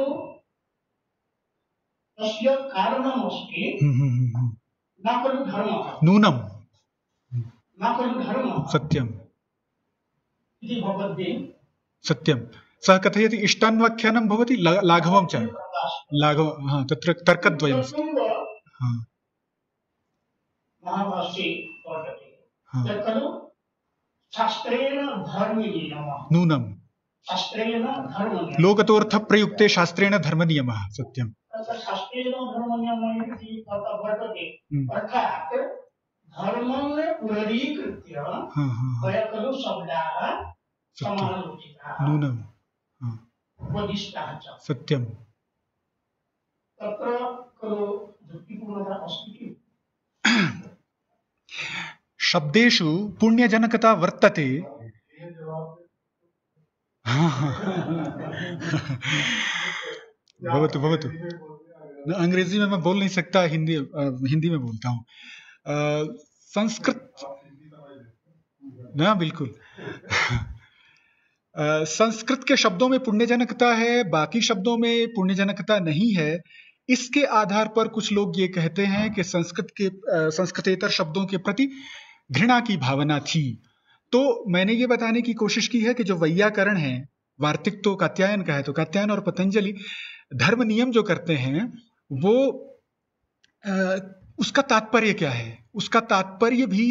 तस्य कारणमस्ति न खलु धर्मः नूनं न खलु धर्मः सत्यम् इति भवद्भिः सत्यं। सः कथयति इष्टान्वाख्यानं भवति लाघवं च लाघव तत्र तर्कद्वयम् महाभाष्ये वर्तते यत् खलु शास्त्रेण धर्मनियमः नूनं शास्त्रेण धर्मनियमः लोकतोऽर्थप्रयुक्ते शास्त्रेण धर्मनियमः सत्यं। शास्त्रेण धर्मनियमः इति वर्तते अर्थात् धर्मं पुनरीकृत्य तया खलु शब्दाः समालोचिताः नूनं उपदिष्टाः च सत्यं। तत्र खलु युक्तिपूर्णता अस्ति किम्? शब्देषु पुण्यजनकता वर्तते। भवतु भवतु। अंग्रेजी में मैं बोल नहीं सकता, हिंदी में बोलता हूँ। संस्कृत ना बिल्कुल संस्कृत के शब्दों में पुण्यजनकता है, बाकी शब्दों में पुण्यजनकता नहीं है। इसके आधार पर कुछ लोग ये कहते हैं कि संस्कृतेतर शब्दों के प्रति घृणा की भावना थी। तो मैंने ये बताने की कोशिश की है कि जो वैयाकरण है, वार्तिक तो कात्यायन का है, तो कात्यायन और पतंजलि धर्म नियम जो करते हैं वो उसका तात्पर्य क्या है, उसका तात्पर्य भी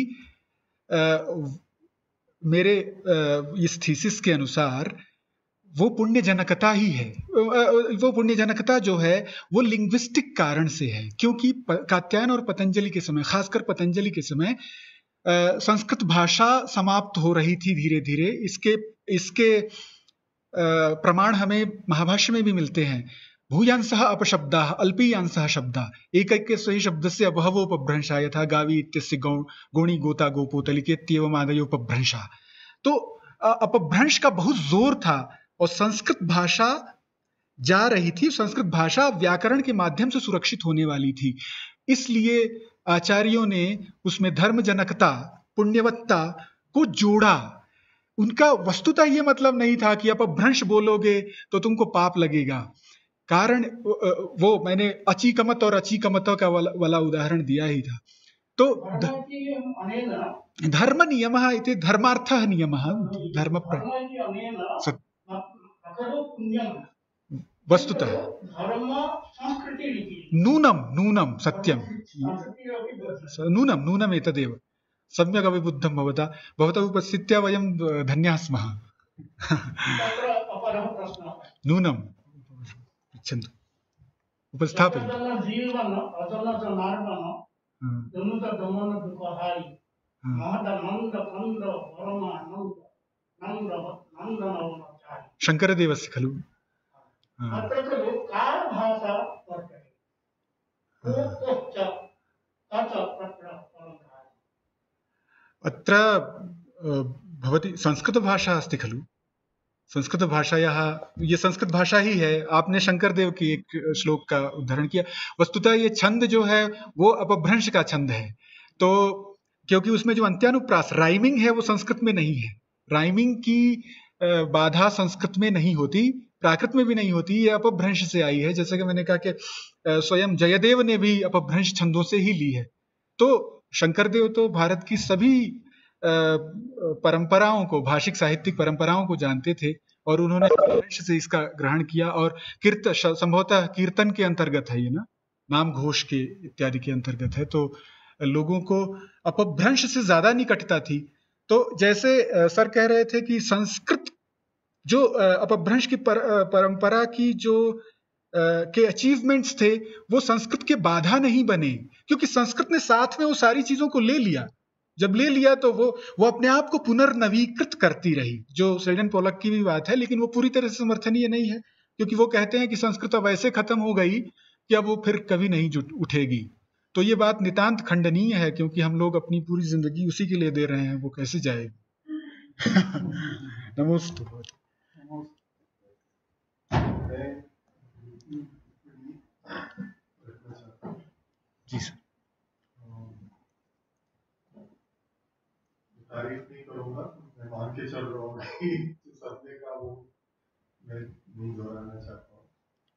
मेरे इस थीसिस के अनुसार वो पुण्यजनकता ही है। वो पुण्यजनकता जो है वो लिंग्विस्टिक कारण से है, क्योंकि कात्यायन और पतंजलि के समय, खासकर पतंजलि के समय संस्कृत भाषा समाप्त हो रही थी धीरे धीरे। इसके प्रमाण हमें महाभाष्य में भी मिलते हैं। भूयांसः अपशब्दाः अल्पीयांसः शब्दाः एकैकस्य शब्दस्य बहवोपभ्रंशा यथा गावी इत्यस्य गोणी गोता गोपोतलिकेत्येवमादयोपभ्रंशा। तो अपभ्रंश का बहुत जोर था और संस्कृत भाषा जा रही थी, संस्कृत भाषा व्याकरण के माध्यम से सुरक्षित होने वाली थी। इसलिए आचार्यों ने उसमें धर्मजनकता, पुण्यवत्ता को जोड़ा। उनका वस्तुतः ये मतलब नहीं था कि अपभ्रंश बोलोगे तो तुमको पाप लगेगा। कारण वो मैंने अचीकमत और अचीकमत का वाला उदाहरण दिया ही था। तो धर्म नियमः इति धर्मार्थः नियमः धर्म वस्तुतः नूनं सत्यं नूनम् एतदेव सम्यक् अविबुद्धं भवता उपस्थित्या वयं धन्याः स्मः। नूनं पृच्छन्तु उपस्थापयन्तु। शङ्करदेवस्य खलु अत्र भवती संस्कृतभाषा अस्ति खलु, संस्कृतभाषायाः ये संस्कृत भाषा ही है। आपने शंकरदेव की एक श्लोक का उदाहरण किया। वस्तुतः ये छंद जो है वो अपभ्रंश का छंद है। तो क्योंकि उसमें जो अंत्यानुप्रास राइमिंग है वो संस्कृत में नहीं है। राइमिंग की बाधा संस्कृत में नहीं होती, प्राकृत में भी नहीं होती, ये अपभ्रंश से आई है। जैसे कि मैंने कहा कि स्वयं जयदेव ने भी अपभ्रंश छंदों से ही ली है। तो शंकरदेव तो भारत की सभी परंपराओं को, भाषिक साहित्यिक परंपराओं को जानते थे और उन्होंने अपभ्रंश से इसका ग्रहण किया। और संभवतः कीर्तन के अंतर्गत है ये ना, नाम घोष के इत्यादि के अंतर्गत है, तो लोगों को अपभ्रंश से ज्यादा निकटता थी। तो जैसे सर कह रहे थे कि संस्कृत जो अपभ्रंश की परंपरा की जो के अचीवमेंट्स थे वो संस्कृत के बाधा नहीं बने, क्योंकि संस्कृत ने साथ में वो सारी चीजों को ले लिया। जब ले लिया तो वो अपने आप को पुनर्नवीकृत करती रही, जो सेल्डन पोलक की भी बात है, लेकिन वो पूरी तरह से समर्थनीय नहीं है, क्योंकि वो कहते हैं कि संस्कृत अब ऐसे खत्म हो गई कि अब वो फिर कभी नहीं उठेगी। तो ये बात नितांत खंडनीय है, क्योंकि हम लोग अपनी पूरी जिंदगी उसी के लिए दे रहे हैं, वो कैसे जाएगी। नमोस्तु। जी सर। तारीफ नहीं करूंगा, मैं मान के चल रहा हूँ कि जिस अपने का वो मैं नहीं दोहराना चाहता हूँ।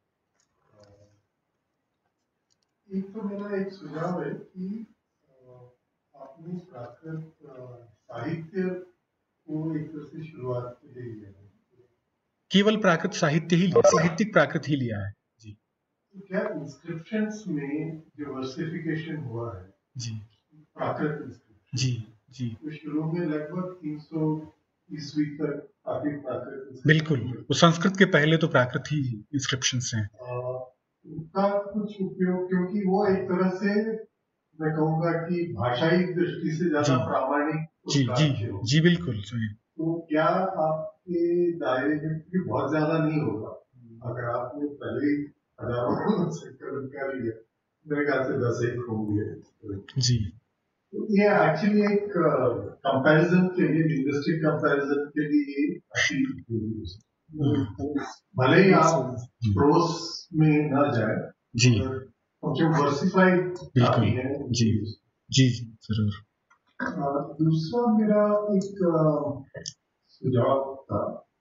एक तो मेरा एक सुझाव है कि अपनी प्राकृत साहित्य को एक तरह से शुरुआत के लिए लिया है, केवल प्राकृत साहित्य ही, साहित्यिक प्राकृत ही लिया है जी। तो क्या इंस्क्रिप्शंस में जो वर्सिफिकेशन हुआ है जी, प्राकृत इंस्क्रिप्शन जी जी, तो शुरू में लगभग 300 ईस्वी तक काफी प्राकृत, बिल्कुल, वो संस्कृत के पहले तो प्राकृत ही इंस्क्रिप्शंस हैं। उनका कुछ उपयोग, क्योंकि वो एक तरह से मैं कहूँगा कि भाषाई दृष्टि से ज्यादा प्रामाणिक जी जी जी, बिल्कुल सही। तो क्या आपके दायरे में बहुत ज्यादा नहीं होगा, अगर आपने पहले हजारों सेक्टर उनका लिया, मेरे ख्याल से 10 होंगे जी। तो ये एक्चुअली एक कंपैरिजन के लिए, लिंग्विस्टिक कंपैरिजन के लिए अच्छी, भले ही आप प्रोस में न जाए जी, जो वर्सिफाइड काफी है जी जी जरूर। दूसरा मेरा एक सुझाव था,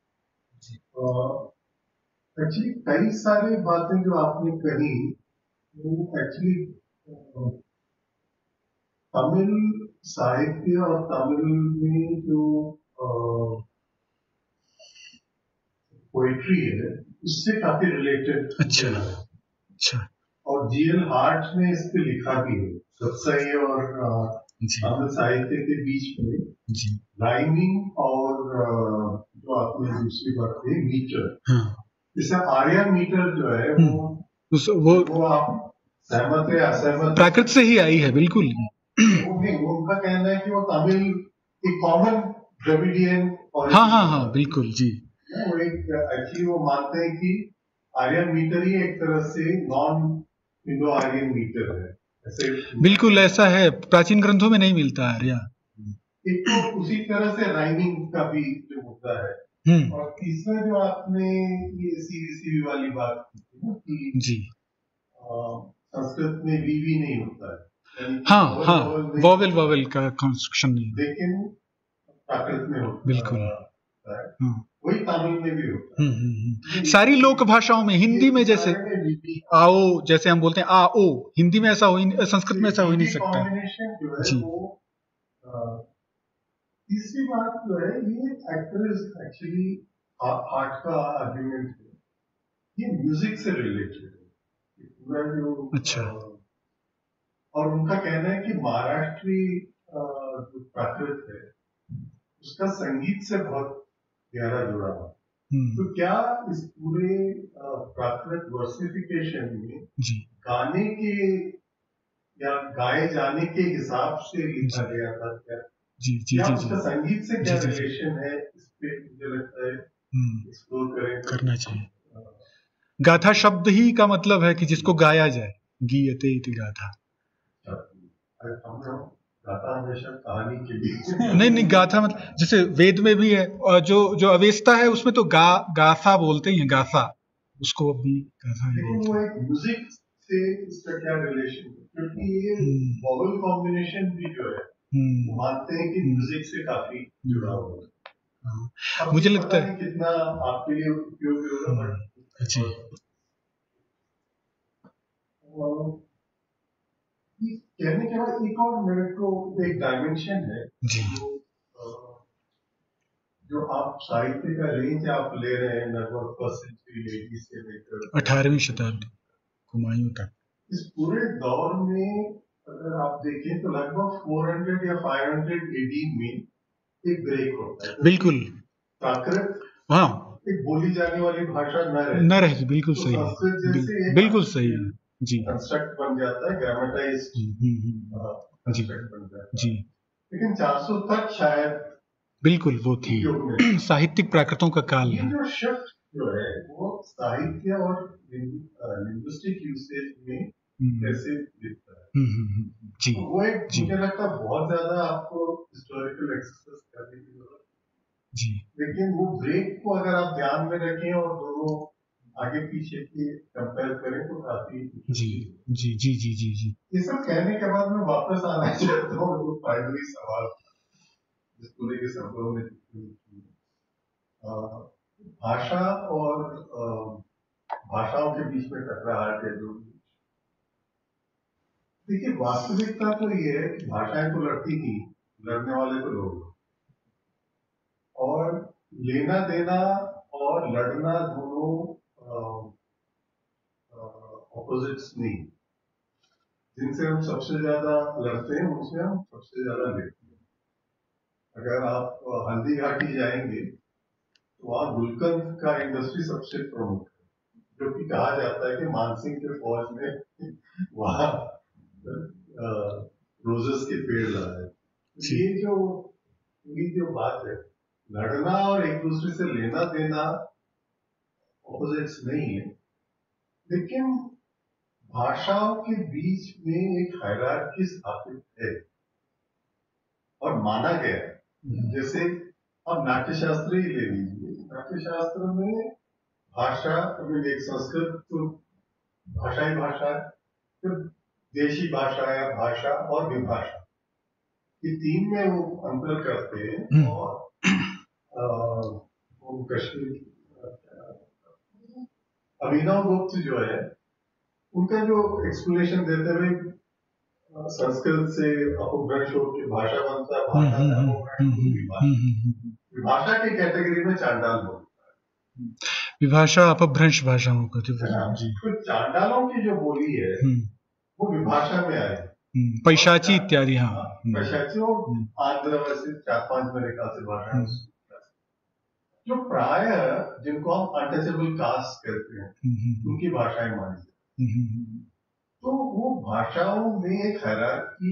एक्चुअली कई सारी बातें जो आपने कही वो एक्चुअली तमिल साहित्य और तमिल में जो पोएट्री है उससे काफी रिलेटेड। अच्छा अच्छा। और जीएल हार्ट ने इस पे लिखा भी है, सत्सई और तमिल साहित्य के बीच में राइमिंग और जो आपने दूसरी बात कही मीटर, जैसे आर्या मीटर जो है वो आप सहमत है असहमत? प्राकृत से ही आई है बिल्कुल। वो उनका कहना है कि वो तमिल एक कॉमन द्रविडियन और हाँ बिल्कुल जी। वो एक एक्चुअली वो मानते हैं कि आर्यन मीटर ही एक तरह से नॉन इंडो आर्यन मीटर है, ऐसे बिल्कुल ऐसा है, प्राचीन ग्रंथों में नहीं मिलता आर्या। एक तो उसी तरह से राइमिंग का भी जो मुद्दा है, और तीसरा जो आपने ये सीवी वाली बात की जी, संस्कृत में वी नहीं होता है, हाँ वॉवेल का कंस्ट्रक्शन नहीं, लेकिन प्राकृत में होता बिल्कुल वही तमिल में भी होता है। सारी लोक भाषाओं में, हिंदी में जैसे आओ, जैसे हम बोलते हैं आओ, हिंदी में ऐसा हो, संस्कृत में ऐसा हो ही नहीं सकता जी। तीसरी बात जो है, ये एक्टर्स एक्चुअली आर्ट का आर्गुमेंट है, ये म्यूजिक से रिलेटेड है पूरा जो। अच्छा। और उनका कहना है कि महाराष्ट्री जो प्राकृत है उसका संगीत से बहुत गहरा जुड़ा हुआ। तो क्या इस पूरे प्राकृत वर्सिफिकेशन में गाने के या गाए जाने के हिसाब से लिखा गया था क्या? क्या उसका संगीत से क्या रिलेशन है, इस पे मुझे लगता है एक्सप्लोर करना चाहिए। गाथा शब्द ही का मतलब है कि जिसको गाया जाए, गीयते इति गाथा। गाथा हमेशा कहानी के लिए नहीं गाथा मतलब जैसे वेद में भी है, और जो अवेस्ता है उसमें तो गाथा बोलते ही हैं, गाथा उसको भी गाथा ही बोलते हैं। वो एक म्यूजिक से इसका क्या रिलेशन है, क्योंकि ये वोवल कॉम्बिनेशन भी जो है मानते हैं कि म्यूजिक से काफी जुड़ा हुआ है। मुझे लगता है कितना आपके लिए उपयोगी होगा। जी। कहने के बाद एक और मेरे को एक डायमेंशन है जी। जो आप साहित्य का रेंज आप ले रहे हैं लगभग फर्स्ट सेंचुरी AD से लेकर 18वीं शताब्दी हुमायूं तक, इस पूरे दौर में अगर आप देखें तो लगभग 400 या 500 AD में एक ब्रेक होता है। बिल्कुल प्राकृत हाँ एक बोली जाने वाली भाषा न रहे, बिल्कुल तो सही है, संस्कृत जैसे एक बिल्कुल सही है जी कंस्ट्रक्ट बन जाता है, ग्रामेटाइज जी बन जाता है। जी, लेकिन 400 तक शायद बिल्कुल वो थी साहित्यिक प्राकृतों का काल ये है। जो शिफ्ट जो है वो साहित्य और लिंग्विस्टिक यूसेज में कैसे दिखता है, जी तो वो एक जी मुझे लगता है बहुत ज्यादा आपको हिस्टोरिकल एक्सरसाइज करने की जरूरत है। जी, लेकिन वो ब्रेक को अगर आप ध्यान में रखें और दोनों आगे पीछे की कंपेयर करें तो काफी जी जी जी जी जी जी ये सब कहने के बाद मैं वापस आना चाहता हूँ जो फाइनली सवाल जिस पूरे के शब्दों में भाषा और भाषाओं के बीच में टकराहट है जो, देखिए वास्तविकता तो ये है कि भाषाएं तो लड़ती नहीं, लड़ने वाले तो लोग, और लेना देना और लड़ना दोनों ऑपोजिट्स नहीं। जिनसे हम सबसे ज्यादा लड़ते हैं उनसे हम सबसे ज्यादा लेते हैं। अगर आप हल्दी घाटी जाएंगे तो वहाँ गुलकंद का इंडस्ट्री सबसे प्रमुख है, जो कि कहा जाता है कि मानसिंह के फौज में वहाँ रोजेस के पेड़ लगाए। ये जो बात है, लड़ना और एक दूसरे से लेना देना ऑपोजिट्स नहीं है, लेकिन भाषाओं के बीच में एक हायरार्की स्थापित है और माना गया है। जैसे अब नाट्यशास्त्र ही ले लीजिए, नाट्यशास्त्र में भाषा एक संस्कृत तो भाषा ही भाषा है, फिर देशी भाषा या भाषा और विभाषा, ये तीन में वो अंतर करते हैं। और कश्मीर अभिनव गुप्त जो है उनका जो एक्सप्लेनेशन देते हुए संस्कृत से अपभ्रंश होकर भाषा बनता है, विभाषा के कैटेगरी में चांडाल बोलता है, विभाषा अपभ्रंश भाषाओं का तो चांडालों की जो बोली है वो विभाषा में आए, पैशाची इत्यादि। हाँ, पैशाची और आंध्र वैसे 4-5 मेरे ख्याल से भाषा जो प्राय जिनको हम अनटचेबल कास्ट कहते हैं उनकी भाषाएं मानी जाती, तो वो भाषाओं में एक हायरार्की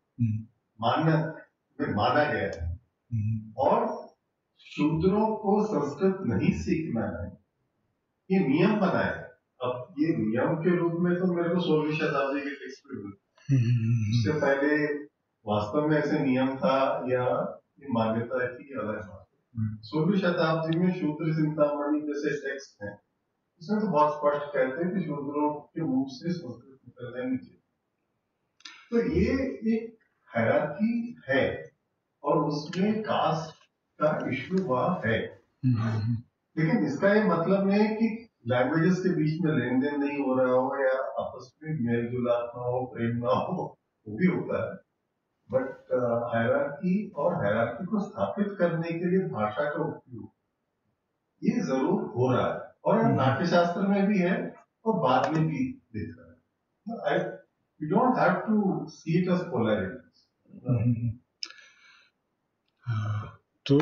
माना गया है और शूद्रों को संस्कृत नहीं सीखना है, ये नियम बना है। अब ये नियम के रूप में तो मेरे को 16वीं शताब्दी के टेक्स्ट में मिलता है, उससे पहले वास्तव में ऐसे नियम था या ये मान्यता थी अलग बात। 16वीं शताब्दी में शूद्र चिंतामणि जैसे टेक्स्ट हैं, इसमें तो बहुत स्पष्ट कहते हैं कि शूद्रों के मुंह से संस्कृत निकलना नहीं चाहिए। तो ये एक हायरार्की है और उसमें कास्ट का इश्यू वहां है, लेकिन इसका ये मतलब नहीं कि लैंग्वेजेस के बीच में लेन देन नहीं हो रहा हो या आपस में मेल जुलाप ना हो, प्रेम ना हो, वो भी होता है। बट हायरार्की और हायरार्की को स्थापित करने के लिए भाषा का उपयोग ये जरूर हो रहा है और नाट्यशास्त्र में भी है और बाद में भी दिख रहा है। You don't have to see it as polarities. तो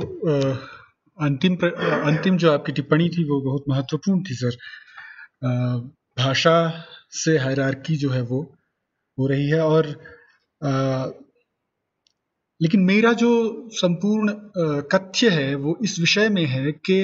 अंतिम जो आपकी टिप्पणी थी वो बहुत महत्वपूर्ण थी सर। भाषा से हायरार्की जो है वो हो रही है और लेकिन मेरा जो संपूर्ण कथ्य है वो इस विषय में है कि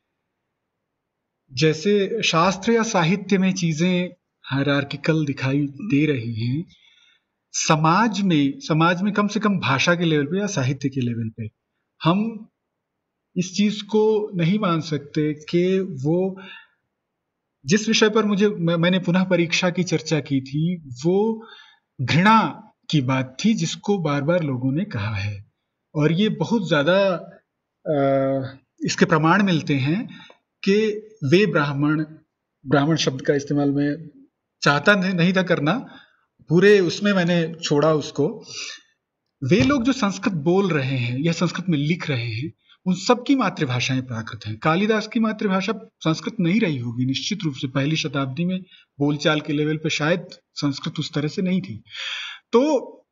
जैसे शास्त्र या साहित्य में चीजें हायरार्किकल दिखाई दे रही हैं, समाज में कम से कम भाषा के लेवल पे या साहित्य के लेवल पे हम इस चीज को नहीं मान सकते कि वो जिस विषय पर मैंने पुनः परीक्षा की चर्चा की थी वो घृणा की बात थी जिसको बार बार लोगों ने कहा है और ये बहुत ज्यादा इसके प्रमाण मिलते हैं कि वे ब्राह्मण शब्द का इस्तेमाल मैं चाहता नहीं था करना, पूरे उसमें मैंने छोड़ा उसको। वे लोग जो संस्कृत बोल रहे हैं या संस्कृत में लिख रहे हैं उन सबकी मातृभाषाएं प्राकृत हैं। कालिदास की मातृभाषा संस्कृत नहीं रही होगी निश्चित रूप से, पहली शताब्दी में बोलचाल के लेवल पे शायद संस्कृत उस तरह से नहीं थी। तो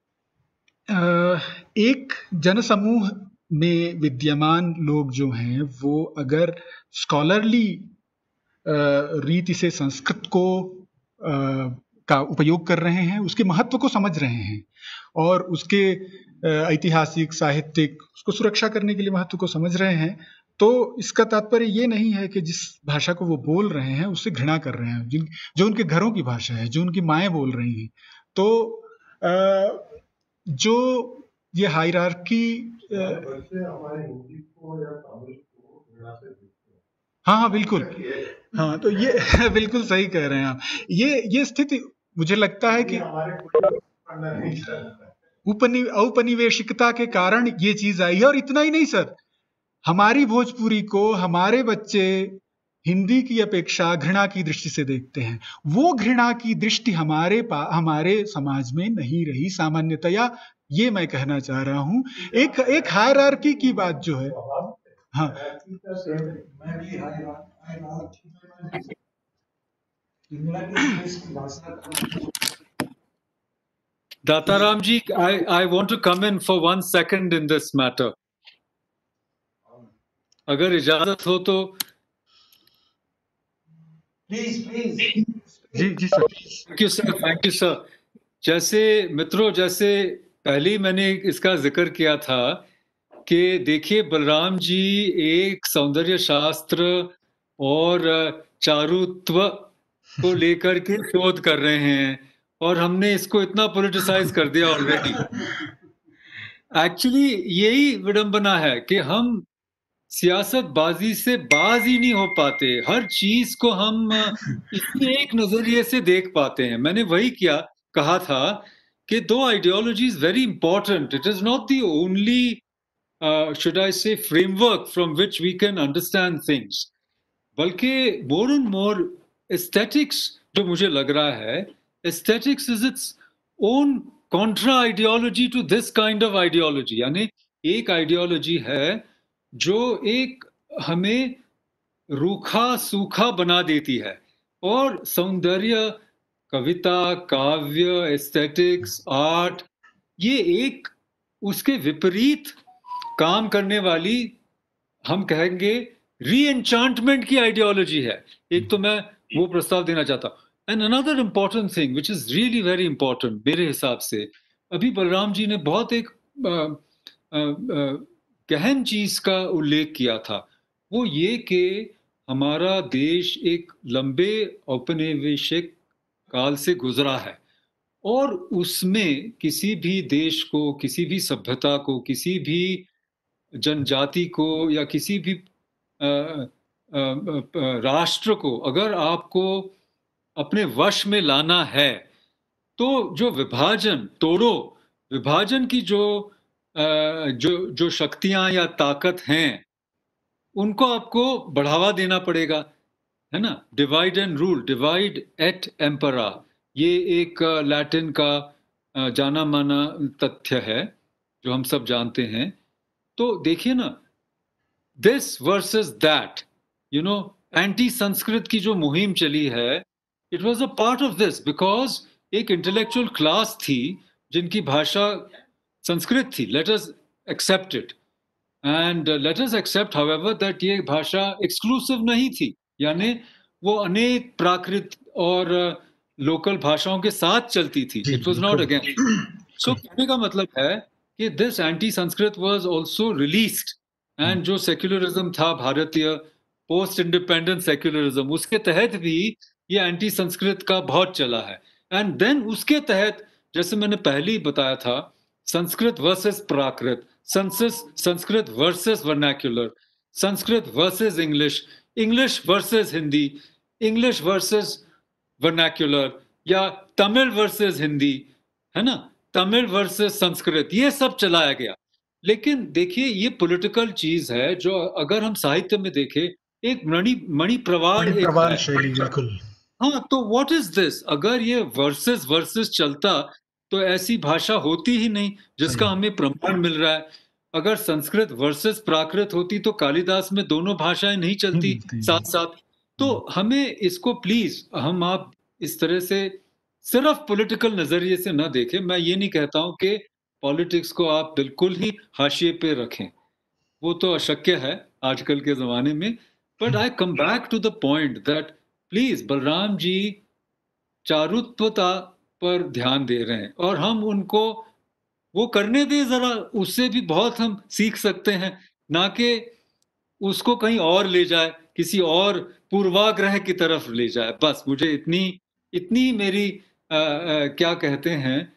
एक जनसमूह में विद्यमान लोग जो हैं वो अगर स्कॉलरली रीति से संस्कृत को का उपयोग कर रहे हैं, उसके महत्व को समझ रहे हैं और उसके ऐतिहासिक साहित्यिक उसको सुरक्षा करने के लिए महत्व को समझ रहे हैं, तो इसका तात्पर्य ये नहीं है कि जिस भाषा को वो बोल रहे हैं उससे घृणा कर रहे हैं, जो उनके घरों की भाषा है, जो उनकी माएँ बोल रही हैं। तो जो ये हायरार्की हमारे हिंदी को या तमिल को घृणा से देखते हैं। हाँ बिल्कुल, हाँ तो ये बिल्कुल सही कह रहे हैं आप। ये स्थिति मुझे लगता है कि औपनिवेशिकता के कारण ये चीज आई है। और इतना ही नहीं सर, हमारी भोजपुरी को हमारे बच्चे हिंदी की अपेक्षा घृणा की दृष्टि से देखते हैं। वो घृणा की दृष्टि हमारे समाज में नहीं रही सामान्यतया, ये मैं कहना चाह रहा हूं। एक हायरार्की की बात जो है, हाँ दाताराम जी, I want to come in for 1 second in this matter. अगर इजाजत हो तो। प्लीज जी सर। Thank you sir. जैसे मित्रों, जैसे पहले मैंने इसका जिक्र किया था कि देखिए बलराम जी एक सौंदर्य शास्त्र और चारुत्व को लेकर के शोध कर रहे हैं और हमने इसको इतना पॉलिटिसाइज कर दिया ऑलरेडी। एक्चुअली यही विडंबना है कि हम सियासतबाजी से बाज ही नहीं हो पाते, हर चीज को हम इसी एक नजरिए से देख पाते हैं। मैंने वही कहा था कि दो ideologies very important, it is not the only should I say framework from which we can understand things, बल्कि more and more aesthetics जो मुझे लग रहा है, aesthetics is its own contra ideology to this kind of ideology। यानी एक ideology है जो एक हमें रूखा सूखा बना देती है और सौंदर्य, कविता, काव्य, एस्थेटिक्स, आर्ट, ये एक उसके विपरीत काम करने वाली, हम कहेंगे री-एन्चांटमेंट की आइडियोलॉजी है। एक तो मैं वो प्रस्ताव देना चाहता हूँ। And another important thing which is really very important मेरे हिसाब से, अभी बलराम जी ने बहुत एक गहन चीज का उल्लेख किया था, वो ये कि हमारा देश एक लंबे औपनिवेशिक काल से गुजरा है और उसमें किसी भी देश को, किसी भी सभ्यता को, किसी भी जनजाति को या किसी भी राष्ट्र को अगर आपको अपने वश में लाना है तो जो विभाजन की जो शक्तियां या ताकत हैं उनको आपको बढ़ावा देना पड़ेगा, है ना। डिवाइड एंड रूल, डिवाइड एट एम्परा, ये एक लैटिन का जाना माना तथ्य है जो हम सब जानते हैं। तो देखिए ना, this versus that, you know, anti Sanskrit की जो मुहिम चली है, it was a part of this, because एक इंटेलेक्चुअल क्लास थी जिनकी भाषा संस्कृत थी। Let us accept it and let us accept however that ये भाषा एक्सक्लूसिव नहीं थी, यानी वो अनेक प्राकृत और लोकल भाषाओं के साथ चलती थी। It was not against. So कहने का मतलब है कि this anti Sanskrit was also released, and जो सेक्युलरिज्म था भारतीय, पोस्ट इंडिपेंडेंट सेक्युलरिज्म, उसके तहत भी ये एंटी संस्कृत का बहुत चला है। एंड देन उसके तहत, जैसे मैंने पहले ही बताया था, Sanskrit versus Prakrit, Sanskrit versus vernacular, Sanskrit versus English, English versus Hindi, English versus vernacular, या तमिल वर्सेस हिंदी, है ना, तमिल वर्सेस संस्कृत, ये सब चलाया गया। लेकिन देखिए ये पॉलिटिकल चीज है जो अगर हम साहित्य में देखें, एक मणि प्रवाल शैली, बिल्कुल। हाँ, तो व्हाट इज दिस? अगर ये वर्सेस चलता तो ऐसी भाषा होती ही नहीं जिसका हमें प्रमाण मिल रहा है। अगर संस्कृत वर्सेस प्राकृत होती तो कालिदास में दोनों भाषाएं नहीं चलती साथ साथ। तो हमें इसको प्लीज आप इस तरह से सिर्फ पॉलिटिकल नजरिए से ना देखें। मैं ये नहीं कहता हूं कि पॉलिटिक्स को आप बिल्कुल ही हाशिए पे रखें, वो तो अशक्य है आजकल के जमाने में। But I come back to the point that please Balram ji चारुत्वता पर ध्यान दे रहे हैं और हम उनको वो करने दे जरा, उससे भी बहुत हम सीख सकते हैं, ना कि उसको कहीं और ले जाए, किसी और पूर्वाग्रह की तरफ ले जाए। बस मुझे इतनी मेरी क्या कहते हैं